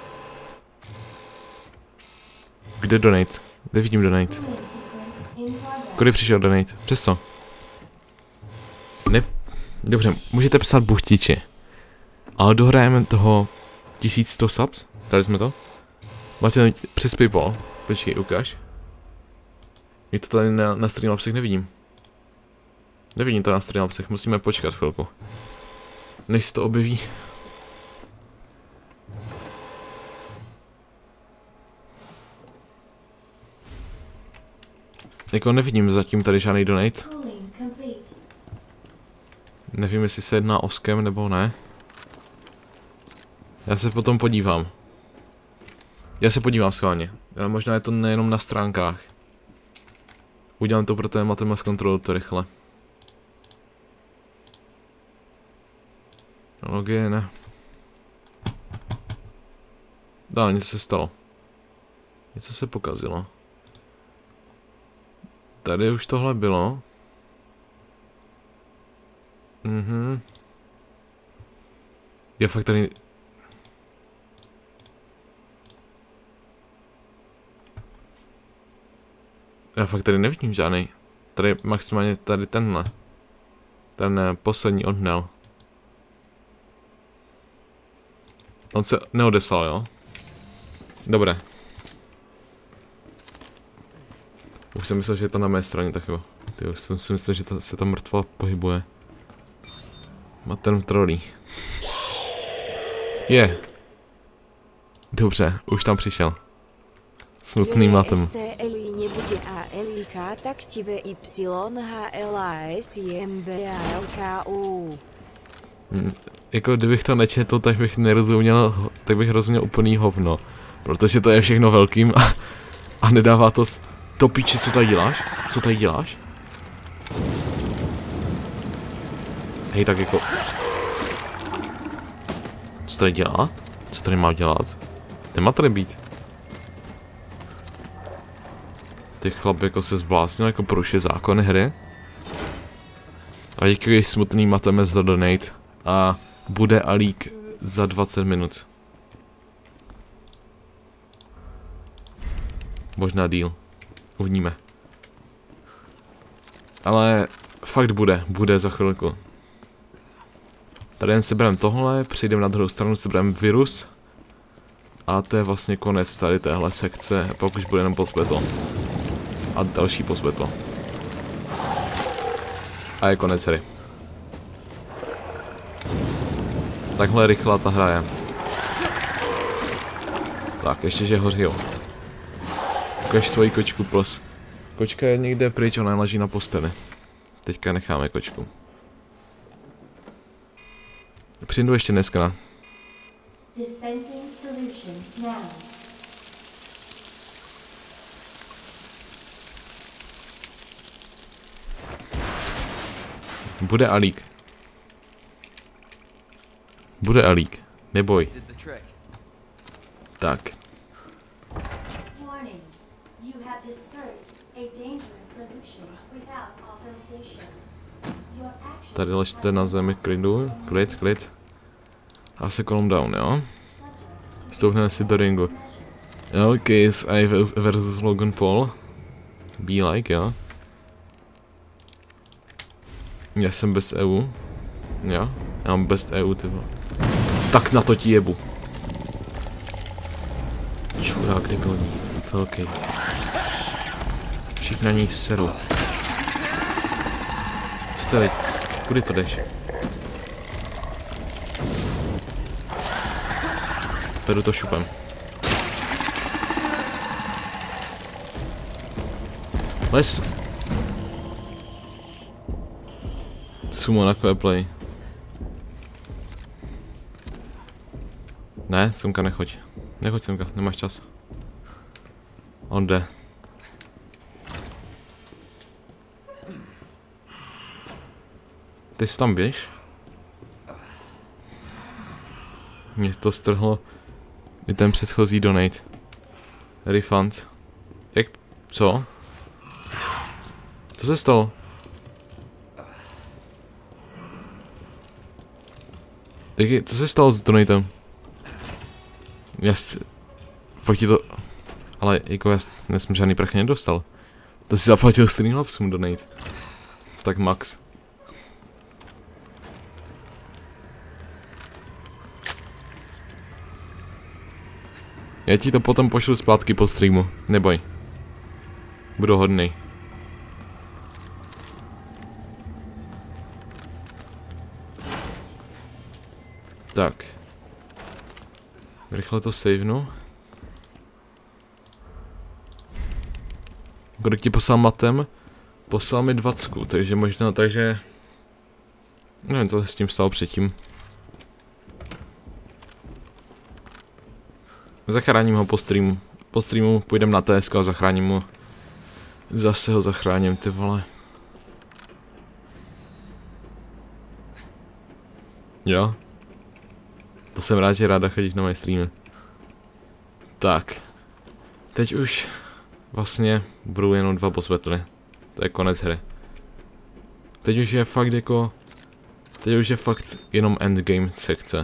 Kde donate? Kde vidím donate? Kudy přišel donate? Přes co? Ne. Dobře, můžete psát buchtiči. Ale dohrajeme toho 1100 subs? Dali jsme to? Máte přes PayPal? Počkej, ukáž. Je to tady na Streamlabsech nevidím. Nevidím to na Streamlabsech, musíme počkat chvilku. Než se to objeví. Jako nevidím zatím tady žádný donate. Nevím, jestli se jedná o scam nebo ne. Já se potom podívám. Já se podívám schválně. Možná je to nejenom na stránkách. Udělám to pro téma, zkontroluji to rychle. Logie ne. Dál, něco se stalo. Něco se pokazilo. Tady už tohle bylo. Já fakt tady... Já fakt tady nevidím žádnej. Tady maximálně tady tenhle. Ten poslední odhnal. On se neodeslal, jo? Dobré. Už jsem myslel, že je to na mé straně, tak jo. Ty už jsem si myslel, že se ta mrtva pohybuje. Mater trolí. Je. Dobře, už tam přišel. Smutným matem. Nebude ALIK, tak tibe YHLASIMBALKU. Jako kdybych to nečetl, tak bych nerozuměl, tak bych rozuměl úplný hovno. Protože to je všechno velkým a nedává to to píči, co tady děláš? Co tady děláš? Hej, tak jako... Co tady dělá? Co tady má dělat? Nemá tady být. Ty chlap jako se zbláznil, jako porušuje zákony hry. A díky smutný mateme za donate. A bude Alík za 20 minut. Možná díl. Uvidíme. Ale fakt bude za chvilku. Tady jen si bereme tohle, přejdeme na druhou stranu, si bereme virus. A to je vlastně konec tady téhle sekce, pak už bude jenom postbattle. A další postbattle. A je konec hry. Takhle rychlá ta hra je. Tak, ještě že hoří. Ukaž svoji kočku, plus. Kočka je někde pryč, ona leží na posteli. Teďka necháme kočku. Přijdu ještě dneska. Bude Alík. Bude Alík. Neboj. Tak. Tady ležte na zemi, klid. A se calm down, jo? Stoupneme si do ringu. Case I versus Logan Paul. Be like, jo? Já jsem bez EU. Jo? Já mám bez EU, ty vole. Tak na to ti jebu. Čurák debilní. Velký. Všichni na něj seru. Co tady? Kudy to jdeš? Beru to šupem. Les. Sumo na play. Ne, Sumka, nechoď. Nechoď, Sumka, nemáš čas. On jde. Ty jsi tam běž? Mě to strhlo i ten předchozí donate. Refund. Jak? Co? Co se stalo? Co se stalo s donatem? Fakt ti to... Ale jako já jsem žádný prachy nedostal. To si zaplatil Streamlabsům donate. Tak max. Já ti to potom pošlu zpátky po streamu, neboj. Budu hodnej. Tak. Rychle to savenu. Kolik ti poslal matem? Poslal mi 20, takže možná, takže... Nevím, co se s tím stalo předtím. Zachráním ho po streamu. Po streamu půjdem na TSK a zachráním ho. Zase ho zachráním, ty vole. Jo? To jsem rád, že ráda chodíš na moje streamy. Tak. Teď už vlastně budou jenom 2 boss battle. To je konec hry. Teď už je fakt jako... Teď už je fakt jenom endgame sekce.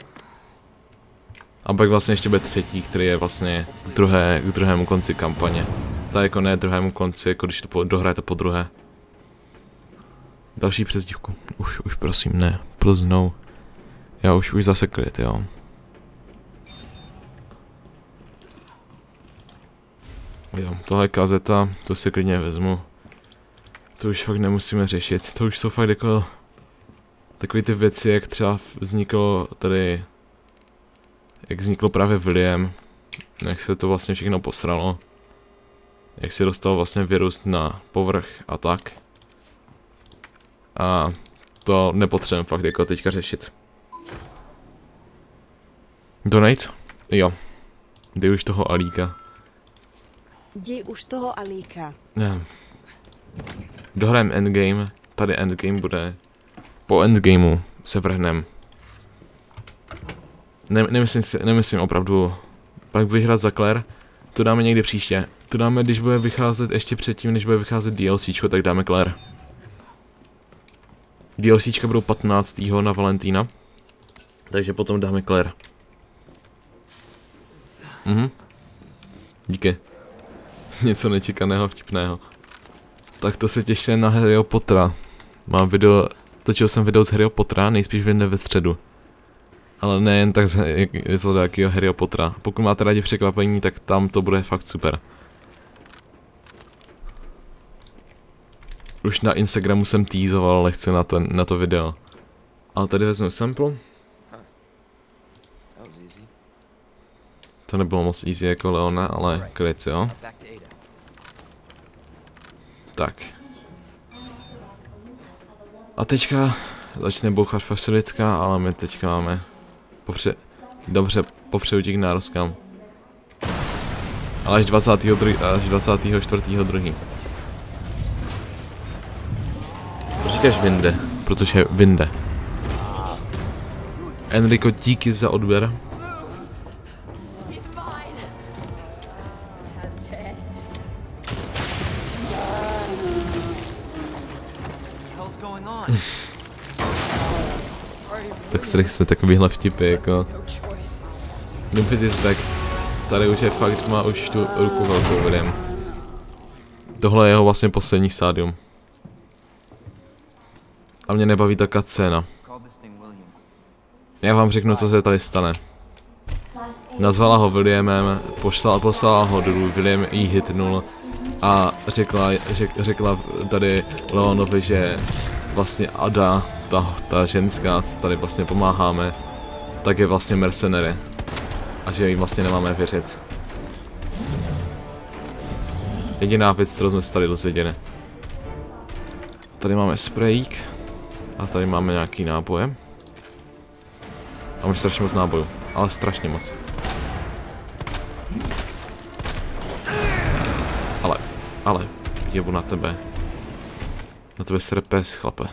A pak vlastně ještě bude třetí, který je vlastně k druhému konci kampaně. Ta jako ne druhému konci, jako když to dohrajete po druhé. Další přezdívku. Už prosím, ne. Plznou. Já už zase klid, jo. Jo, tohle je kazeta, to si klidně vezmu. To už fakt nemusíme řešit, to už jsou fakt jako... Takové ty věci, jak třeba vzniklo tady... Jak vzniklo právě William. Jak se to vlastně všechno posralo. Jak se dostal vlastně virus na povrch a tak. A to nepotřebujeme fakt jako teďka řešit. Donate? Jo. Jdi už toho Alíka. Jdi už toho Alíka. Ne. Dohrajem endgame. Tady endgame bude. Po endgameu se vrhnem. Nemyslím opravdu. Pak vyhrát za Claire. To dáme někdy příště. To dáme, když bude vycházet ještě předtím, než bude vycházet DLCčko, tak dáme Claire. DLCčka budou 15. na Valentína. Takže potom dáme Claire. Díky. Něco nečekaného, vtipného. Tak to se těšte na Harryho Pottera. Mám video, točil jsem video z Harryho Pottera, nejspíš vyjde ve středu. Ale nejen tak z jakého Harryho Pottera. Pokud máte rádi překvapení, tak tam to bude fakt super. Už na Instagramu jsem teasoval lehce na to video. Ale tady vezmu sample. To nebylo moc easy jako Leona, ale kryt, jo. Tak. A začne bouchat facilitka, ale my teďka máme popředu k nároskám. Ale až 24.2. Říkáš Vinde, protože Vinde. Enrico, díky za odběr. Tak se takovýhle vtipy jako. Doomfist is back. Tady už je fakt, má už tu ruku velkou William. Tohle je jeho vlastně poslední stádium. A mě nebaví ta cutscéna. Já vám řeknu, co se tady stane. Nazvala ho Williamem, poslala ho dolů, William jí hitnul a řekla tady Leonovi, že vlastně Ada, ta ženská, co tady vlastně pomáháme, tak je vlastně mercenary. A že jim vlastně nemáme věřit. Jediná věc, kterou jsme se tady dozvěděli. Tady máme sprejík. A tady máme nějaký náboje. A máme strašně moc nábojů. Ale strašně moc. Ale, jebu na tebe. Na tebe sere pes, chlape.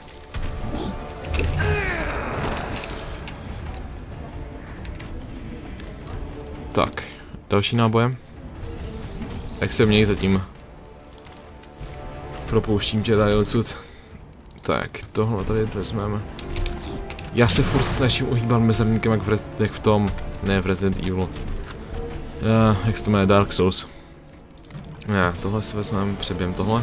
Tak, další náboje. Jak se měj zatím? Propouštím tě tady odsud. Tak, tohle tady vezmeme. Já se furt snažím uhýbat mezerníkem jak v tom, ne v Resident Evilu. Jak se to jmenuje, Dark Souls. Tohle si vezmeme, přebijeme tohle.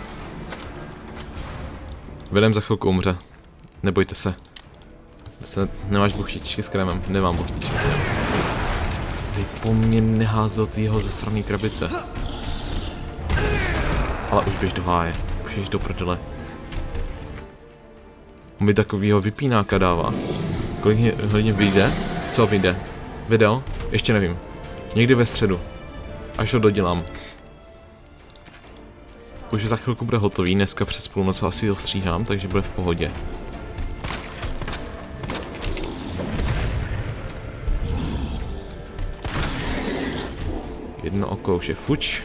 Vedem za chvilku umře. Nebojte se. Nemáš buchtičky s krémem? Nemám buchtičky s krémem. Vy po mně neházil ty jeho zasraný krabice. Ale už běž do háje. Už běž do prdele. On mi takovýho vypínáka dává. Kolik hodně vyjde? Co vyjde? Video? Ještě nevím. Někdy ve středu. Až ho dodělám. Už za chvilku bude hotový, dneska přes půlnoc asi ho stříhám, takže bude v pohodě. Jedno oko už je fuč.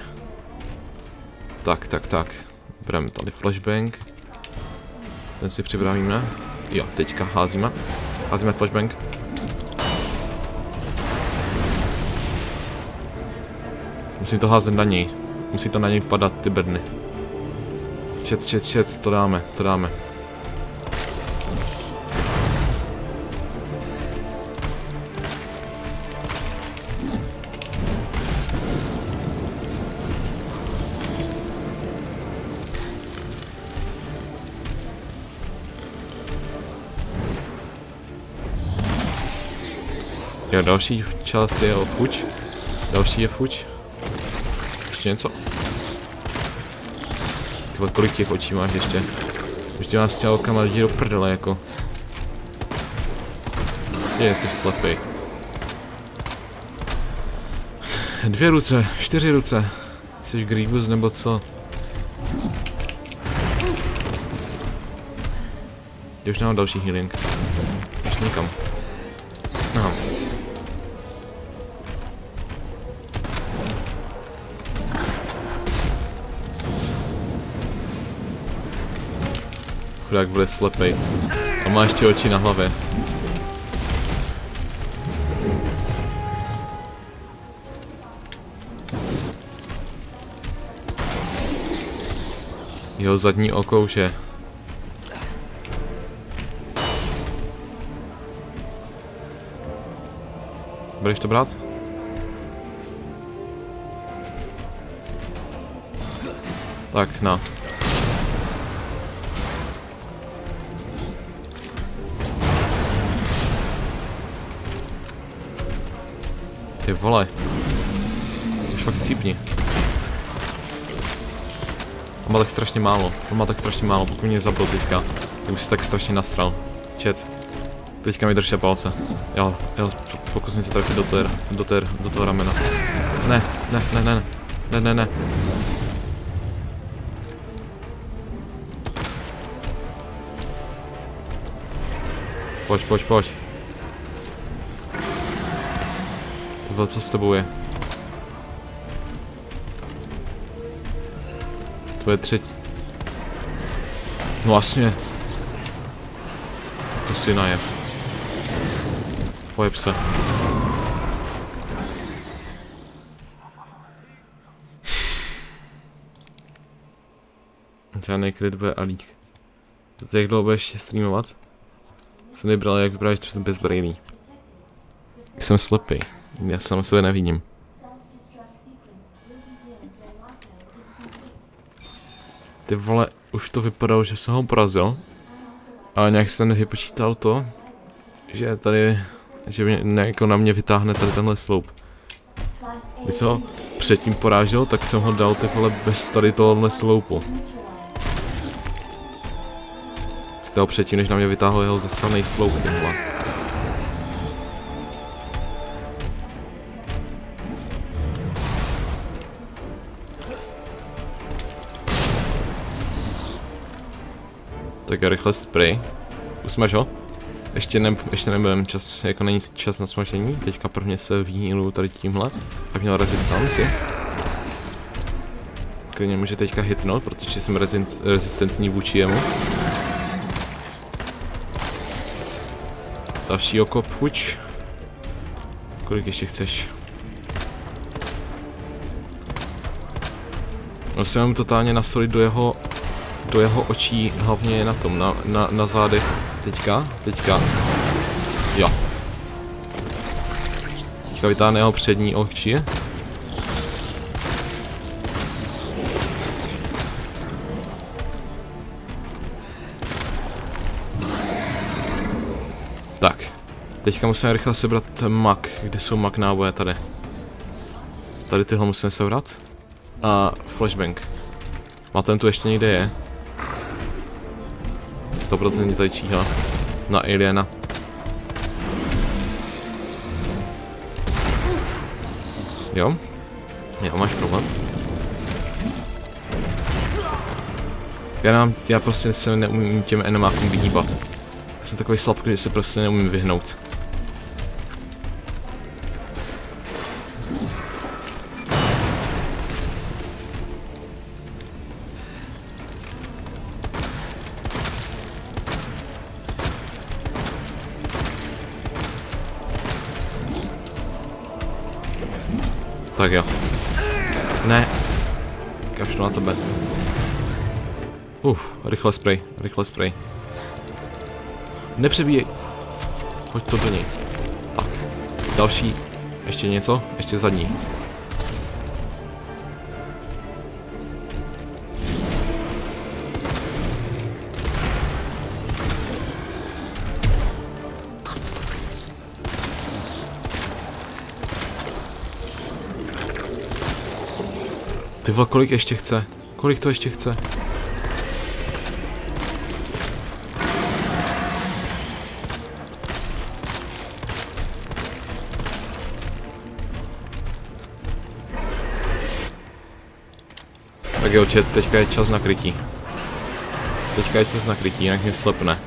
Tak. Bereme tady flashbang. Ten si připravíme. Jo, teďka házíme. Házíme flashbang. Musím to házet na něj. Musí to na něj padat, ty bedny. Čet, to dáme. Jo, další část je fuč. Další je fuč. Ještě něco. Tyhle, kolik těch očí máš ještě? Už vás chtěl kamarádí do prdele, jako. Prostě jsi slepej. 2 ruce, 4 ruce. Jsi Grievous nebo co? Už nemám další healing. Už nikam. Aha. Chudák bude slepej. A má ještě oči na hlavě. Jeho zadní oko už je. Budeš to brát? Tak, na. Ty vole. Už fakt cípni. On má tak strašně málo. Pokud mě zabil teďka, tak bych se tak strašně nasral. Chat. Teďka mi držte palce. Jo, pokusím se trefit do toho ramena. Ne. Pojď. Tohle co s tebou je? To je třetí. No vlastně. To si najev. Pojeb se. Žádný klid bude alík. Jak dlouho budeš streamovat? Jsem nebral, jak vypadáš, že jsem bezbrejný. Jsem slepý. Já sám sebe nevidím. Ty vole, už to vypadalo, že jsem ho porazil. Ale nějak jsem nevypočítal to, že tady, že mě, jako na mě vytáhne tady tenhle sloup. Když jsem ho předtím porážel, tak jsem ho dal ty vole bez tady tohohle sloupu. Stál předtím, než na mě vytáhl jeho zasranej sloup, ty vole. Tak rychle spray. Usmaž ho. Ještě nebudem čas, jako není čas na smažení. Teďka prvně se vyhýlu tady tímhle. Tak měl rezistanci. Klidně může teďka hitnout, protože jsem rezistentní vůči jemu. Další okop, fuč. Kolik ještě chceš? Musím mu totálně nasolit do jeho očí, hlavně na tom, na zádech. Teďka. Jo. Teďka vytáhne jeho přední oči. Tak. Teďka musíme rychle sebrat mak. Kde jsou mak náboje? Tady. Tady tyhle musíme sebrat. A flashbang. A ten tu ještě někde je. 100% tady číha. Na aliena. Jo, máš problém. Já prostě se neumím těm enemákům vyhýbat. Já jsem takový slabký, že se prostě neumím vyhnout. Tak jo. Ne. Kašlu na tebe. Rychle spray. Nepřebíjej. Hoď to do něj. Tak. Další. Ještě něco? Ještě zadní. Ty vole, kolik ještě chce? Kolik to ještě chce? Tak jo, chat, teďka je čas na krytí. Jinak mě slepne.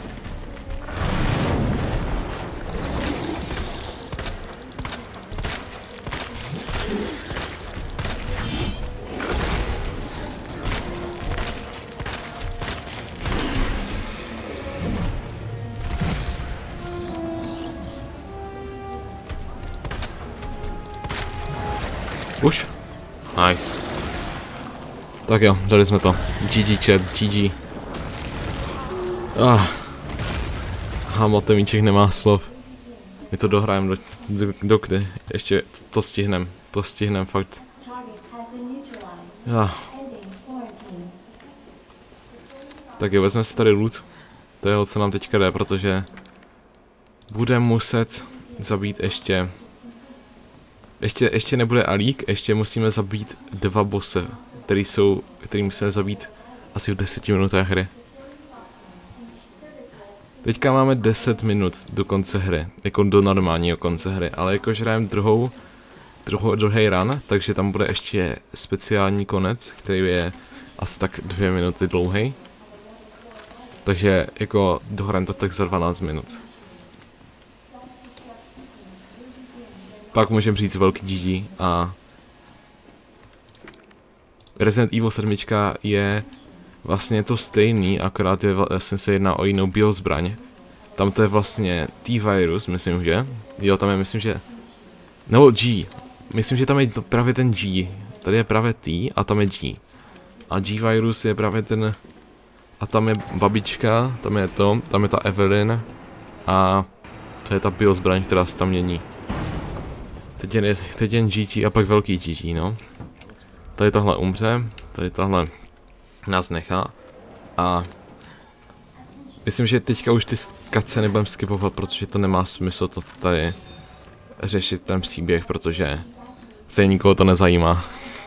Už? Nice. Tak jo, dali jsme to. GG chat, GG. Motemíček nemá slov. My to dohrajeme do kdy? Ještě to stihnem fakt. Tak jo, vezmeme si tady loot. To je, o co nám teďka jde, protože budeme muset zabít ještě nebude alík, ještě musíme zabít 2 bosse, který musíme zabít asi v 10 minutách hry. Teďka máme 10 minut do konce hry, jako do normálního konce hry, ale jakož hrajeme druhý run, takže tam bude ještě speciální konec, který je asi tak 2 minuty dlouhý. Takže jako dohrajeme to tak za 12 minut. Pak můžeme říct velký GG a Resident Evil 7 je vlastně to stejný, akorát se jedná o jinou biozbraň. Tam to je vlastně T-virus, myslím, že? Jo, tam je, myslím, že... Nebo G. Myslím, že tam je právě ten G. Tady je právě T a tam je G. A G-virus je právě ten... A tam je babička, tam je ta Evelyn. A to je ta biozbraň, která se tam mění. Teď jen GG a pak velký GG, no. Tady tohle umře, tady tohle nás nechá. A myslím, že teďka už ty kace nebudem skipovat, protože to nemá smysl to tady řešit ten příběh, protože stejně nikoho to nezajímá.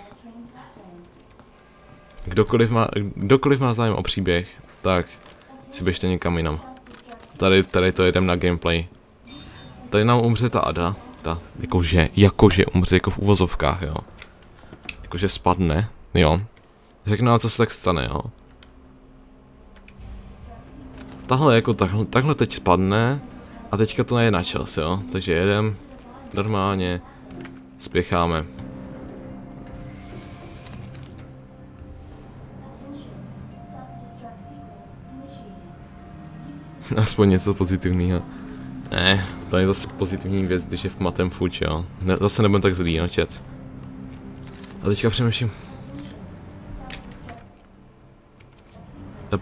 Kdokoliv má zájem o příběh, tak si běžte někam jinam. Tady to jedem na gameplay. Tady nám umře ta Ada. Jakože umře, jako v uvozovkách, jo. Jakože spadne, jo. Řeknu nám, co se tak stane, jo. Tahle jako takhle teď spadne a teďka to je na čas, jo. Takže jedem normálně, spěcháme. Aspoň něco pozitivního. Ne, to je zase pozitivní věc, když je v matem fuč, jo. Ne, zase nebudem tak zlý, no, chat. A teďka přemýšlím. A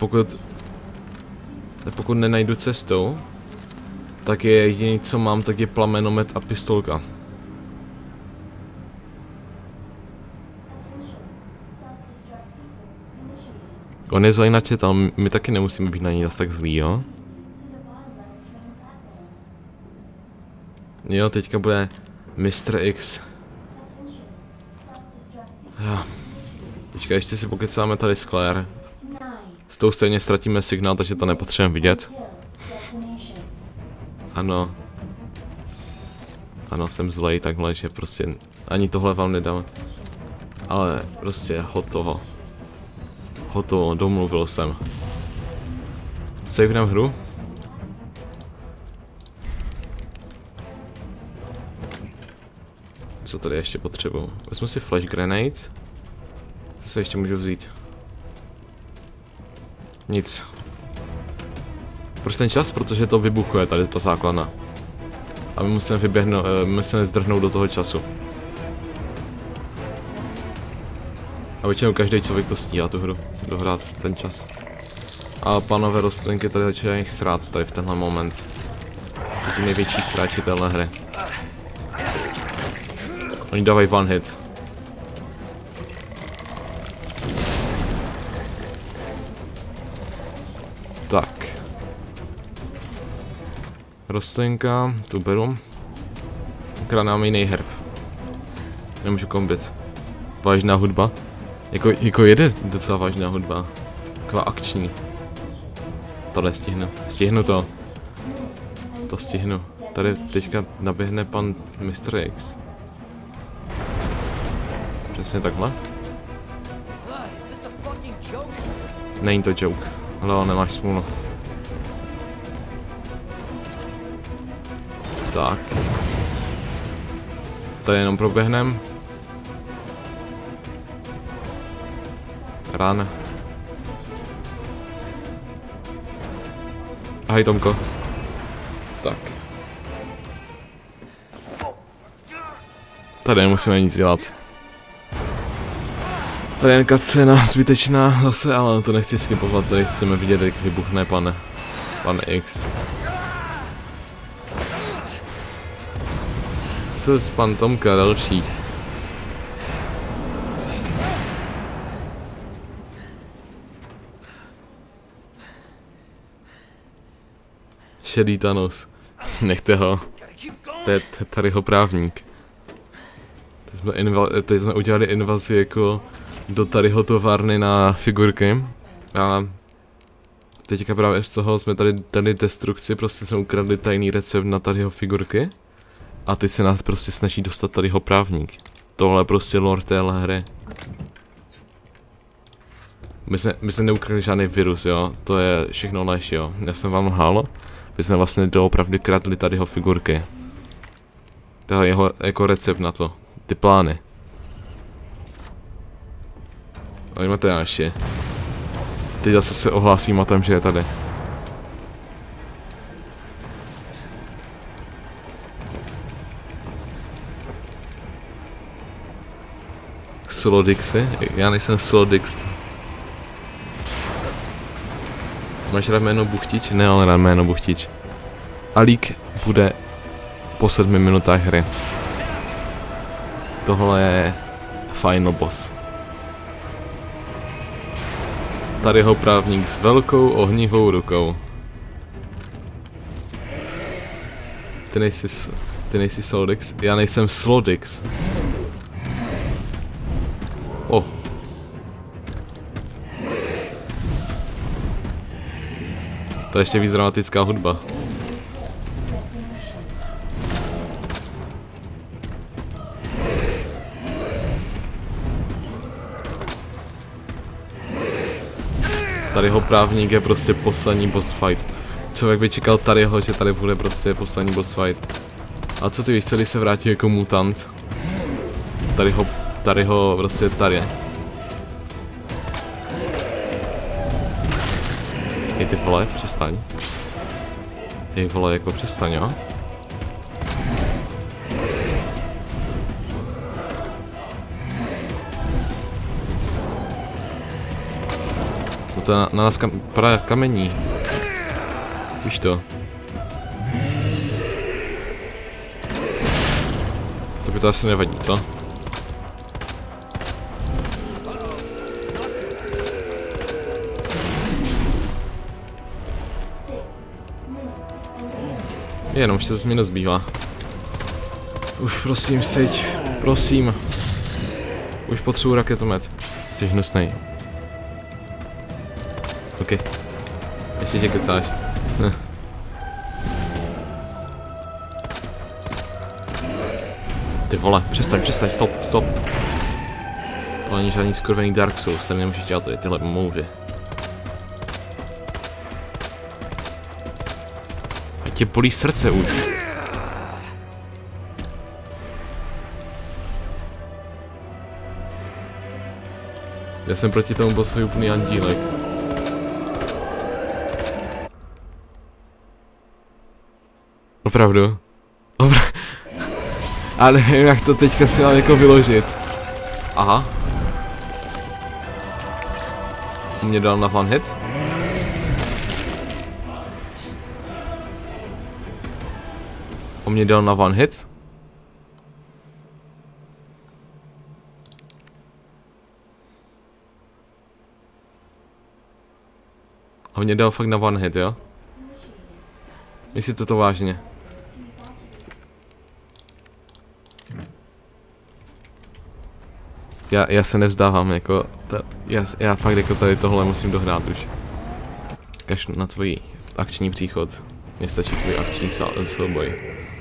pokud nenajdu cestou, tak je jediný, co mám, tak je plamenomet a pistolka. On je zlej na chat, ale my taky nemusíme být na ní zase tak zlý, jo? Jo, teďka bude Mr. X. Teďka ještě si pokecáme tady s Claire. S tou stejně ztratíme signál, takže to nepotřebujeme vidět. Ano. Ano, jsem zlej takhle, že prostě ani tohle vám nedám. Ale prostě hotovo. Hotovo, domluvil jsem. Savenám hru. Co tady ještě potřebuju? Vezmu si flash grenades. Co se ještě můžu vzít? Nic. Proč ten čas? Protože to vybuchuje tady ta základna. A my musíme vyběhnout, musíme zdrhnout do toho času. A většinou každý člověk to stíhá tu hru, dohrát ten čas. A panové rostlinky tady začínají srát tady v tenhle moment. To je největší sráči téhle hry. Oni dávají one hit. Tak. Rostlinka, tu beru. Akorát nám jiný herb. Nemůžu kombit. Vážná hudba. Jako jede docela vážná hudba. Taková akční. To nestihnu. Stihnu to. To stihnu. Tady teďka naběhne pan Mr. X. Přesně takhle. Není to joke. Ale nemáš smůlu. Tak. Tady jenom proběhnem. Rán. Ahoj Tomko. Tak. Tady nemusíme nic dělat. Tady jen cutscéna zbytečná zase, ale to nechci skipovat, tady chceme vidět, jak vybuchne pan X. Co z pan Tomka další? Šedý Thanos. Nechte ho. To je tady ho právník. Teď jsme udělali invazi jako do tadyho továrny na figurky. A teďka právě z toho jsme tady destrukci, prostě jsme ukradli tajný recept na tadyho figurky. A teď se nás prostě snaží dostat tadyho právník. Tohle je prostě lore téhle hry. My jsme neukradli žádný virus, jo. To je všechno lež, jo. Já jsem vám lhal. My jsme vlastně doopravdy kradli tadyho figurky. To je jeho jako recept na to. Ty plány. Ale máte naši. Teď zase se ohlásím o tom, že je tady. Slodixy? Já nejsem Slodix. Máš rád jméno Buchtič? Ne, ale rád jméno Buchtič. Alík bude po 7 minutách hry. Tohle je final boss. Tady ho právník s velkou ohnivou rukou. Ty nejsi Slodix? Já nejsem Slodix. Oh. To je ještě víc dramatická hudba. Tady ho právník je prostě poslední boss fight. člověk by čekal tadyho, že tady bude prostě poslední boss fight. A co ty víš, celý se vrátí jako mutant. Tadyho prostě tady. Hej ty vole, přestaň. Hej vole, jako přestaň, jo? To na nás padá kamení. Víš to? To by to asi nevadí, co? Jenom 6 minut zbývá. Už prosím, seď. Prosím. Už potřebuji raketomet. Jsi hnusnej. OK. Ještě že kecáš. Ty vole, přestaň, stop. To není žádný skurvený Dark Souls, tady nemůžeš dělat tady tyhle movie. A tě bolí srdce už. Já jsem proti tomu bossovi úplný andílek. Opravdu? Ale nevím, jak to teďka si mám jako vyložit. Aha. On mě dal na one hit. On mě dal na one hit. A on mě dal fakt na one hit, jo? Myslíte to vážně? Já se nevzdávám, jako, já fakt jako tady tohle musím dohrát už. Kašlu na tvůj akční příchod. Mně stačí tvůj akční souboj.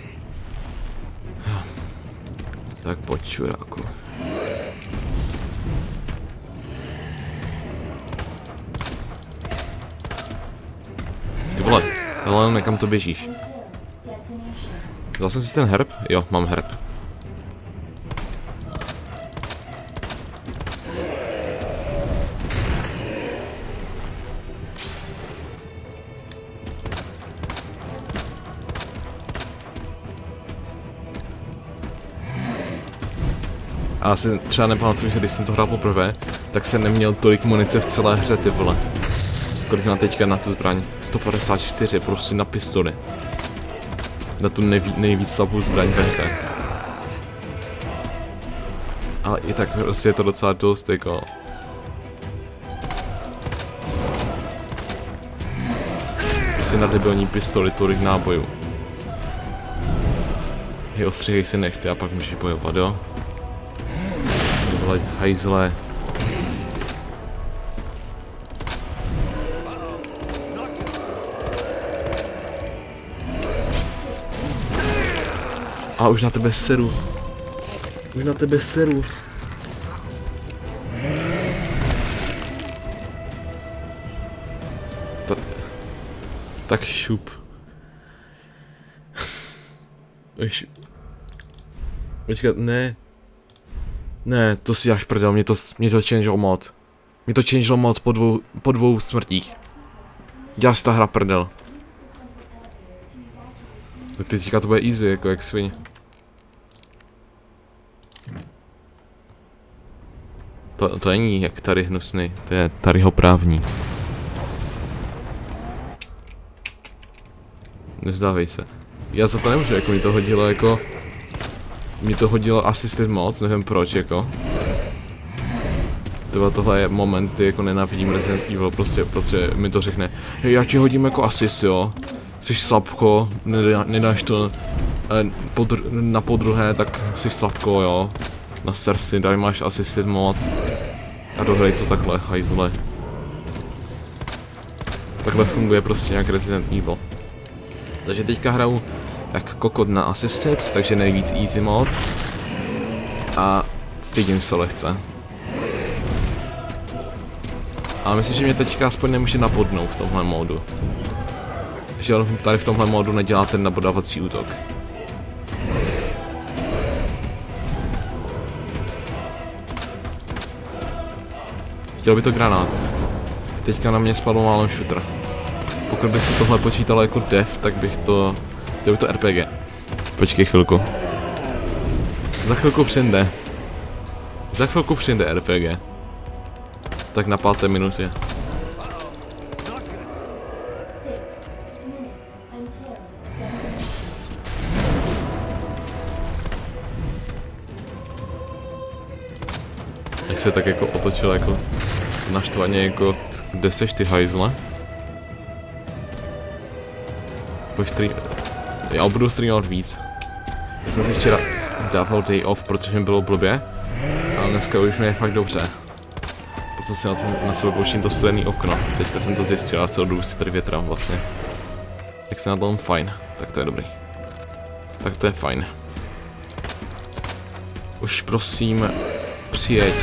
Tak pojď, čuráku. Ty vole, hele, nekam to běžíš? Vzal jsem si ten herb? Jo, mám herb. A já si třeba nepamatuju, že když jsem to hrál poprvé, tak jsem neměl tolik munice v celé hře, ty vole. Kolik mám teďka na tu zbraň? 154, prostě na pistoli. Na tu nejvíc slabou zbraň ve hře. Ale i tak prostě je to docela dost, jako. Prostě na debilní pistoli tolik nábojů. Hej, ostříhej si nechty a pak můžeš bojovat, jo? Vole, hajzle. A už na tebe seru. Už na tebe seru. Tak šup. Počkat, ne. Ne, to si až prdel, mě to changelo mod. Mě to changelo mod po dvou smrtích. Dělá si ta hra prdel. Tak teďka to bude easy, jako jak sviň. To není jak tady hnusný, to je tadyho právník. Nevzdávej se. Já za to nemůžu, jako mi to hodilo jako... Mi to hodilo assisted moc, nevím proč, jako. Tohle je moment, kdy jako nenávidím Resident Evil, prostě, protože mi to řekne, hej, já ti hodím jako assist, jo. Jsi slabko, nedáš to na podruhé, tak jsi slabko, jo. Na sersi, tady máš assisted moc. A dohraj to takhle, hajzle. Takhle funguje prostě nějak Resident Evil. Takže teďka hraju jak kokot na assisted, takže nejvíc easy mod. A stydím se lehce. A myslím, že mě teďka aspoň nemůže napodnout v tomhle módu. že on tady v tomhle modu nedělá ten nabodávací útok. Chtěl by to granát. Teďka na mě spadl málem shooter. Pokud by si tohle počítalo jako dev, tak bych to... Chtěl by to RPG. Počkej chvilku. Za chvilku přijde. Za chvilku přijde RPG. Tak na 5. minutě. Jak se tak jako otočil jako naštvaně jako kde seš ty hajzle? Já budu streamovat víc. Já jsem si včera dával day off, protože mi bylo blbě. Ale dneska už mi je fakt dobře. Proto si na sebe pouštím to studený okno. Teďka jsem to zjistil a celou dobu si tady větrám vlastně. Jak se na tom fajn, tak to je dobrý. Tak to je fajn. Už prosím, přijeď.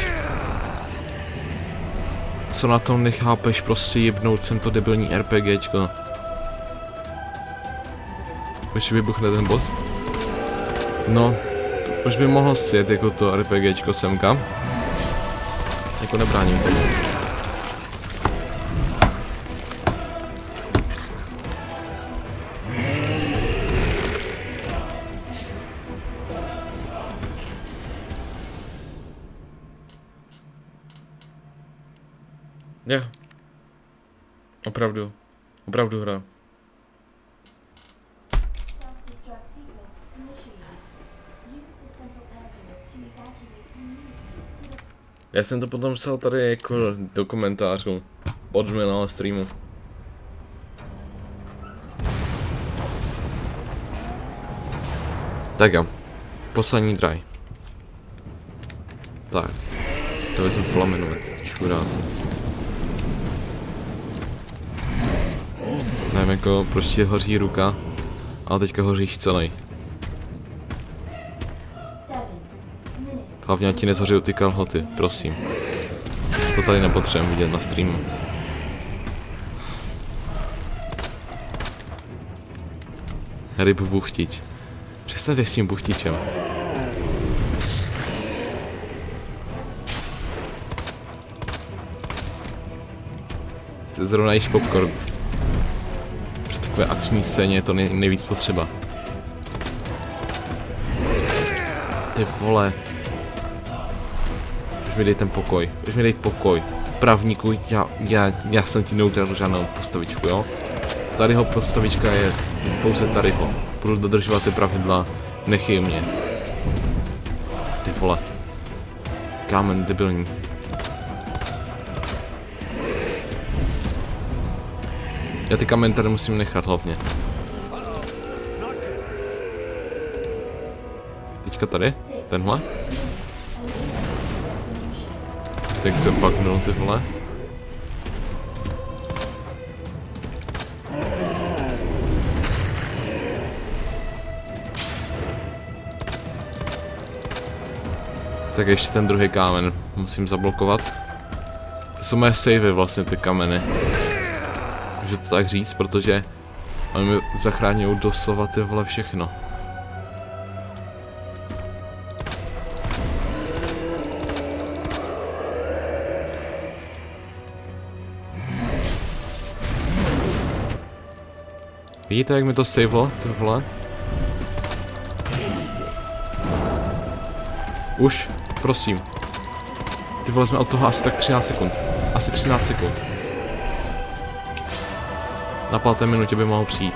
Co na tom nechápeš, prostě jebnout sem to debilní RPGčko. Už vybuchne ten boss? No, už by mohl sjet jako to RPGčko semka. Jako nebráním tomu. Jo. Opravdu. Opravdu hra. Já jsem to potom psal tady jako do komentářů pod minulého streamu. Tak jo, poslední try. Tak, to vezmu plamenovat, šurák. Nevím jako proč ti hoří ruka, ale teďka hoříš celý. Hlavně ať ti nezhoří ty kalhoty, prosím. To tady nepotřebujeme vidět na streamu. Ryb buchtič. Přestaňte s tím buchtičem. Zrovna jíš popcorn. Při takové akční scéně je to nejvíc potřeba. Ty vole. Už mi dej ten pokoj, už mi dej pokoj. Právníku, já jsem ti neukradl žádnou postavičku, jo? Tadyho postavička je pouze tadyho. Budu dodržovat ty pravidla, nechyj mě. Ty vole. Kámen debilní. Já ty kamen tady musím nechat hlavně. Teďka tady? Tenhle? Tak se baknul ty vole. Tak ještě ten druhý kámen musím zablokovat. To jsou moje savey vlastně ty kameny. Můžu to tak říct, protože oni mi zachránil doslova ty vole všechno. Vidíte, jak mi to savelo, ty vole? Už, prosím. Ty vole, jsme od toho asi tak 13 sekund. Asi 13 sekund. Na 5. minutě by mohl přijít.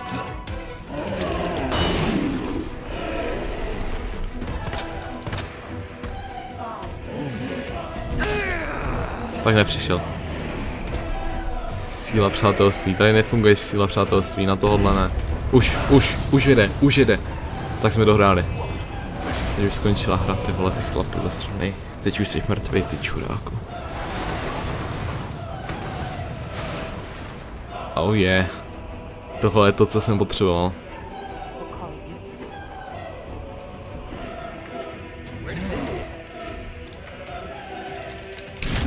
Tak nepřišel. Síla přátelství, tady nefunguje síla přátelství, na tohohle ne. Už jede. Tak jsme dohráli. Teď už skončila hra, ty vole, ty chlapy ze strany. Teď už jsi mrtvej, ty čuráku. Oh yeah. Tohle je to, co jsem potřeboval.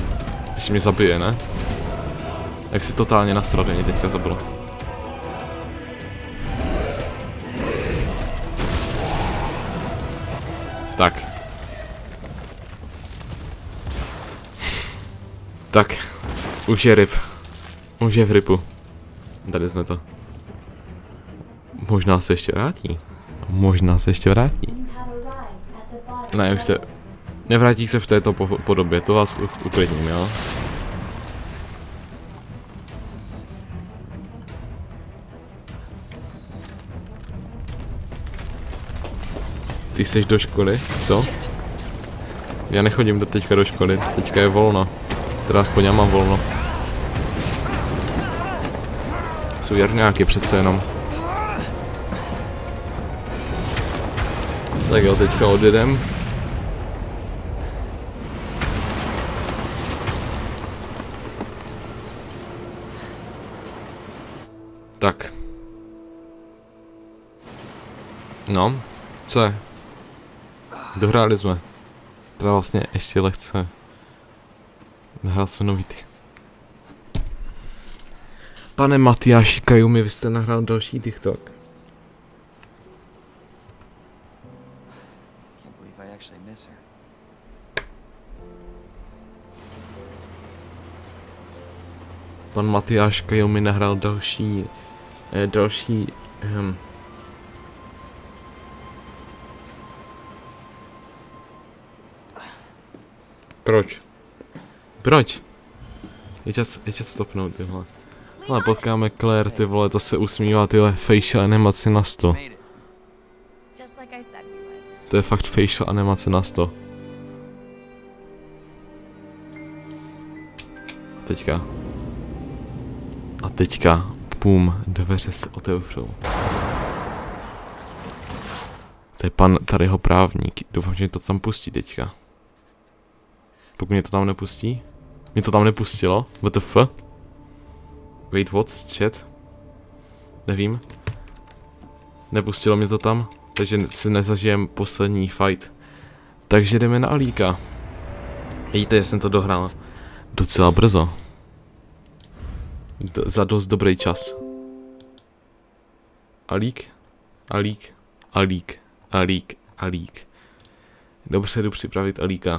Ještě mě zabije, ne? Jak si totálně nasradeně teďka zabilo. Tak. Tak. Už je ryb. Už je v rypu. Tady jsme to. Možná se ještě vrátí. Možná se ještě vrátí. Ne, už se... Nevrátí se v této podobě, to vás uklidním, jo? Ty jsi do školy? Co? Já nechodím teďka do školy, teďka je volno. Teda aspoň já mám volno. Jsou jarňáky přece jenom. Tak jo, teďka odjedem. Tak. No, co je? Dohráli jsme. Teda vlastně ještě lehce. Nahrál jsem nový ty. Pane Matyáši Kajumi, vy jste nahrál další TikTok. Pan Matyáš Kajumi nahrál další... Proč? Proč? Je tě stopnout, ty vole. Ale potkáme Claire, ty vole, to se usmívá, tyhle facial animace na 100. To je fakt facial animace na 100. Teďka. A teďka, pum, dveře se otevřou. To je pan tady jeho právník, doufám, že mě to tam pustí teďka. Pokud mě to tam nepustí. Mě to tam nepustilo, WTF? Wait, what? Chat? Nevím. Nepustilo mě to tam, takže si nezažijem poslední fight. Takže jdeme na Alíka. Vidíte, že jsem to dohrál docela brzo. Za dost dobrý čas. Alík? Alík? Alík? Alík? Alík? Dobře, jdu připravit Alíka.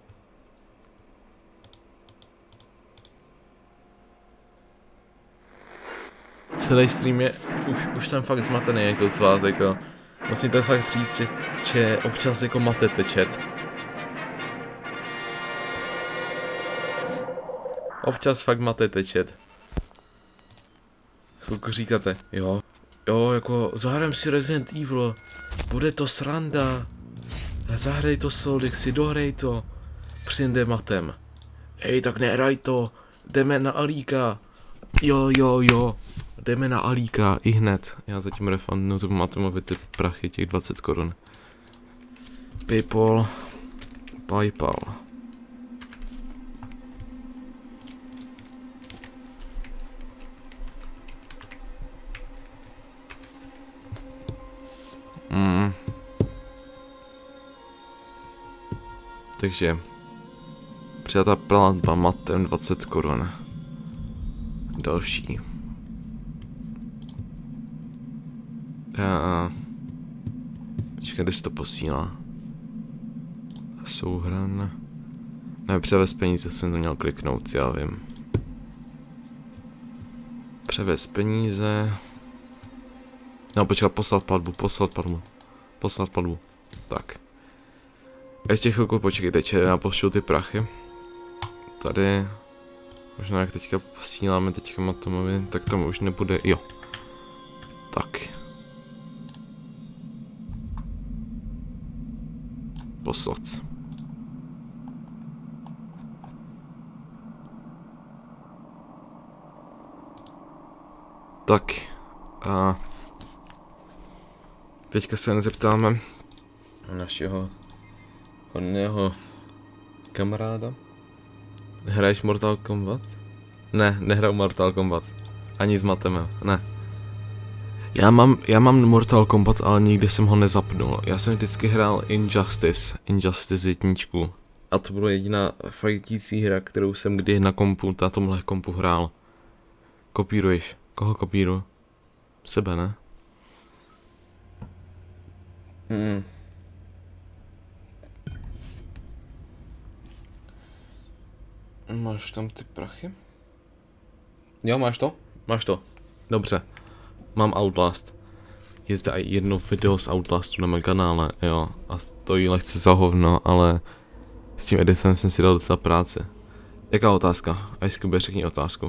Celý stream je, už jsem fakt zmatený jako z vás, jako, musím to fakt říct, že občas jako matete chat. Občas fakt matete chat. Chvilku říkáte, jo, jako zahrajeme si Resident Evil, bude to sranda, zahraj to Soldixi, dohraj to, přijde matem. Hej, tak nehraj to, jdeme na Alíka, jo. Jdeme na Alíka i hned. Já zatím refundnu to Matemovi ty prachy, těch 20 korun. Paypal. Takže přijatá platba Matem 20 korun. Další. Počkej, kde se to posílá? Souhran. Ne, převez peníze jsem to měl kliknout, já vím. Převez peníze. No, počkej, poslat platbu. Tak. Ještě chvilku počkejte, já pošlu ty prachy. Tady. Možná jak teďka posíláme teďka Matomovi, tak tam už nebude, jo. Tak. Poslat. Tak. A teďka se nezeptáme našeho hodného kamaráda. Hraješ Mortal Kombat? Ne, nehraju Mortal Kombat. Ani s Matem, ne. Já mám Mortal Kombat, ale nikdy jsem ho nezapnul. Já jsem vždycky hrál Injustice 1. A to byla jediná fightící hra, kterou jsem kdy na tomhle kompu hrál. Kopíruješ? Koho kopíruju? Sebe, ne? Máš tam ty prachy? Jo, máš to? Máš to. Dobře. Mám Outlast. Je zde i jedno video z Outlastu na mém kanále, jo. A stojí lehce za hovno, ale s tím editem jsem si dal docela práce. Jaká otázka? Ice řekni otázku.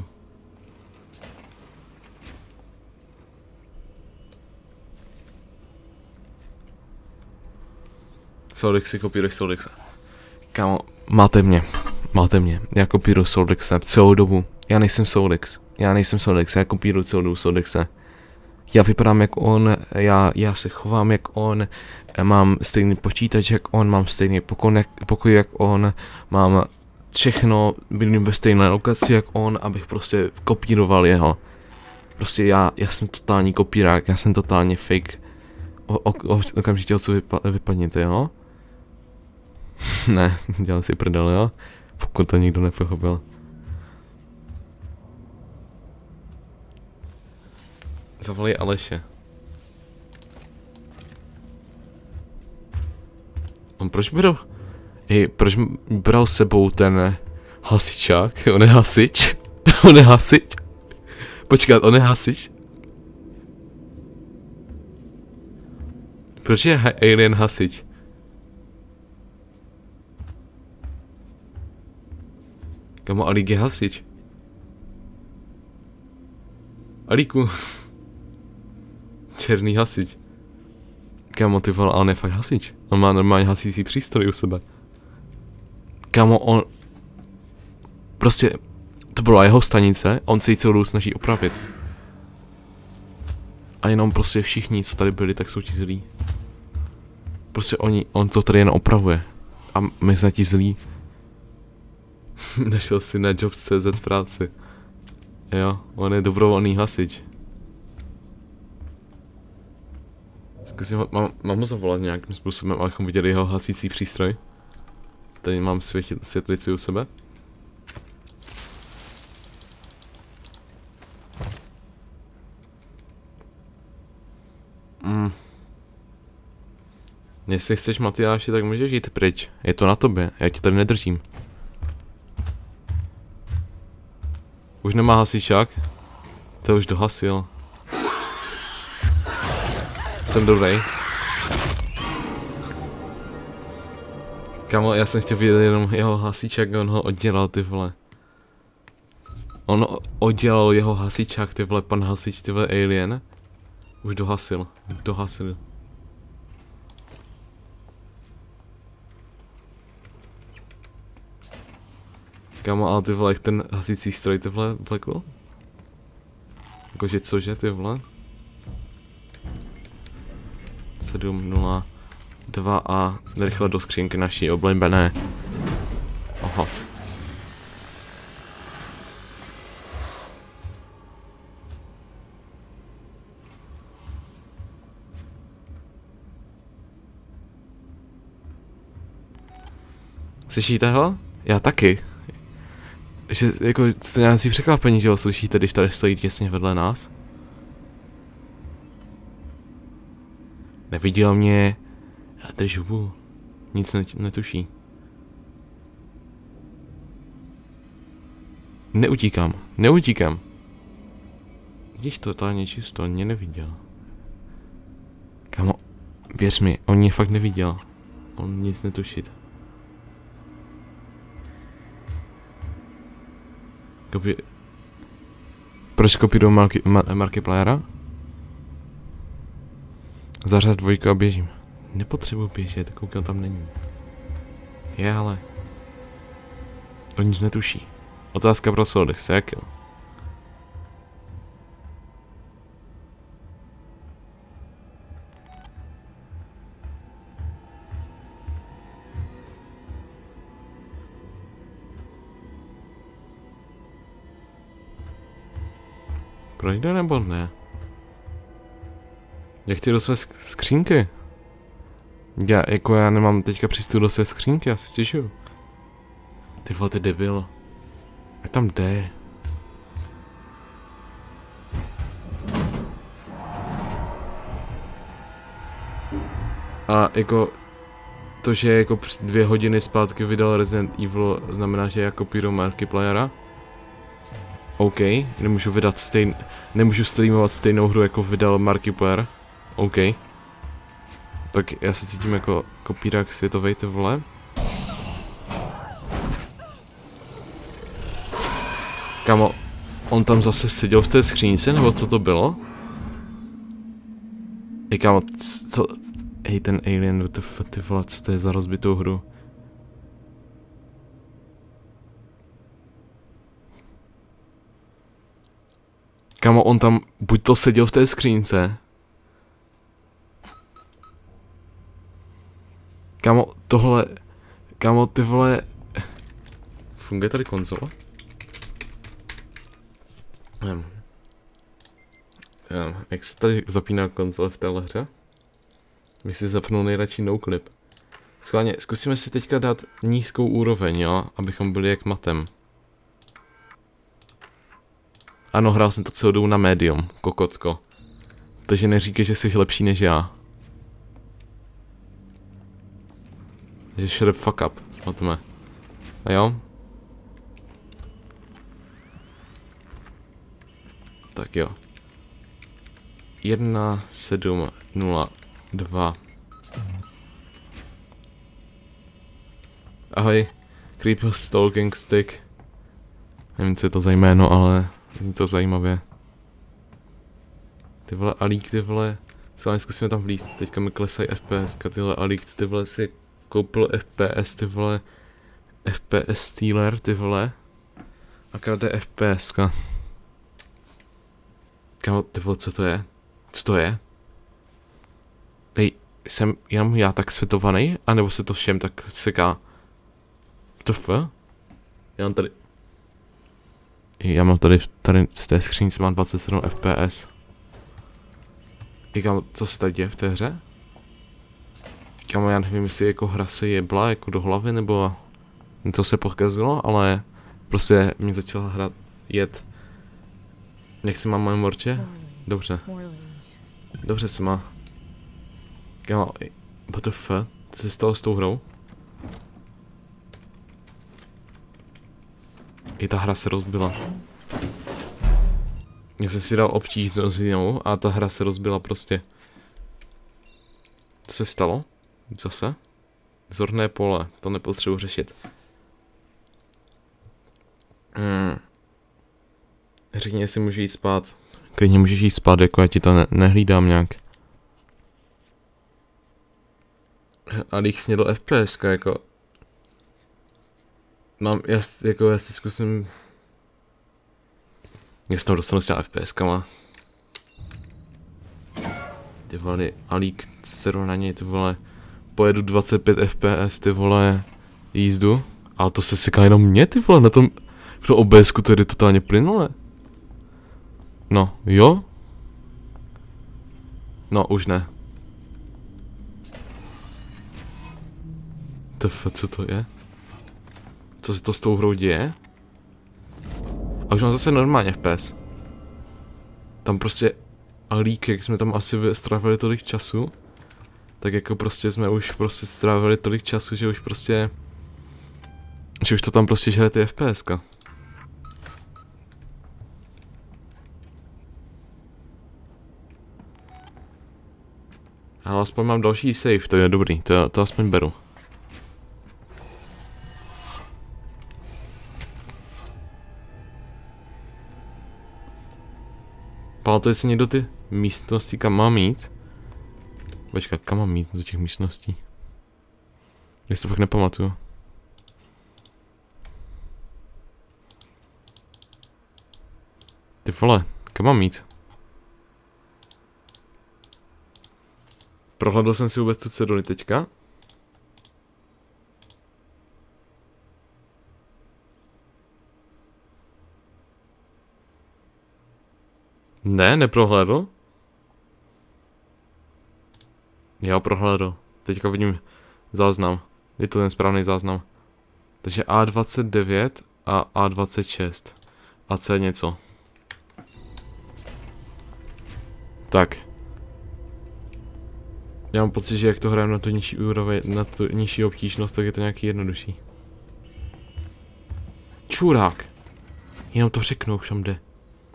Soldexy, kopíruješ Soldexe. Kámo, máte mě. Já kopíruju Soldexe celou dobu. Já nejsem Soldex, já kopíruju celou dobu Soldexe. Já vypadám jak on, já se chovám jak on, mám stejný počítač jak on, mám stejný pokoj jak on, mám všechno, bydlím ve stejné lokaci jak on, abych prostě kopíroval jeho. Prostě já jsem totální kopírák, já jsem totálně fake. Okamžitě odsud vypadněte, jo? Ne, dělám si prdel, jo? Pokud to nikdo nepochopil. Zavolej Aleše. On proč bral s sebou ten hasičák? On je hasič? On je hasič? Počkat, on je hasič? Proč je alien hasič? Kamo, Alík je hasič. Alíku. Černý hasič. Kamo, ty vole, on je fakt hasič. On má normálně hasící přístroj u sebe. Kamo, on... Prostě... To byla jeho stanice, on se ji celou dobu snaží opravit. A jenom prostě všichni, co tady byli, tak jsou ti zlí. Prostě on to tady jen opravuje. A my jsme ti zlí. Našel si na Jobs.cz práci. Jo, on je dobrovolný hasič. Zkusím mám ho zavolat nějakým způsobem, abychom viděli jeho hasící přístroj. Tady mám světlici u sebe. Jestli chceš, Matyáši, tak můžeš jít pryč. Je to na tobě, já ti tady nedržím. Už nemá hasičák? To už dohasil. Jsem dobrý. Kámo, já jsem chtěl vidět jenom jeho hasičák, on ho oddělal, ty vole. On oddělal jeho hasičák, ty vole, pan hasič, ty vole, alien. Už dohasil. Kámo, ale ty vole, jak ten hasící stroj, ty vole, vlekl? Jakože cože, ty vole? 702 a rychle do skřínky naší oblíbené. Aha. Slyšíte ho? Já taky. Že jako jste nějaký překvapení, že ho slyšíte, když tady stojí těsně vedle nás? Neviděl mě, já drž hubu, nic netuší. Neutíkám. Když totálně čisto, on mě neviděl. Kamo, věř mi, on mě fakt neviděl. On nic netušit. Proč kopíruju Markipliera? Zařad 2 a běžím. Nepotřebuji běžet, koukám, tam není. Je, ale... On nic netuší. Otázka pro Soldex, jak jo? Projde nebo ne? Já chci do své skřínky. Já nemám teďka přístup do své skřínky, já si stěžuju. Ty vole, ty debil. Jak tam jde? A jako... to, že jako 2 hodiny zpátky vydal Resident Evil, znamená, že já kopíruju Markipliera. OK, nemůžu streamovat stejnou hru, jako vydal Markiplier. OK. Tak já se cítím jako kopírák světovej, ty vole. Kámo, on tam zase seděl v té skřínce, nebo co to bylo? Hej kámo, co? Hej, ten Alien, WTF, ty vole, co to je za rozbitou hru? Kámo, on tam buď to seděl v té skřínce. Kámo, tohle... Kámo, ty vole... Funguje tady konzola? Jak se tady zapíná konzole v téhle hře? My si zapnul nejradši noclip. Schválně, zkusíme si teďka dát nízkou úroveň, jo? Abychom byli jak matem. Ano, hrál jsem to celou dobu na medium, kokocko. Takže neříkej, že jsi lepší než já. Takže shut the fuck up, mateme. A jo? Tak jo. 1, 7, 0, 2. Ahoj, Creeper Stalking Stick. Nevím, co je to za jméno, ale je to zajímavě. Ty vole, Alík, ty vole. Schválně zkusíme tam vlízt, teďka mi klesají FPS, tyhle Alík, ty vole, si koupil FPS, ty vole. FPS stealer, ty vole. A krade FPSka. Kámo, ty vole, co to je? Co to je? Hej, jsem jenom já tak světovaný? A nebo se to všem tak seká? TF? Já mám tady z té skřínce mám 27 FPS. Kámo, co se tady děje v té hře? Kámo, já nevím, jestli jako hra se jebla jako do hlavy, nebo něco se pokazilo, ale prostě mi začala hra jet. Jak se má moje morče? Dobře. Dobře se má. Kámo, what the fuck? Co se stalo s tou hrou? I ta hra se rozbila. Já jsem si dal obtíž s jinou a ta hra se rozbila prostě. Co se stalo? Zase? Zorné pole, to nepotřebuji řešit. Řekni, jestli můžu jít spát. Klidně můžeš jít spát, jako já ti to nehlídám nějak. A když snědl FPS, jako... Mám, já si zkusím... Já se tam dostanu s těma FPSkama. Ty vole, Alík, seru na něj, ty vole. Pojedu 25 FPS, ty vole, jízdu. A to se seká jenom mě, ty vole, na tom... V tom OBSku to jde totálně plynule. No, jo? No, už ne. Co to je? Co se to s tou hrou děje? A už mám zase normálně FPS. Tam prostě Alík, jak jsme tam asi strávili tolik času, tak jako prostě jsme už prostě strávili tolik času, že už prostě... Že už to tam prostě žere ty FPSka. Ale aspoň mám další save, to je dobrý, to aspoň beru. Pamatuje si někdo ty místnosti, kam mám jít? Počkat, kam mám jít do těch místností? Já si to fakt nepamatuju. Ty vole, kam mám jít? Prohlédl jsem si vůbec tu ceduli teďka? Ne, neprohlédl. Já prohlédl. Teďka vidím záznam. Je to ten správný záznam. Takže A29 a A26. A C něco. Já mám pocit, že jak to hraju na tu nižší úroveň, na tu nižší obtížnost, tak je to nějaký jednodušší. Čurák! Jenom to řeknu, už tam jde.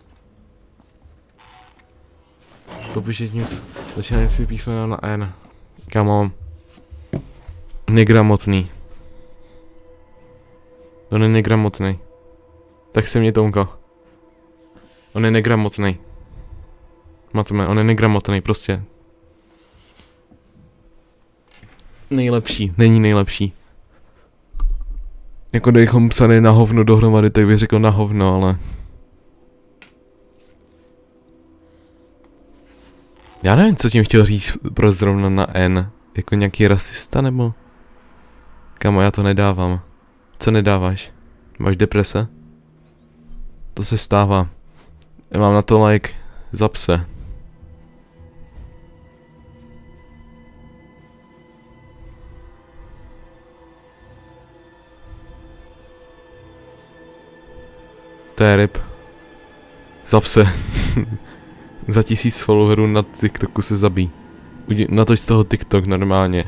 Popišet nic. Začínají si písmena na N. Kámo. Negramotný. On je negramotný. Tak se mě Tonko. On je negramotný. Matme, on je negramotný, prostě. Nejlepší, není nejlepší. Jako kdybychom psali na hovno dohromady, tak bych řekl na hovno, ale... Já nevím, co tím chtěl říct pro zrovna na N. Jako nějaký rasista, nebo? Kamo, já to nedávám. Co nedáváš? Máš deprese? To se stává. Já mám na to like za pse. To je ryb. Za pse. Za 1000 followerů na TikToku se zabí. Natoč z toho TikTok normálně.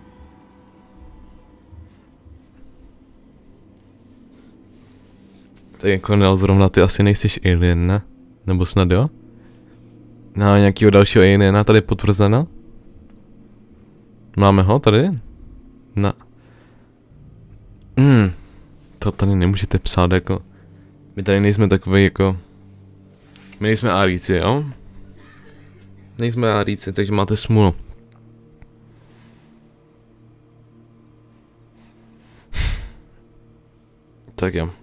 Tak jako Nel, zrovna ty asi nejsiš alien, ne? Nebo snad jo? No, nějakýho dalšího aliena tady potvrzeno? Máme ho tady? Na... To tady nemůžete psát jako... My tady nejsme takový jako... My nejsme áríci, jo? Nejsme áríci, takže máte smůlu. Tak jo.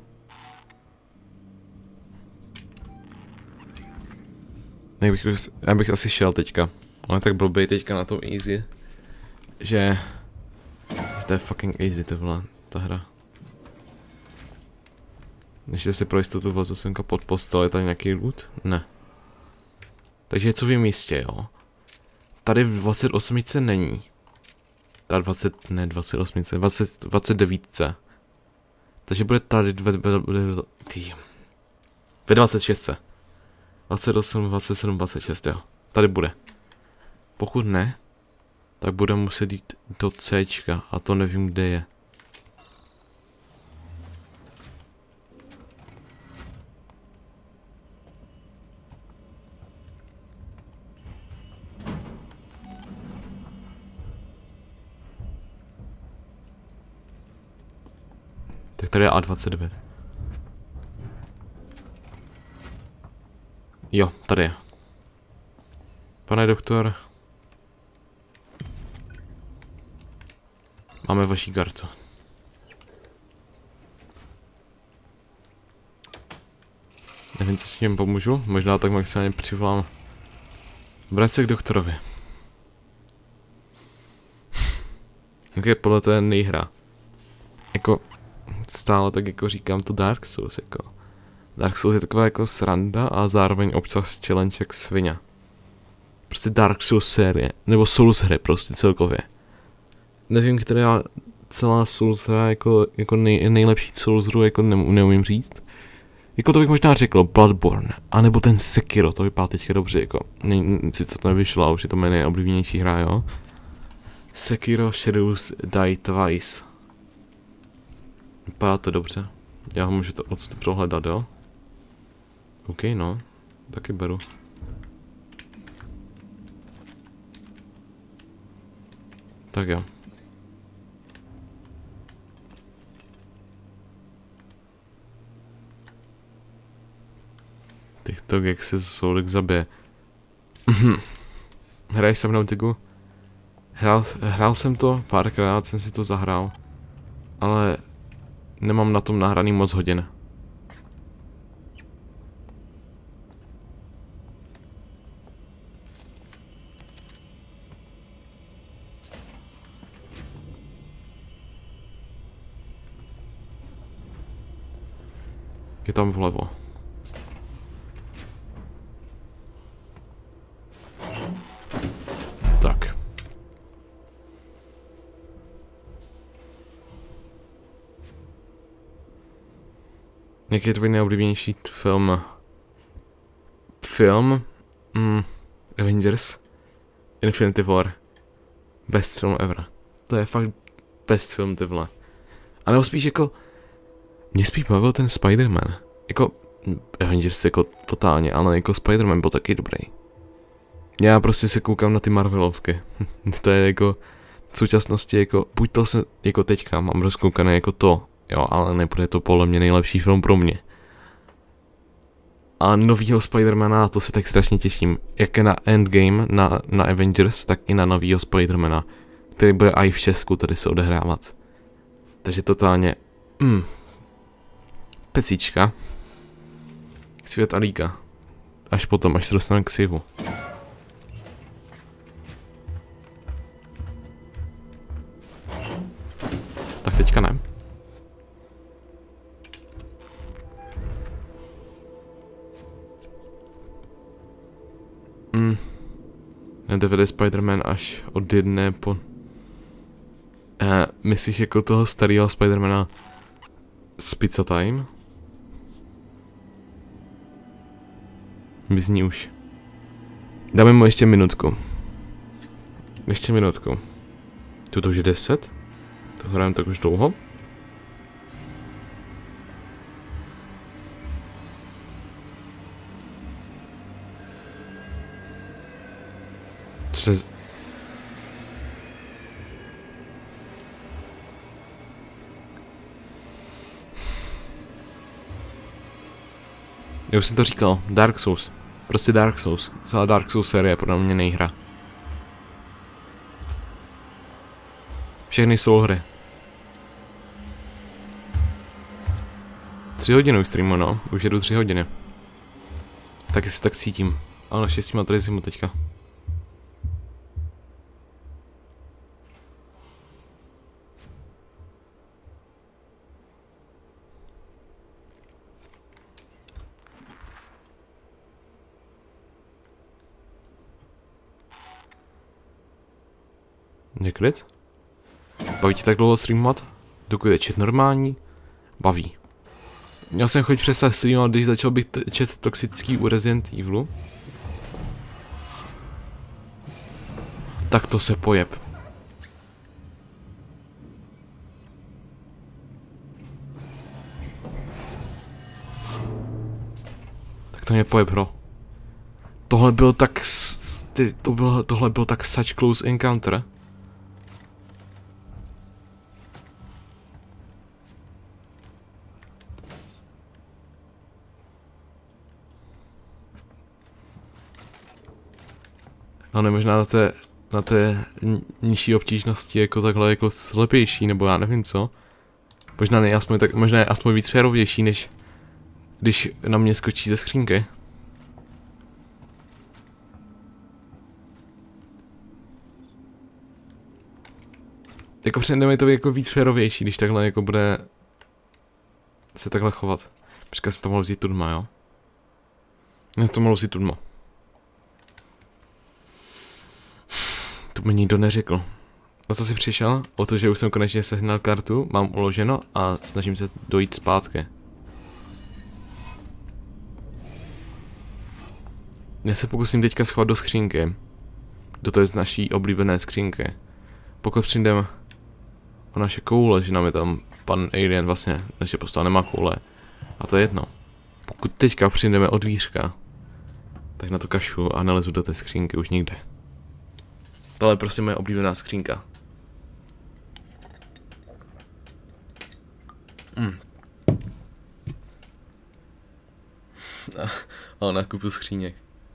Já bych asi šel teďka. Ale tak blbej teďka na tom easy. Že to je fucking easy to vole, ta hra. Ještě si pro jistotu vlezu semka pod postel, je tady nějaký loot? Ne. Takže co vím jistě, jo. Tady v 28 není. Tady 20, ne 28, 29. Takže bude tady ve 26. 28, 27, 26, jo. Tady bude. Pokud ne, tak bude muset jít do Cčka a to nevím, kde je. Tak tady je A29. Jo, tady je. Pane doktor. Máme vaši kartu. Nevím, co s tím pomůžu. Možná tak maximálně přivolám. Vrať se k doktorovi. Ok, podle to je nejhra. Jako... Stále tak jako říkám to Dark Souls jako. Dark Souls je taková jako sranda a zároveň občas challenge jak svině. Prostě Dark Souls série, nebo Souls hry prostě celkově. Nevím, která celá Souls hra jako nejlepší Souls hru jako neumím říct. Jako to bych možná řekl Bloodborne, anebo ten Sekiro, to vypadá teďka dobře jako. Sice to nevyšlo, a už je to moje nejoblíbenější hra, jo. Sekiro Shadows Die Twice. Vypadá to dobře. Já ho můžu to odsud prohledat, jo? OK, no. Taky beru. Tak jo. TikTok, jak se Soulik zabije. Hraješ se mnou, Tigu? Hrál jsem to, párkrát jsem si to zahrál. Ale... Nemám na tom nahraný moc hodin. Je tam vlevo. Tak. Jaký je tvůj nejoblíbenější film? Avengers? Infinity War. Best film ever. To je fakt best film, ty vole. A nebo spíš jako, mě spíš bavil ten Spider-Man. Jako, Avengers jako totálně, ale jako Spider-Man byl taky dobrý. Já prostě se koukám na ty Marvelovky. To je jako, v současnosti jako, buď to se, jako teďka mám rozkoukané jako to, jo, ale nebude to podle mě nejlepší film pro mě. A novýho Spidermana, to se tak strašně těším. Jak je na Endgame, na Avengers, tak i na novýho Spidermana, který bude i v Česku tady se odehrávat. Takže totálně, pecíčka. Svět Alíka. Až potom, až se dostaneme k Sivu. Tak teďka ne. DVD Spider-Man až od jedné po... myslíš jako toho starého Spider-Mana z Pizza Time? Vyzní už. Dáme mu ještě minutku. Ještě minutku. Tuto už je 10. To hrajeme tak už dlouho. Já už jsem to říkal, Dark Souls. Prostě Dark Souls. Celá Dark Souls série je podle mě nejhra. Všechny jsou hry. 3 hodiny už streamu, no. Už jedu 3 hodiny. Taky si tak cítím. Ale naštěstí má tady zimu teďka. Je klid? Baví tě tak dlouho streamovat? Dokud je chat normální? Baví. Měl jsem chuť přestat streamovat, když začal být chat toxický u Resident Evilu. Tak to se pojeb. Tak to mě pojeb, bro. Tohle byl tak... Tohle byl tak such close encounter. Ale možná na té nižší obtížnosti jako takhle jako slepější, nebo já nevím co. Možná je aspoň víc férovější, než když na mě skočí ze skřínky. Jako přijde mi to jako víc férovější, když takhle jako bude se takhle chovat. Počkej, se to mohlo vzít tudma, jo? Mně se to mohlo vzít tudma. To mi nikdo neřekl. O co jsi přišel? O to, že už jsem konečně sehnal kartu, mám uloženo a snažím se dojít zpátky. Já se pokusím teďka schovat do skřínky. To je z naší oblíbené skřínky. Pokud přijdem o naše koule, že nám je tam pan Alien vlastně, naše postava nemá koule. A to je jedno. Pokud teďka přijdeme od dvířka, tak na to kašu a nelezu do té skřínky už nikde. Tohle je prostě moje oblíbená skřínka. A nákupu skříněk.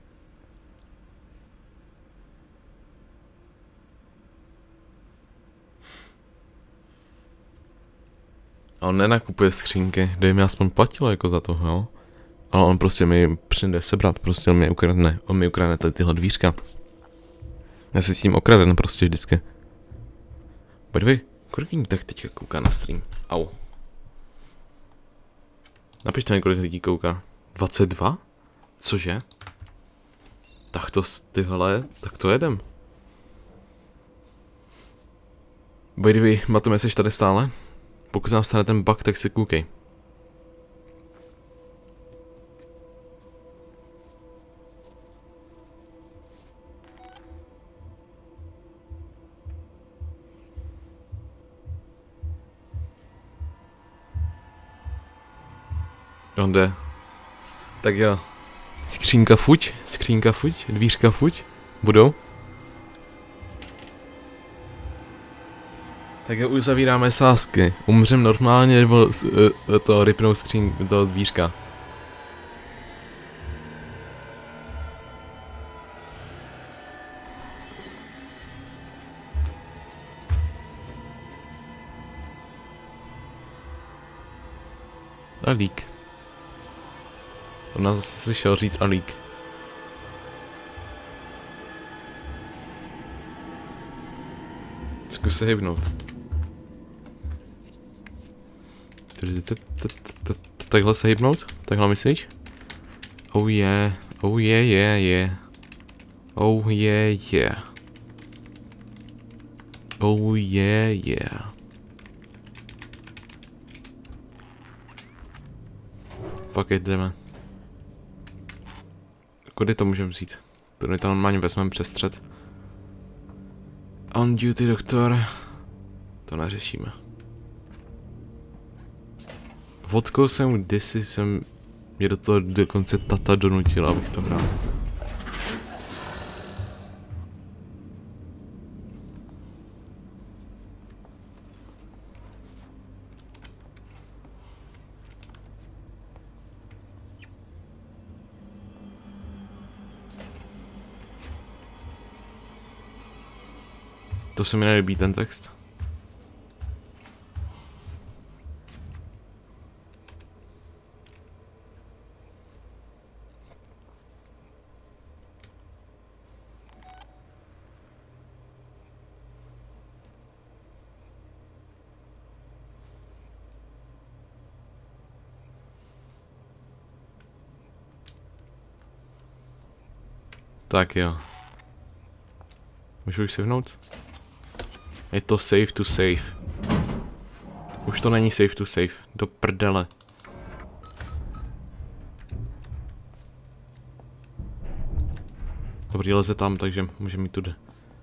A on nenakupuje skřínky, kde mi aspoň platilo jako za to, jo. Ale on prostě mi přijde sebrat, prostě on mi ukradne tyhle dvířka. Já si s tím okraden prostě vždycky. By the way, kolik lidí tak teďka kouká na stream? Au. Napište mi, kolik lidí kouká. 22? Cože? Tak to tyhle, tak to jedem. By the way, Matome, jsi tady stále? Pokud nám stane ten bug, tak si koukej. On jde. Tak jo. Skřínka fuť, dvířka fuť. Budou. Tak jo, uzavíráme sázky. Umřem normálně, nebo to rypnou do dvířka. Alík. On nás zase slyšel říct Alík. Zkus se hybnout. Takhle se hybnout? Takhle myslíš? Oh yeah. Oh yeah, yeah, yeah. Oh yeah, yeah. Oh yeah, yeah. Pak jdeme. Kudy to můžeme vzít? Tady to normálně vezmeme přes střed. On duty, doktor. To neřešíme. Vodkou jsem kdysi mě do toho dokonce tata donutila, abych to hrál. To se mi nelíbí ten text. Tak jo. Můžu už sivnout? Je to safe to safe. Už to není safe to safe. Do prdele. Dobrý, leze tam, takže můžeme jít tudy.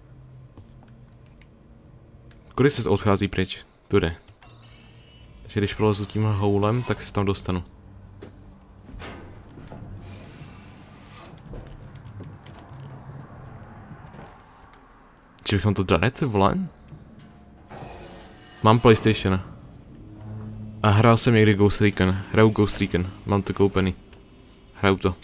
Kudy se odchází pryč? Tudy. Takže když prolezu tímhle houlem, tak se tam dostanu. Či bychom to dali, ty vole? Mám PlayStation. A hrál jsem někdy Ghost Recon. Hraju Ghost Recon. Mám to koupený. Hraju to.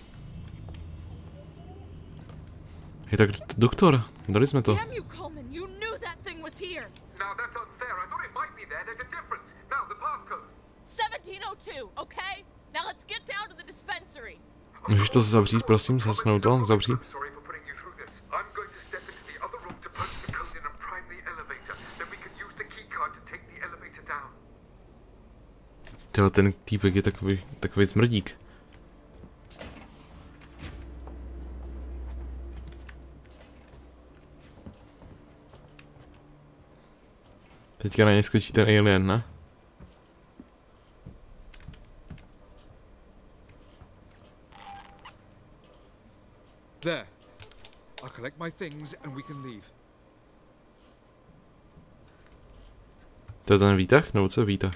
Hej, tak doktor, dali jsme to. Damn you, Coleman! You knew that thing was here. Now that's unfair. I thought it might be there. There's a difference. Now the passcode. 1702, okay? Now let's get down to the dispensary. Můžeš to zavřít, prosím, zasnout to, zavřít. Sorry for putting you through this. I'm going to step into the other room to punch the code in and prime the elevator. Then we can use the key card to take the elevator down. Tyhle, ten týpek je takový smrdík. Teďka na ně skočí ten alien, ne? There. I'll collect my things and we can leave. To je ten výtah? Nebo co je výtah?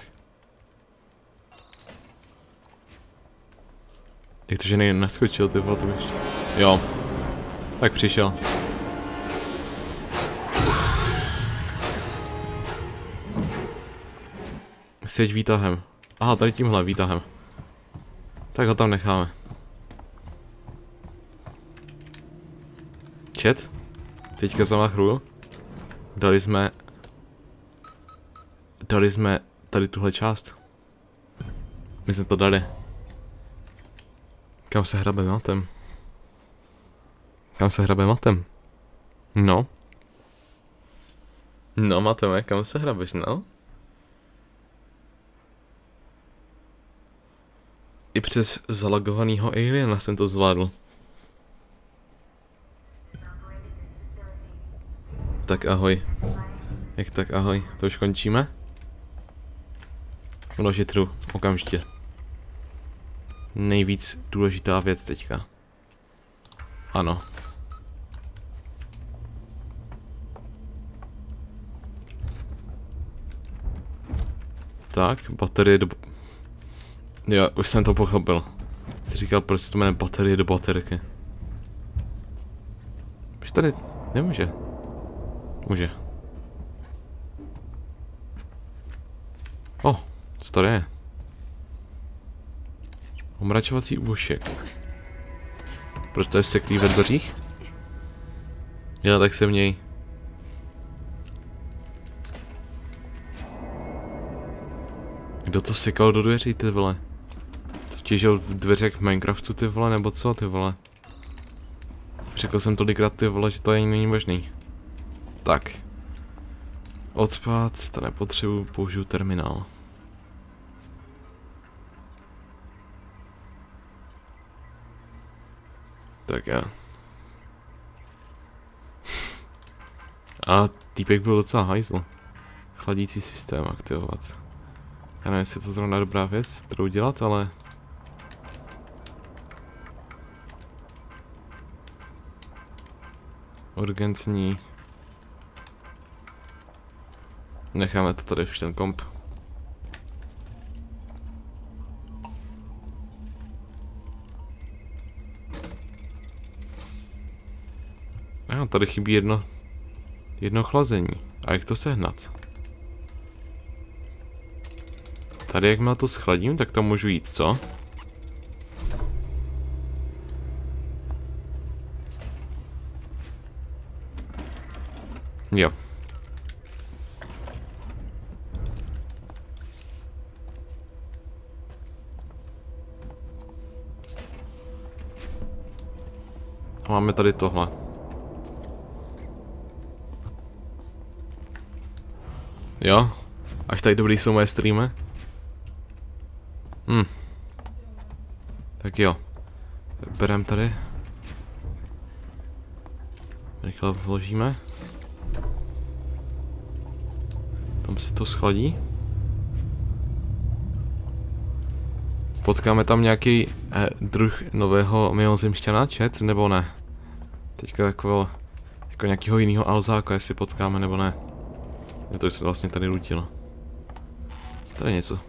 Jak to, že neskočil, ty vole, to bych... Jo. Tak přišel. Seď výtahem. Aha, tady tímhle výtahem. Tak ho tam necháme. Chat. Teďka zamachruju. Dali jsme tady tuhle část. My jsme to dali. Kam se hrabe matem? Kam se hrabe matem? No. No, mateme, kam se hrabeš, no? I přes zalagovanýho aliena jsem to zvládl. Tak ahoj. Jak tak ahoj, to už končíme? Vložit hru, okamžitě. Nejvíc důležitá věc teďka. Ano. Tak, baterie do... Jo, už jsem to pochopil. Jsi říkal, proč se to jmenuje baterie do baterky. Už tady nemůže. Může. O, co to je? Omračovací úšek. Proč to je vseklý ve dveřích? Jo, tak se v něj. Kdo to sekal do dveří, ty vole? To těžil v dveřech v Minecraftu, ty vole, nebo co, ty vole? Řekl jsem tolikrát, ty vole, že to ani není možný. Tak. Odspat, to nepotřebuji, použiju terminál. Tak já. A týpek byl docela hajzl. Chladící systém aktivovat. Já nevím, jestli je to zrovna dobrá věc, kterou dělat, ale... Urgentní. Necháme to tady už ten komp. A tady chybí jedno chlazení. A jak to sehnat? Tady jak má to schladím, tak tam můžu jít, co? Jo. A máme tady tohle. Jo? Až tady dobrý jsou moje streamy? Tak jo. Berem tady. Rychle vložíme. Tam se to schladí. Potkáme tam nějaký druh nového mimozemšťana, chat, nebo ne? Teďka takového, jako nějakého jiného alzáka, jestli potkáme, nebo ne. Je to se vlastně tady rutilo. Tady je něco.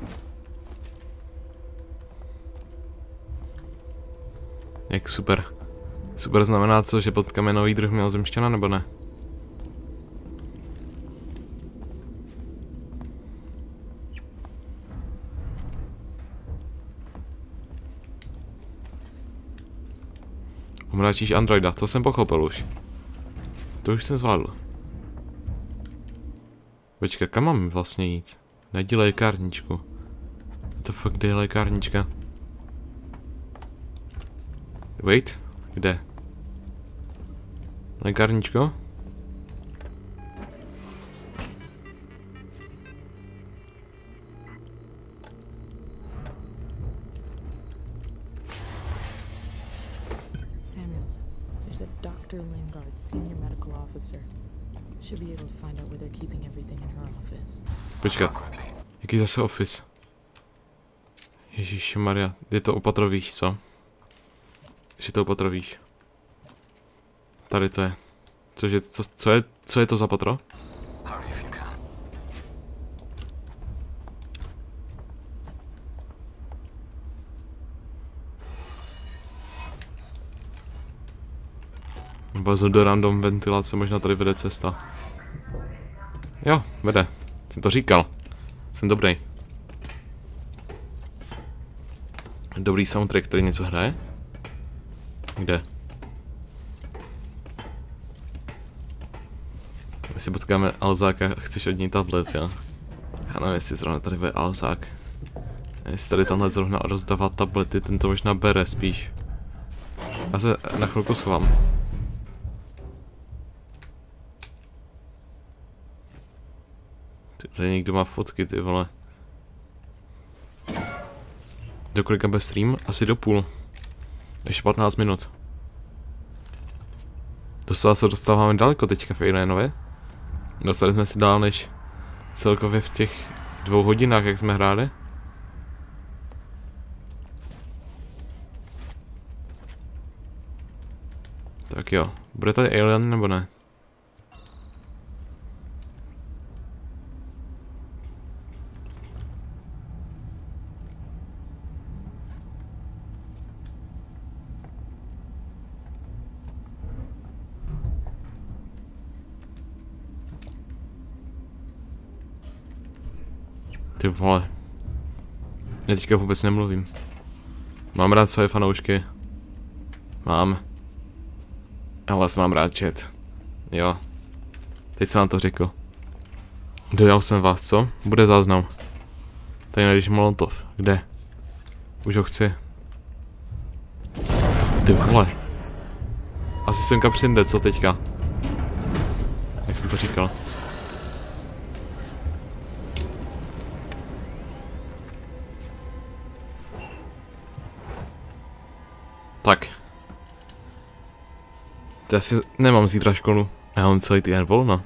Jak super. Super znamená co, že potkáme nový druh mimozemšťana, nebo ne? Omráčíš androida, to jsem pochopil už. To už jsem zvládl. Počkej, kam mám vlastně jít? Najdi lékárničku. To fakt, kde je lékárnička? Wait, kde? Lékárničko? Samuels, there's a Dr. Lingard, senior medical officer. Should be able to find out where they're keeping everything in her office. Počkat. Jaký zase office? Ježišmarja, je to opatrovíš, co? Že to opatrovíš. Tady to je. Cože, co je to za patro? Bazil do random ventilace, možná tady vede cesta. Jo, vede. Jsem to říkal. Jsem dobrý. Dobrý soundtrack, který něco hraje? Kde? My si potkáme Alzáka, chceš od něj tablet, jo? Já nevím, jestli zrovna tady bude Alzák. Jestli tady tamhle zrovna rozdává tablety, ten to možná bere spíš. Já se na chvilku schovám. Tady někdo má fotky, ty vole. Do kolika bez stream? Asi do půl. Ještě 15 minut. Dostáváme daleko teďka v Alienově. Dostali jsme si dál než celkově v těch 2 hodinách, jak jsme hráli. Tak jo, bude tady Alien nebo ne? Ty vole. Já teďka vůbec nemluvím. Mám rád své fanoušky. Mám. Já vás mám rád, chat. Jo. Teď jsem vám to řekl. Dojal jsem vás, co? Bude záznam. Tady najdeš molotov. Kde? Už ho chci. Ty vole. Asi semka přijde, co teďka? Jak jsem to říkal? Tak. Já si nemám zítra školu. Já mám celý týden volno.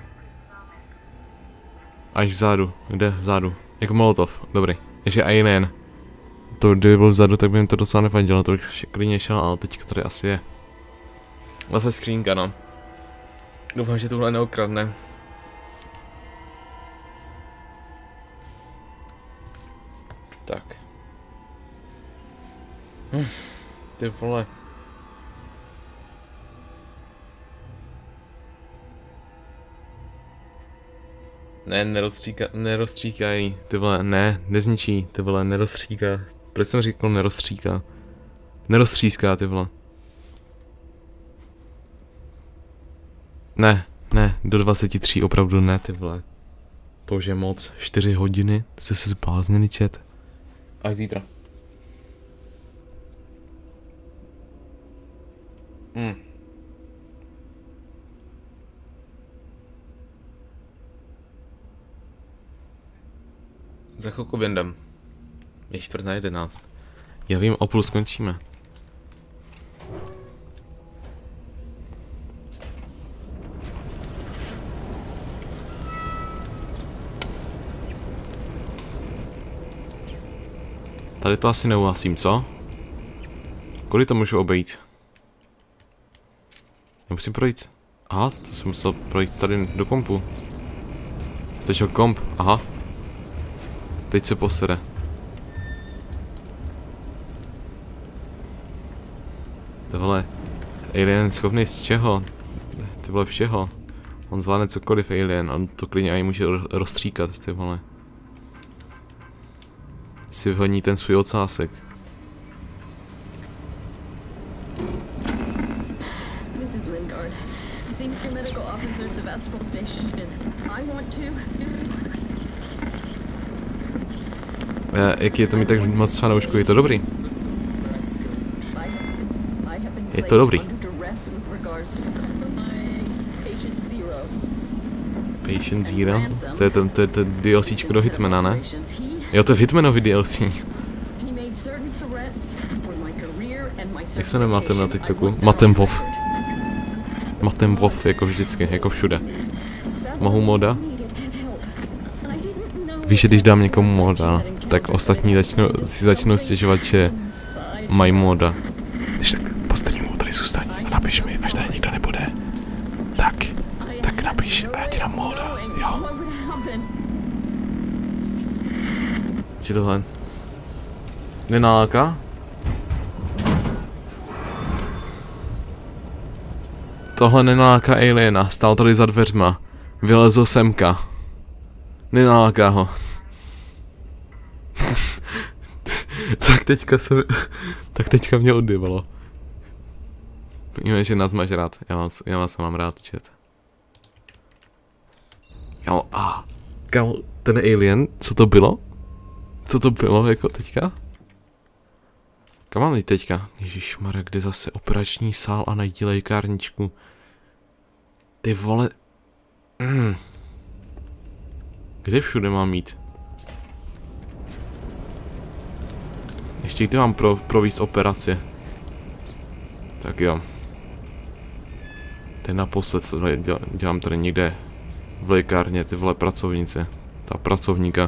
Až vzadu. Kde vzadu? Jako molotov. Dobrý. Ještě alien. To kdyby byl vzadu, tak by mi to docela nevadilo. To bych klidně šel, ale teďka tady asi je. Zase skřínka, no. Doufám, že tohle neokradne. Tak. Ty vole. Ne, nerozstříkají, ty vole, ne, nezničí, ty vole, nerozstříká. Proč jsem říkal nerozstříká? Neroztříská, ty vole. Ne, do 23 opravdu ne, ty vole. To už je moc, 4 hodiny, jste se zbláznili, chat. Až zítra. Za chvilku věndem. Je 10:45. Já vím, o půl skončíme. Tady to asi neuhasím, co? Kudy to můžu obejít? Nemusím projít. Aha, to jsem musel projít tady do kompu. Teď je komp, aha. Teď se posede. Tohle alien schopný z čeho? Ty vole všeho. On zvládne cokoliv alien, on to klidně ani může rozstříkat, ty vole. Si vyhoní ten svůj ocásek. This is Lingard, Senior Medical Officer of Sevastopol Station. I want to... Jaký je to mít tak moc fanoušků, je to dobrý? Je to dobrý. Patient Zero? To je to DLCčko do Hitmana, ne? Jo, to je v Hitmanovi DLC. Jak se nemáte na TikToku? Matemvov. Matemvov, jako vždycky, jako všude. Mohu moda? Víš, že když dám někomu moda, tak ostatní začnou stěžovat, že mají moda. Když tak po streamu tady zůstaň a napiš mi, až tady nikdo nebude. Tak napiš a já ti dám moda, jo? Či tohle? Nenaláká? Tohle nenaláká aliena, stál tady za dveřma. Vylezl semka. Nenaláká ho. Tak teďka mě odjevalo. Víme, že nás máš rád. Já vás mám rád, chat. Kámo, ten alien, co to bylo? Co to bylo jako teďka? Kam mám jít teďka? Ježišmarja, kde zase operační sál a najdi lékárničku. Ty vole. Kde všude mám jít? Ještě ty mám províst operaci. Tak jo. To je naposled, co dělám tady někde v lékárně, ty vole pracovnice. Ta pracovníka.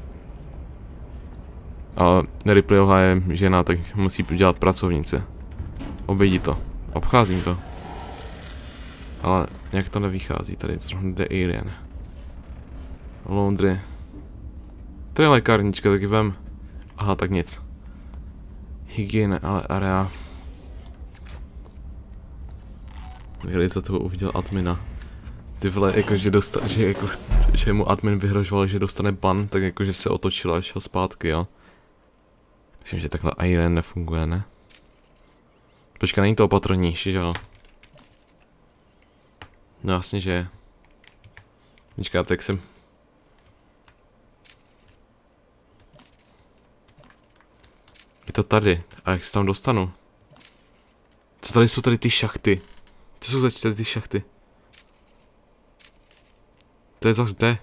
Ale Ripleyová je žena, tak musí dělat pracovnice. Obejdi to. Obcházím to. Ale nějak to nevychází, tady zrovna jde alien. Laundry. Tady je lékárnička, taky vem. Aha, tak nic. Hygiene, ale area. Kde za toho uviděl admina. Ty vole, jako že mu admin vyhrožoval, že dostane ban, tak jakože se otočil a šel zpátky, jo. Myslím, že takhle Iron nefunguje, ne? Počkej, není to opatrnější, že jo? No jasně, že je. Počkej, tak jsem... Je to tady. A jak se tam dostanu? Co tady jsou tady ty šachty? Co jsou tady ty šachty? To je zase kde?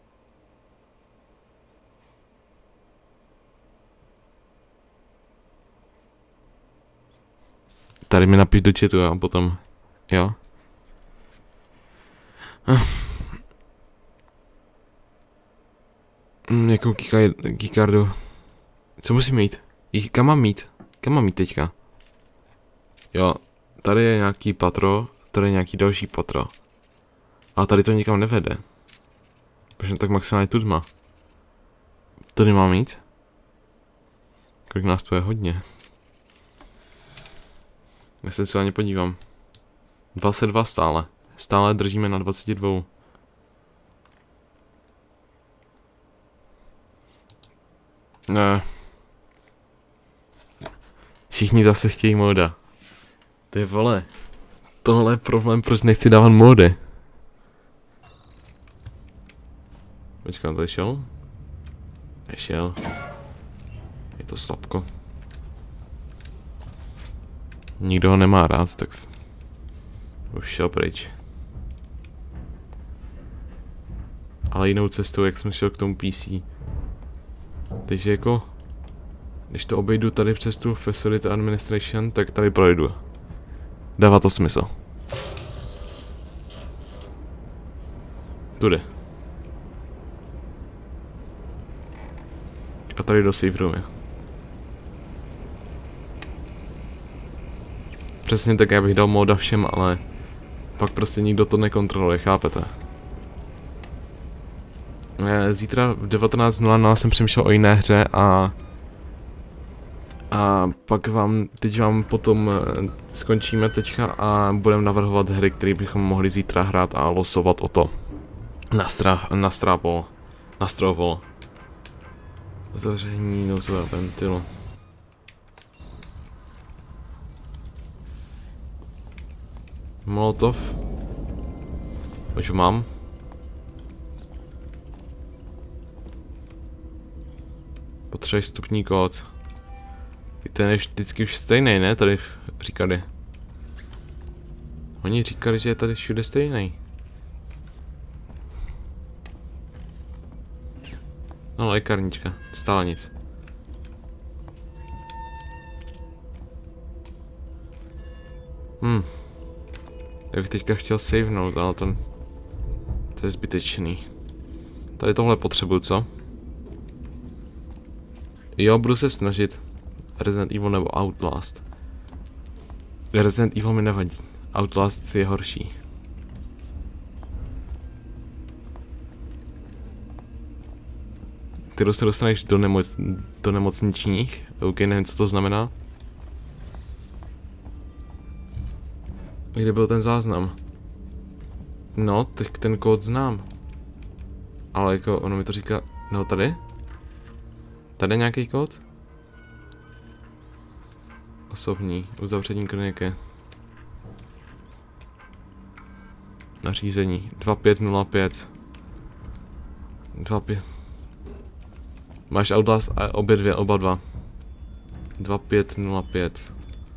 Tady mi napiš do chatu a potom, jo? Jakou keycardu? Co musím mít? Kam mám mít? Kam mám mít teďka? Jo, tady je nějaký patro, tady je nějaký další patro. A tady to nikam nevede. Protože tak maximálně tudma. Tady mám mít? Kolik nás to je hodně. Já se celé podívám. 22 stále. Stále držíme na 22. Ne. Všichni zase chtějí moda. Ty vole. Tohle je problém, proč nechci dávat mody. Počkám, tady šel? Nešel. Je to slabko. Nikdo ho nemá rád, tak už šel pryč. Ale jinou cestou, jak jsem šel k tomu PC. Takže jako, když to obejdu tady přes tu Facility Administration, tak tady projdu. Dává to smysl. Tudy. A tady do safe roomy. Přesně tak, já bych dal moda všem, ale pak prostě nikdo to nekontroluje, chápete? Zítra v 19:00 jsem přemýšlel o jiné hře a pak teď vám potom skončíme teďka a budeme navrhovat hry, které bychom mohli zítra hrát a losovat o to. Na stropol. Zavření nouzového ventilu. Molotov. Už mám. Potřebuješ vstupní kód. Ten je vždycky už stejný, ne? Tady říkali. Oni říkali, že je tady všude stejný. No, lékárnička. Stále nic. Já bych teďka chtěl savenout, ale to je zbytečný. Tady tohle potřebuju, co? Jo, budu se snažit. Resident Evil nebo Outlast. Resident Evil mi nevadí. Outlast je horší. Ty se dostaneš do nemocničních. OK, nevím, co to znamená. Kde byl ten záznam? No, tak ten kód znám. Ale jako ono mi to říká... No tady? Tady je nějaký kód? Osobní, uzavření kliniky. Nařízení 2505. 25. Máš Outlast a oba dva. 2505.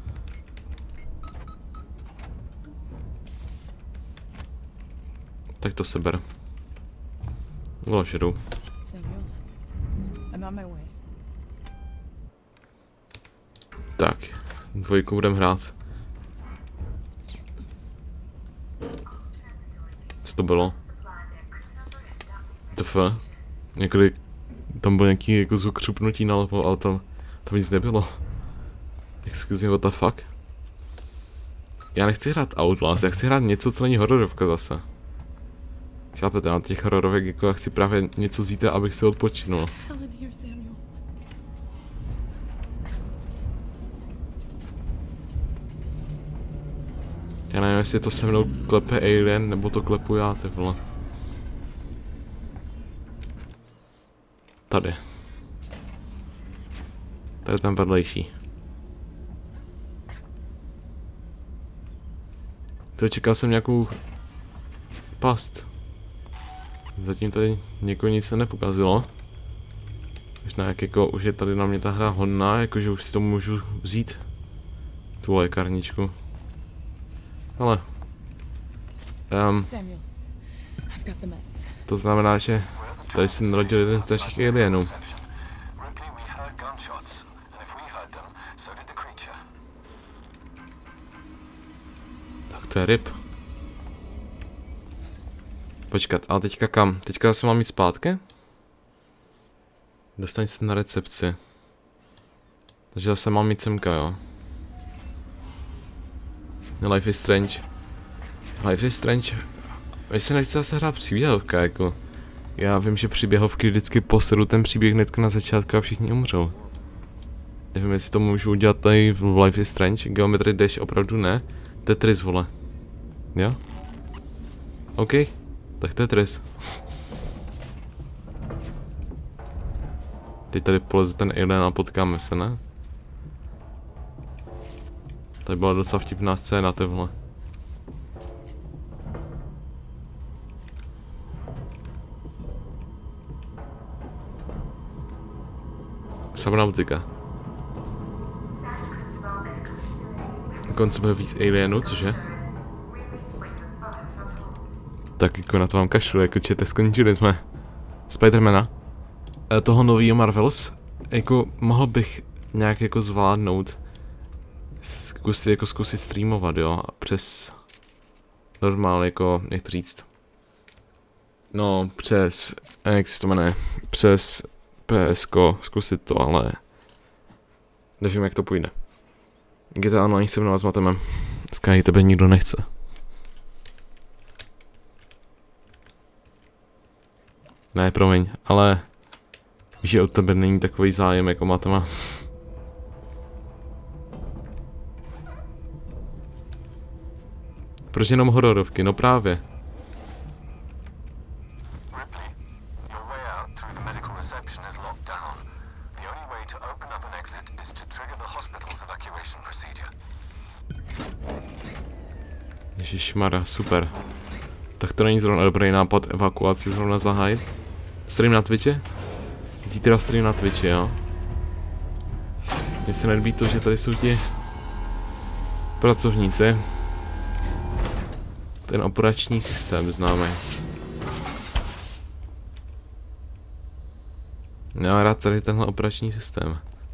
Tak to seber. Lož jedu. Samuels, I'm on my way. Tak, dvojku budeme hrát. Co to bylo? TF. Někdy tam byl nějaký jako zvuk křupnutí nalevo, ale tam nic nebylo. Excuse me, what the fuck? Já nechci hrát Outlast, já chci hrát něco, co není hororovka zase. Chápete, na těch hororovek jako já chci právě něco zítra, abych si odpočinul. Já nevím, jestli to se mnou klepe alien, nebo to klepu já, ty vole. Tady. Tady ten vedlejší. To čekal jsem nějakou past. Zatím tady někoho nic se nepokazilo. Možná jak jako už je tady na mě ta hra hodná, jakože už si to můžu vzít. Tu lékárničku. Ale Samuels, I've got the meds. to znamená, že tady se narodil jeden z našich alienů. Tak to je ryb. Počkat, ale teďka kam? Teďka se mám jít zpátky? Dostaň se na recepci. Takže zase mám jít semka, jo. Life is Strange. Life is Strange. Vy se nechce zase hrát příběhovka, jako. Já vím, že příběhovky vždycky posedu ten příběh hnedka na začátku a všichni umřou. Nevím, jestli to můžu udělat tady v Life is Strange. Geometry Dash opravdu ne. Tetris, vole. Jo? OK. Tak Tetris. Teď tady poleze ten alien a potkáme se, ne? Tady byla docela vtipná scéna, ty vole. Subnautica. Dokonce bude víc alienů, cože? Tak jako na to mám kašlu, jako čete, skončili jsme Spidermana. Toho novýho Marvels. Jako mohl bych nějak jako zvládnout. Zkusit streamovat, jo, přes normálně, jako, jak to říct. No, přes, jak se to jmenuje, přes PSko, zkusit to, ale nevím, jak to půjde. GTA Online se mnou zmateme. Sky, tebe nikdo nechce. Ne, promiň, ale víš, že od tebe není takový zájem jako Matema. Proč jenom hororovky? No právě. Ježišmarja, super. Tak to není zrovna dobrý nápad evakuaci zrovna zahájit. Stream na Twitchi? Zítra stream na Twitchi, jo? Mně se nelíbí to, že tady jsou ti pracovníci. Ten operační systém známý. Já rád tady tenhle operační systém.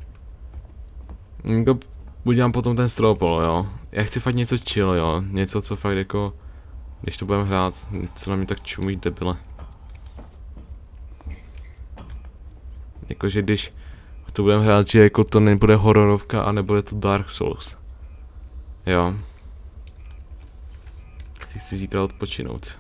Udělám potom ten stropol, jo. Já chci fakt něco chill, jo. Něco, co fakt jako, když to budeme hrát, co na mě tak čumí debile. Jakože když to budeme hrát, že jako to nebude hororovka a nebude to Dark Souls. Jo. Chci zítra odpočinout.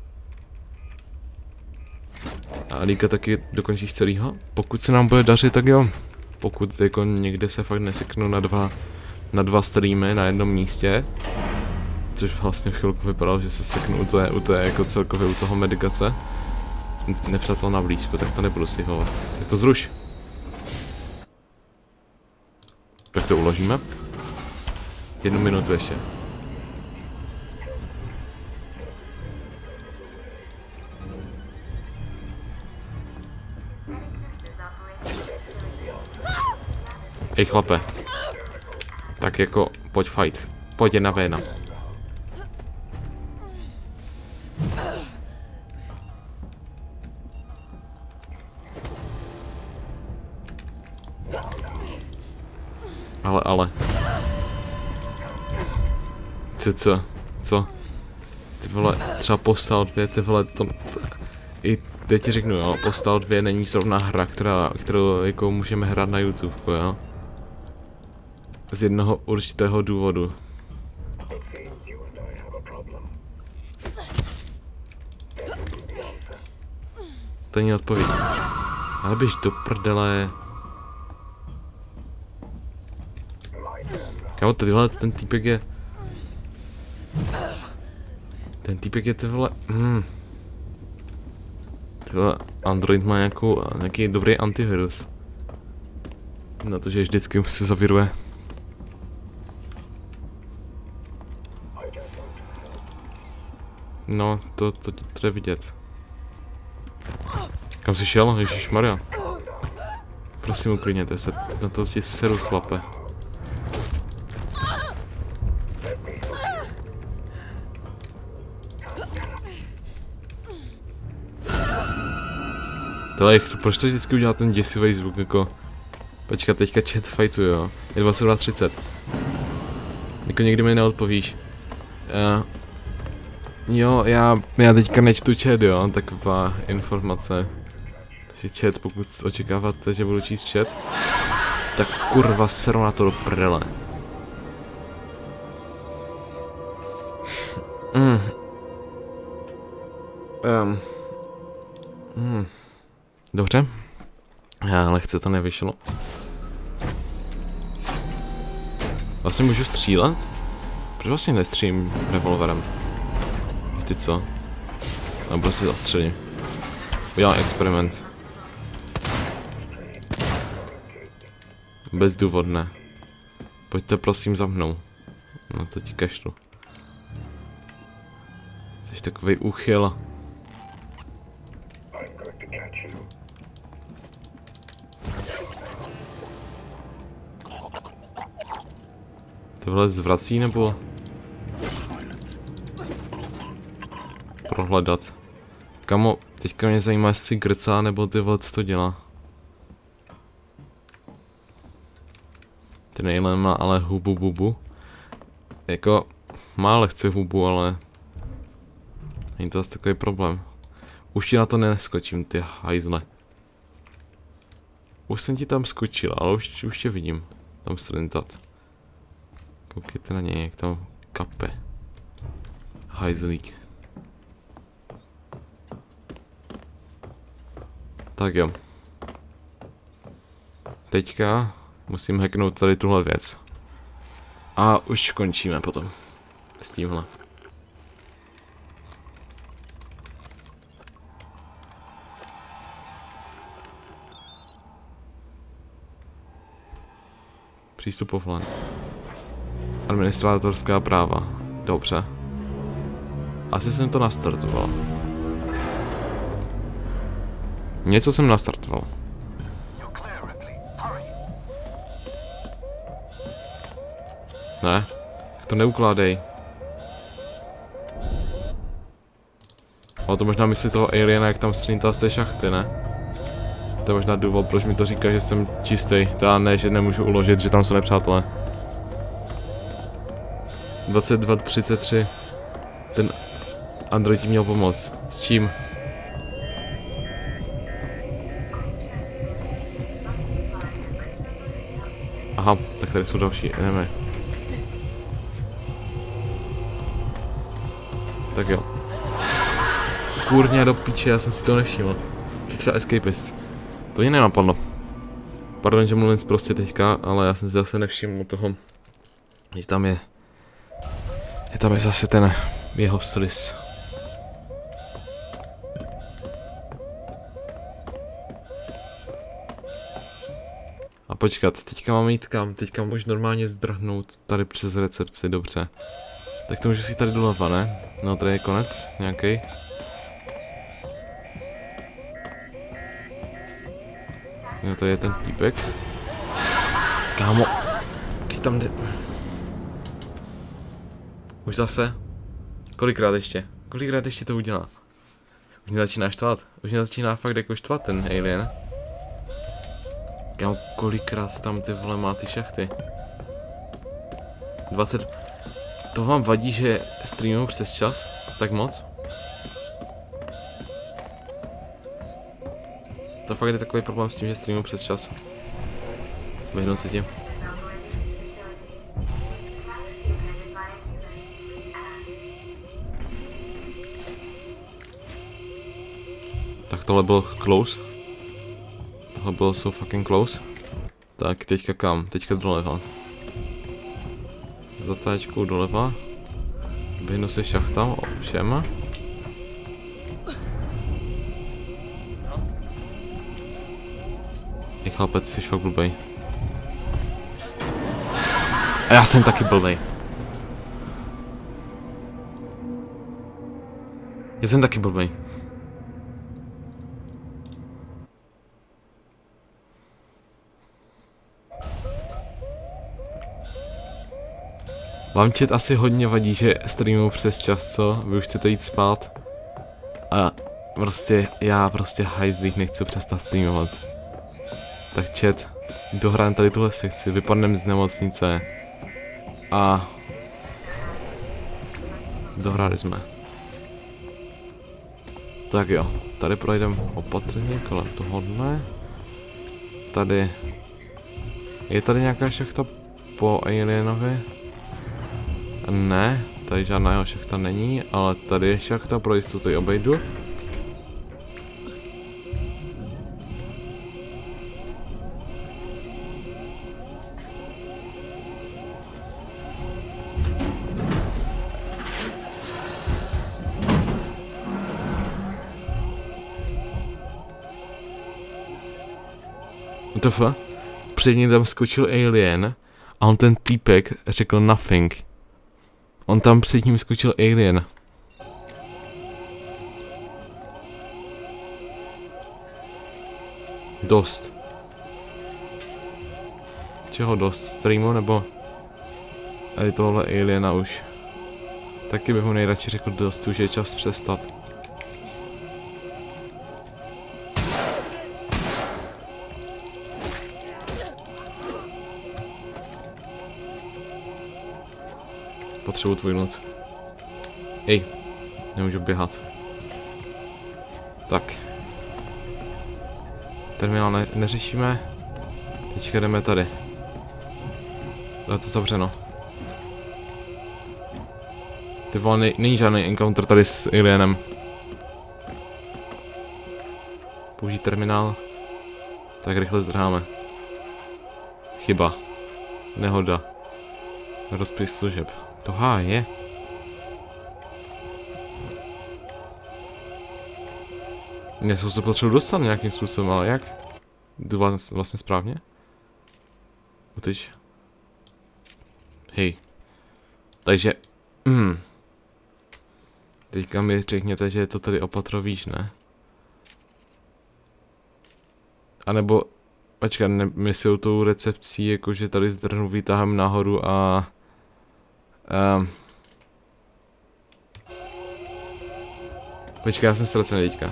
A Líka taky dokončíš celýho? Pokud se nám bude dařit, tak jo. Pokud jako někde se fakt neseknu na dva streamy na jednom místě. Což vlastně v chvilku vypadalo, že se seknu u té jako celkově u toho medikace. Nepřátel blízko, tak to nebudu sihovat. Tak to zruš. Tak to uložíme. 1 minutu ještě. Ej chlape. Tak jako, pojď fight. Pojď jedna v jedna. Ale. Co? Ty vole, třeba Postal 2, ty vole, i teď ti řeknu, jo, Postal 2 není zrovna hra, kterou jako můžeme hrát na YouTube, jo. Z jednoho určitého důvodu. To není odpověď. Ale běž do prdele. Kámo, tyhle, ten týpek je... Ten týpek je ty vole... Tyhle, Android má nějaký dobrý antivirus. Na to, že vždycky se zaviruje. No, to je vidět. Kam jsi šel? Ježišmarja. Prosím, uklidněte se. Na to ti seru, chlape. Tohle, proč to vždycky udělá ten děsivý zvuk, jako... Počkat, teďka chat fightu, jo. Je 22:30. Jako někdy mi neodpovíš. Jo, já teďka nečtu chat, jo, taková informace. Takže chat, pokud očekáváte, že budu číst chat, tak kurva seru na to do prdele. Dobře. Lehce to nevyšlo. Vlastně můžu střílet? Proč vlastně nestřílím revolverem? Ty co? No prostě zastřelím. Udělám experiment. Bezdůvodné. Pojďte prosím za mnou. No to ti kašlu. Jsi takovej úchyl. Tohle zvrací nebo prohledat? Kamo, teďka mě zajímá, jestli grcá nebo ty vole, co to dělá. Ten alien má ale hubu bubu. Jako, má lehce hubu, ale není to zase takový problém. Už ti na to neskočím, ty hajzle. Už jsem ti tam skočil, ale už tě vidím. Tam slintat. Koukejte na něj, jak tam kape. Hajzlík. Tak jo. Teďka musím hacknout tady tuhle věc. A už končíme potom. S tímhle. Přístup offline. Administrátorská práva. Dobře. Asi jsem to nastartoval. Něco jsem nastartoval. Ne, to neukládej. Ale to možná myslí toho aliena, jak tam stříntá z té šachty, ne? To je možná důvod, proč mi to říká, že jsem čistý. To ne, že nemůžu uložit, že tam jsou nepřátelé. 22:33. Ten Android ti měl pomoct. S čím? Aha, tak tady jsou další, jdeme. Tak jo. Kurňa do píče, já jsem si to nevšiml. To je třeba escapist. To mě nenapadlo. Pardon, že mluvím prostě teďka, ale já jsem si zase nevšiml toho, že tam je. Je tam zase ten jeho slis. A počkat, teďka mám jít kam? Teďka můžu normálně zdrhnout tady přes recepci, dobře. Tak to můžu si tady doleva, ne? No tady je konec, nějaký. No tady je ten týpek. Kámo, ty tam jde. Už zase? Kolikrát ještě? Kolikrát ještě to udělá? Už mě začíná štvat. Už mě začíná fakt jako štvat ten alien. Kámo, kolikrát tam ty vole má ty šachty? 20... To vám vadí, že streamuju přes čas? Tak moc? To fakt je takový problém s tím, že streamuju přes čas. Vyhnu se tím. Tak tohle bylo close. Tohle bylo so fucking close. Tak teďka kam? Teďka doleva. Zatáčkou doleva. Vyhnu se šachtám všem. Chlape, ty jsi fakt blbej. A já jsem taky blbej. Já jsem taky blbej. Vám chat asi hodně vadí, že streamuju přes čas, co? Vy už chcete jít spát. A prostě, já prostě hajzlík nechci přestat streamovat. Tak chat, dohrajeme tady tuhle sekci, vypadneme z nemocnice. A dohráli jsme. Tak jo, tady projdeme opatrně kolem tohohle. Tady. Je tady nějaká šachta po alienovi? Ne, tady žádná jeho šachta není, ale tady je šachta, pro jistotu ji obejdu. Před ním tam skočil alien a on ten týpek řekl nothing. On tam před ním skočil alien. Dost. Čeho dost? Streamu nebo tady tohle aliena už? Taky bych mu nejradši řekl dost, už je čas přestat. Potřebuji tvůj loot. Hej, nemůžu běhat. Tak. Terminál neřešíme. Teďka jdeme tady. Je to zavřeno. Ty vole, není žádný encounter tady s alienem. Použít terminál. Tak rychle zdrháme. Chyba. Nehoda. Rozpis služeb. Toha je. Něco se potřebuji dostat nějakým způsobem, ale jak? Jdu vlastně správně? Utyč. Hej. Takže. Teďka mi řekněte, že je to tady opatro víš, ne? A nebo. Počkat, nemyslím tou recepcí, jakože tady zdrhnu výtahem nahoru a. Počkej, já jsem ztracený teďka.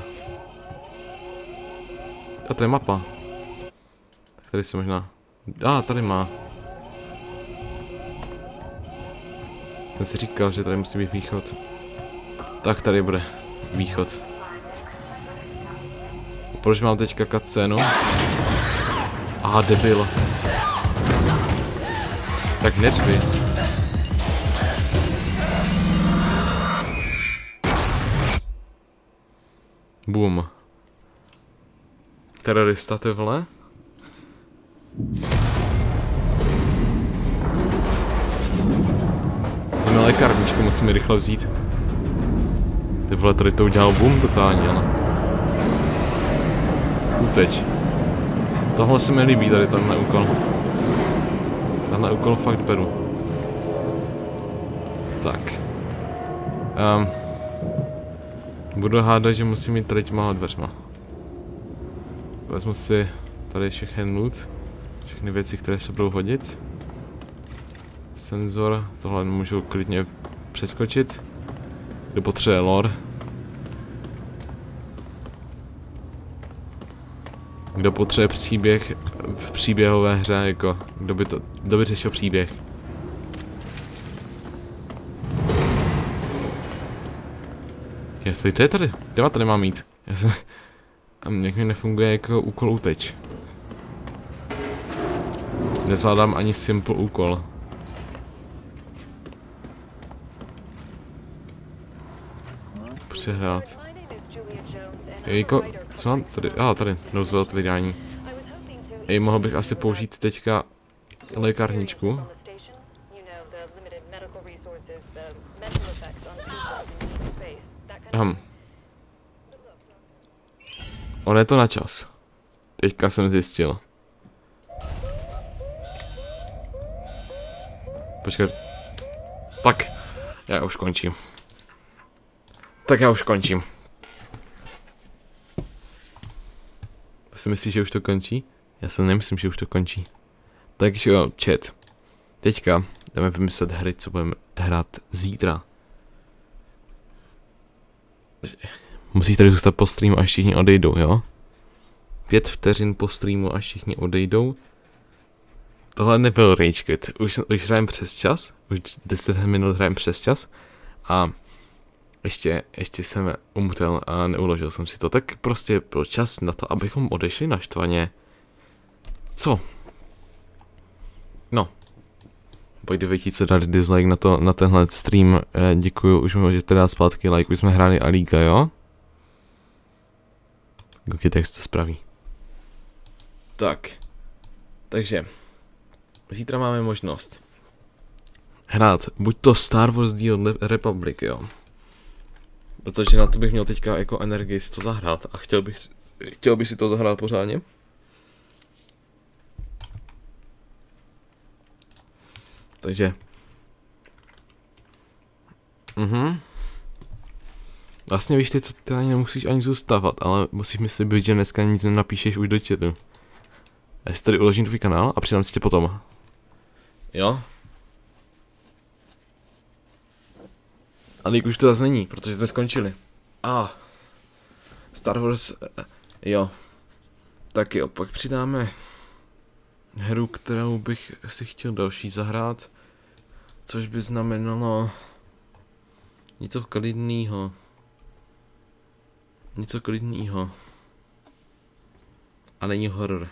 A to je mapa. Tak tady se možná. Tady má. Jsem si říkal, že tady musí být východ. Tak tady bude východ. Proč mám teďka cutscénu? Aha, debil. Tak neřvi. Boom. Terorista, ty vole. Jdeme lékárničku, musíme rychle vzít. Ty vole, tady to udělal boom totálně, ale. Uteč. Tohle se mi líbí, tady tenhle úkol. Tenhle úkol fakt beru. Tak. Budu hádat, že musím jít tady těma dveřma. Vezmu si tady všechny loot. Všechny věci, které se budou hodit. Senzor, tohle můžu klidně přeskočit. Kdo potřebuje lore. Kdo potřebuje příběh v příběhové hře, jako kdo by řešil příběh. To je tady, kde tady mám jít? A nějak mi nefunguje jako úkol uteč. Nezvládám ani simple úkol. Přehrát. Jejko, co mám tady? Tady, nouzové otvírání. Mohl bych asi použít teďka lékárničku. On je to na čas. Teďka jsem zjistil. Počkej. Tak, já už končím. To si myslíš, že už to končí? Já si nemyslím, že už to končí. Takže jo, chat. Teďka jdeme vymyslet hry, co budeme hrát zítra. Musíš tady zůstat po streamu, až všichni odejdou, jo? 5 vteřin po streamu, až všichni odejdou. Tohle nebyl rage quit. Už hrajeme přes čas. Už 10 minut hrajeme přes čas. A ještě jsem umřel a neuložil jsem si to. Tak prostě byl čas na to, abychom odešli naštvaně. Co? No. Pojďte ti, co dali dislike na tenhle stream. Děkuju, už mi můžete dát zpátky like. Už jsme hráli Alíka, jo? Koukejte, jak se to spraví. Tak. Takže. Zítra máme možnost hrát buď to Star Wars The Old Republic, jo. Protože na to bych měl teďka jako energii si to zahrát a chtěl bych si to zahrát pořádně. Takže. Vlastně víš ty, co ty ani nemusíš ani zůstávat, ale musíš myslet být, že dneska nic nenapíšeš už do chatu. Já si tady uložím tvůj kanál a přidám si tě potom. Jo? Ale už to zase není, protože jsme skončili. Star Wars, jo. Tak jo, pak přidáme hru, kterou bych si chtěl další zahrát. Což by znamenalo něco klidného. Něco klidného. A není horor.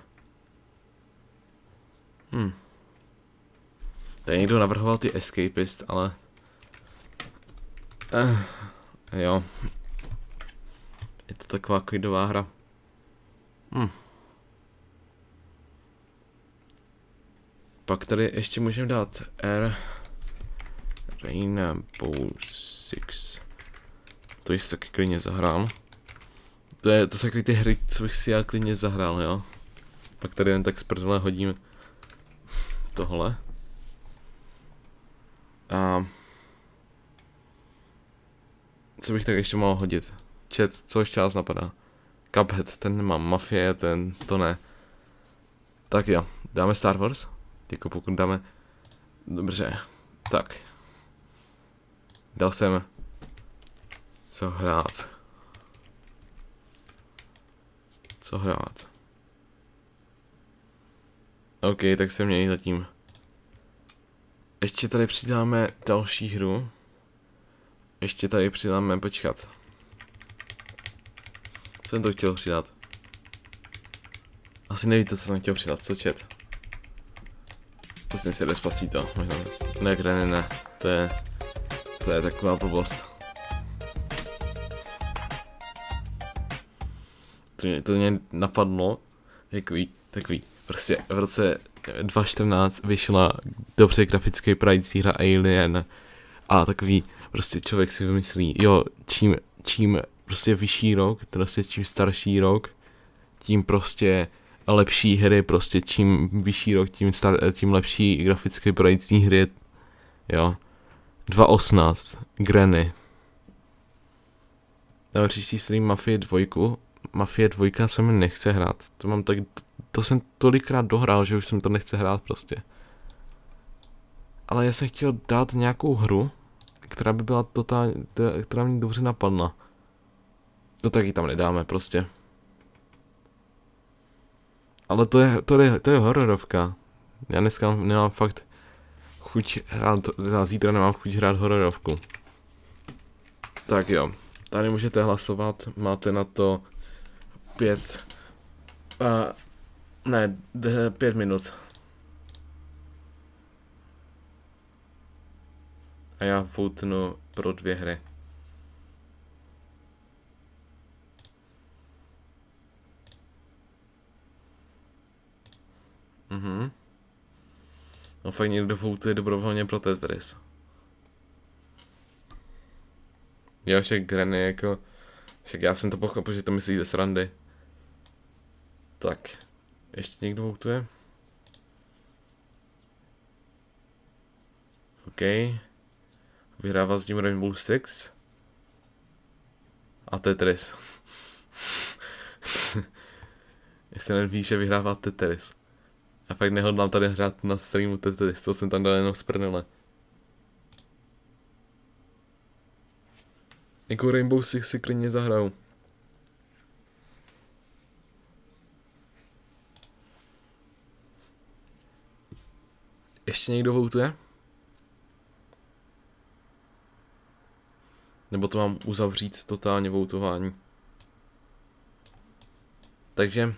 Tady někdo navrhoval ty Escapist, ale... jo. Je to taková klidová hra. Pak tady ještě můžeme dát Rainbow Six. To jsi taky klidně zahrál. To jsou takový ty hry, co bych si já klidně zahrál, jo. Pak tady jen tak z prdele hodím tohle. A co bych tak ještě mohl hodit? Chat, co ještě vás napadá? Cuphead, ten nemám, Mafie, to ne. Tak jo, dáme Star Wars? Jako pokud dáme... Dobře, tak. Dal jsem... Co hrát? OK, tak se měj zatím. Ještě tady přidáme další hru. Počkat. Co jsem to chtěl přidat? Asi nevíte, co jsem chtěl přidat, co chat? Pustim si Despacito. Ne. To je taková blbost. To mě napadlo, takový. Prostě v roce 2014 vyšla dobře graficky prající hra Alien a takový prostě člověk si vymyslí, jo, čím prostě vyšší rok, prostě čím starší rok, tím prostě lepší hry, prostě čím vyšší rok, tím lepší graficky prající hry, jo. 2018, Granny. Ale příští stream Mafie 2 se mi nechce hrát, to jsem tolikrát dohrál, že už jsem to nechce hrát prostě. Ale já jsem chtěl dát nějakou hru, která by byla která mě dobře napadla. To taky tam nedáme prostě. Ale to je hororovka. Já dneska nemám fakt chuť hrát, zítra nemám chuť hrát hororovku. Tak jo, tady můžete hlasovat, máte na to 5 minut. A já voutnu pro 2 hry. No fakt někdo voutuje dobrovolně pro Tetris. Jo, však Granny jako... Však já jsem to pochopil, že to myslíš ze srandy. Tak. Ještě někdo voutuje? OK. Vyhrává s tím Rainbow Six. A Tetris. Jestli nevíš, že vyhrává Tetris. Já fakt nehodlám tady hrát na streamu Tetris, co jsem tam dal jenom z prdele. Jako Rainbow Six si klidně zahraju. Ještě někdo voutuje? Nebo to mám uzavřít totálně voutování? Takže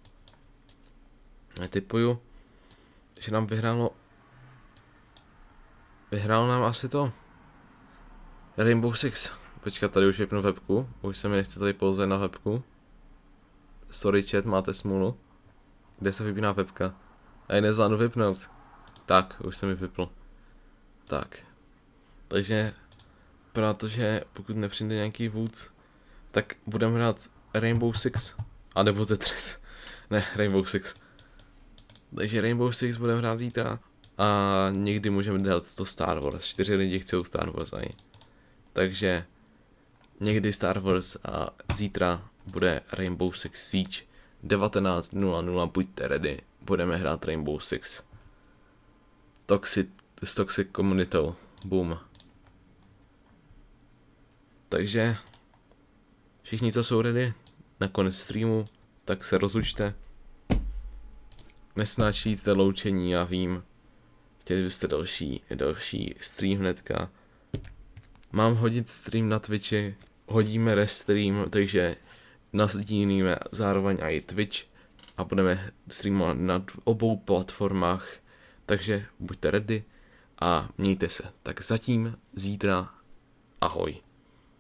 typuju, že nám vyhrálo nám asi to Rainbow Six. Počkat, tady už vypnu webku, už se mi nechce tady pouze na webku. Sorry chat, máte smůlu. Kde se vypíná webka? A ji nezvládnu vypnout. Tak, už jsem ji vypl. Tak. Takže, protože pokud nepřijde nějaký vote, tak budeme hrát Rainbow Six. A nebo Tetris. Ne, Rainbow Six. Takže Rainbow Six budeme hrát zítra. A někdy můžeme dát to Star Wars. 4 lidi chcou Star Wars aj. Takže někdy Star Wars a zítra bude Rainbow Six Siege 19:00, buďte ready, budeme hrát Rainbow Six. S Toxic komunitou, boom. Takže všichni, co jsou ready na konec streamu, tak se rozlučte. Nesnášíte loučení, já vím. Chtěli byste další stream hnedka. Mám hodit stream na Twitchi, hodíme restream, takže nasdílíme zároveň i Twitch a budeme streamovat na obou platformách, takže buďte ready a mějte se. Tak zatím, zítra, ahoj.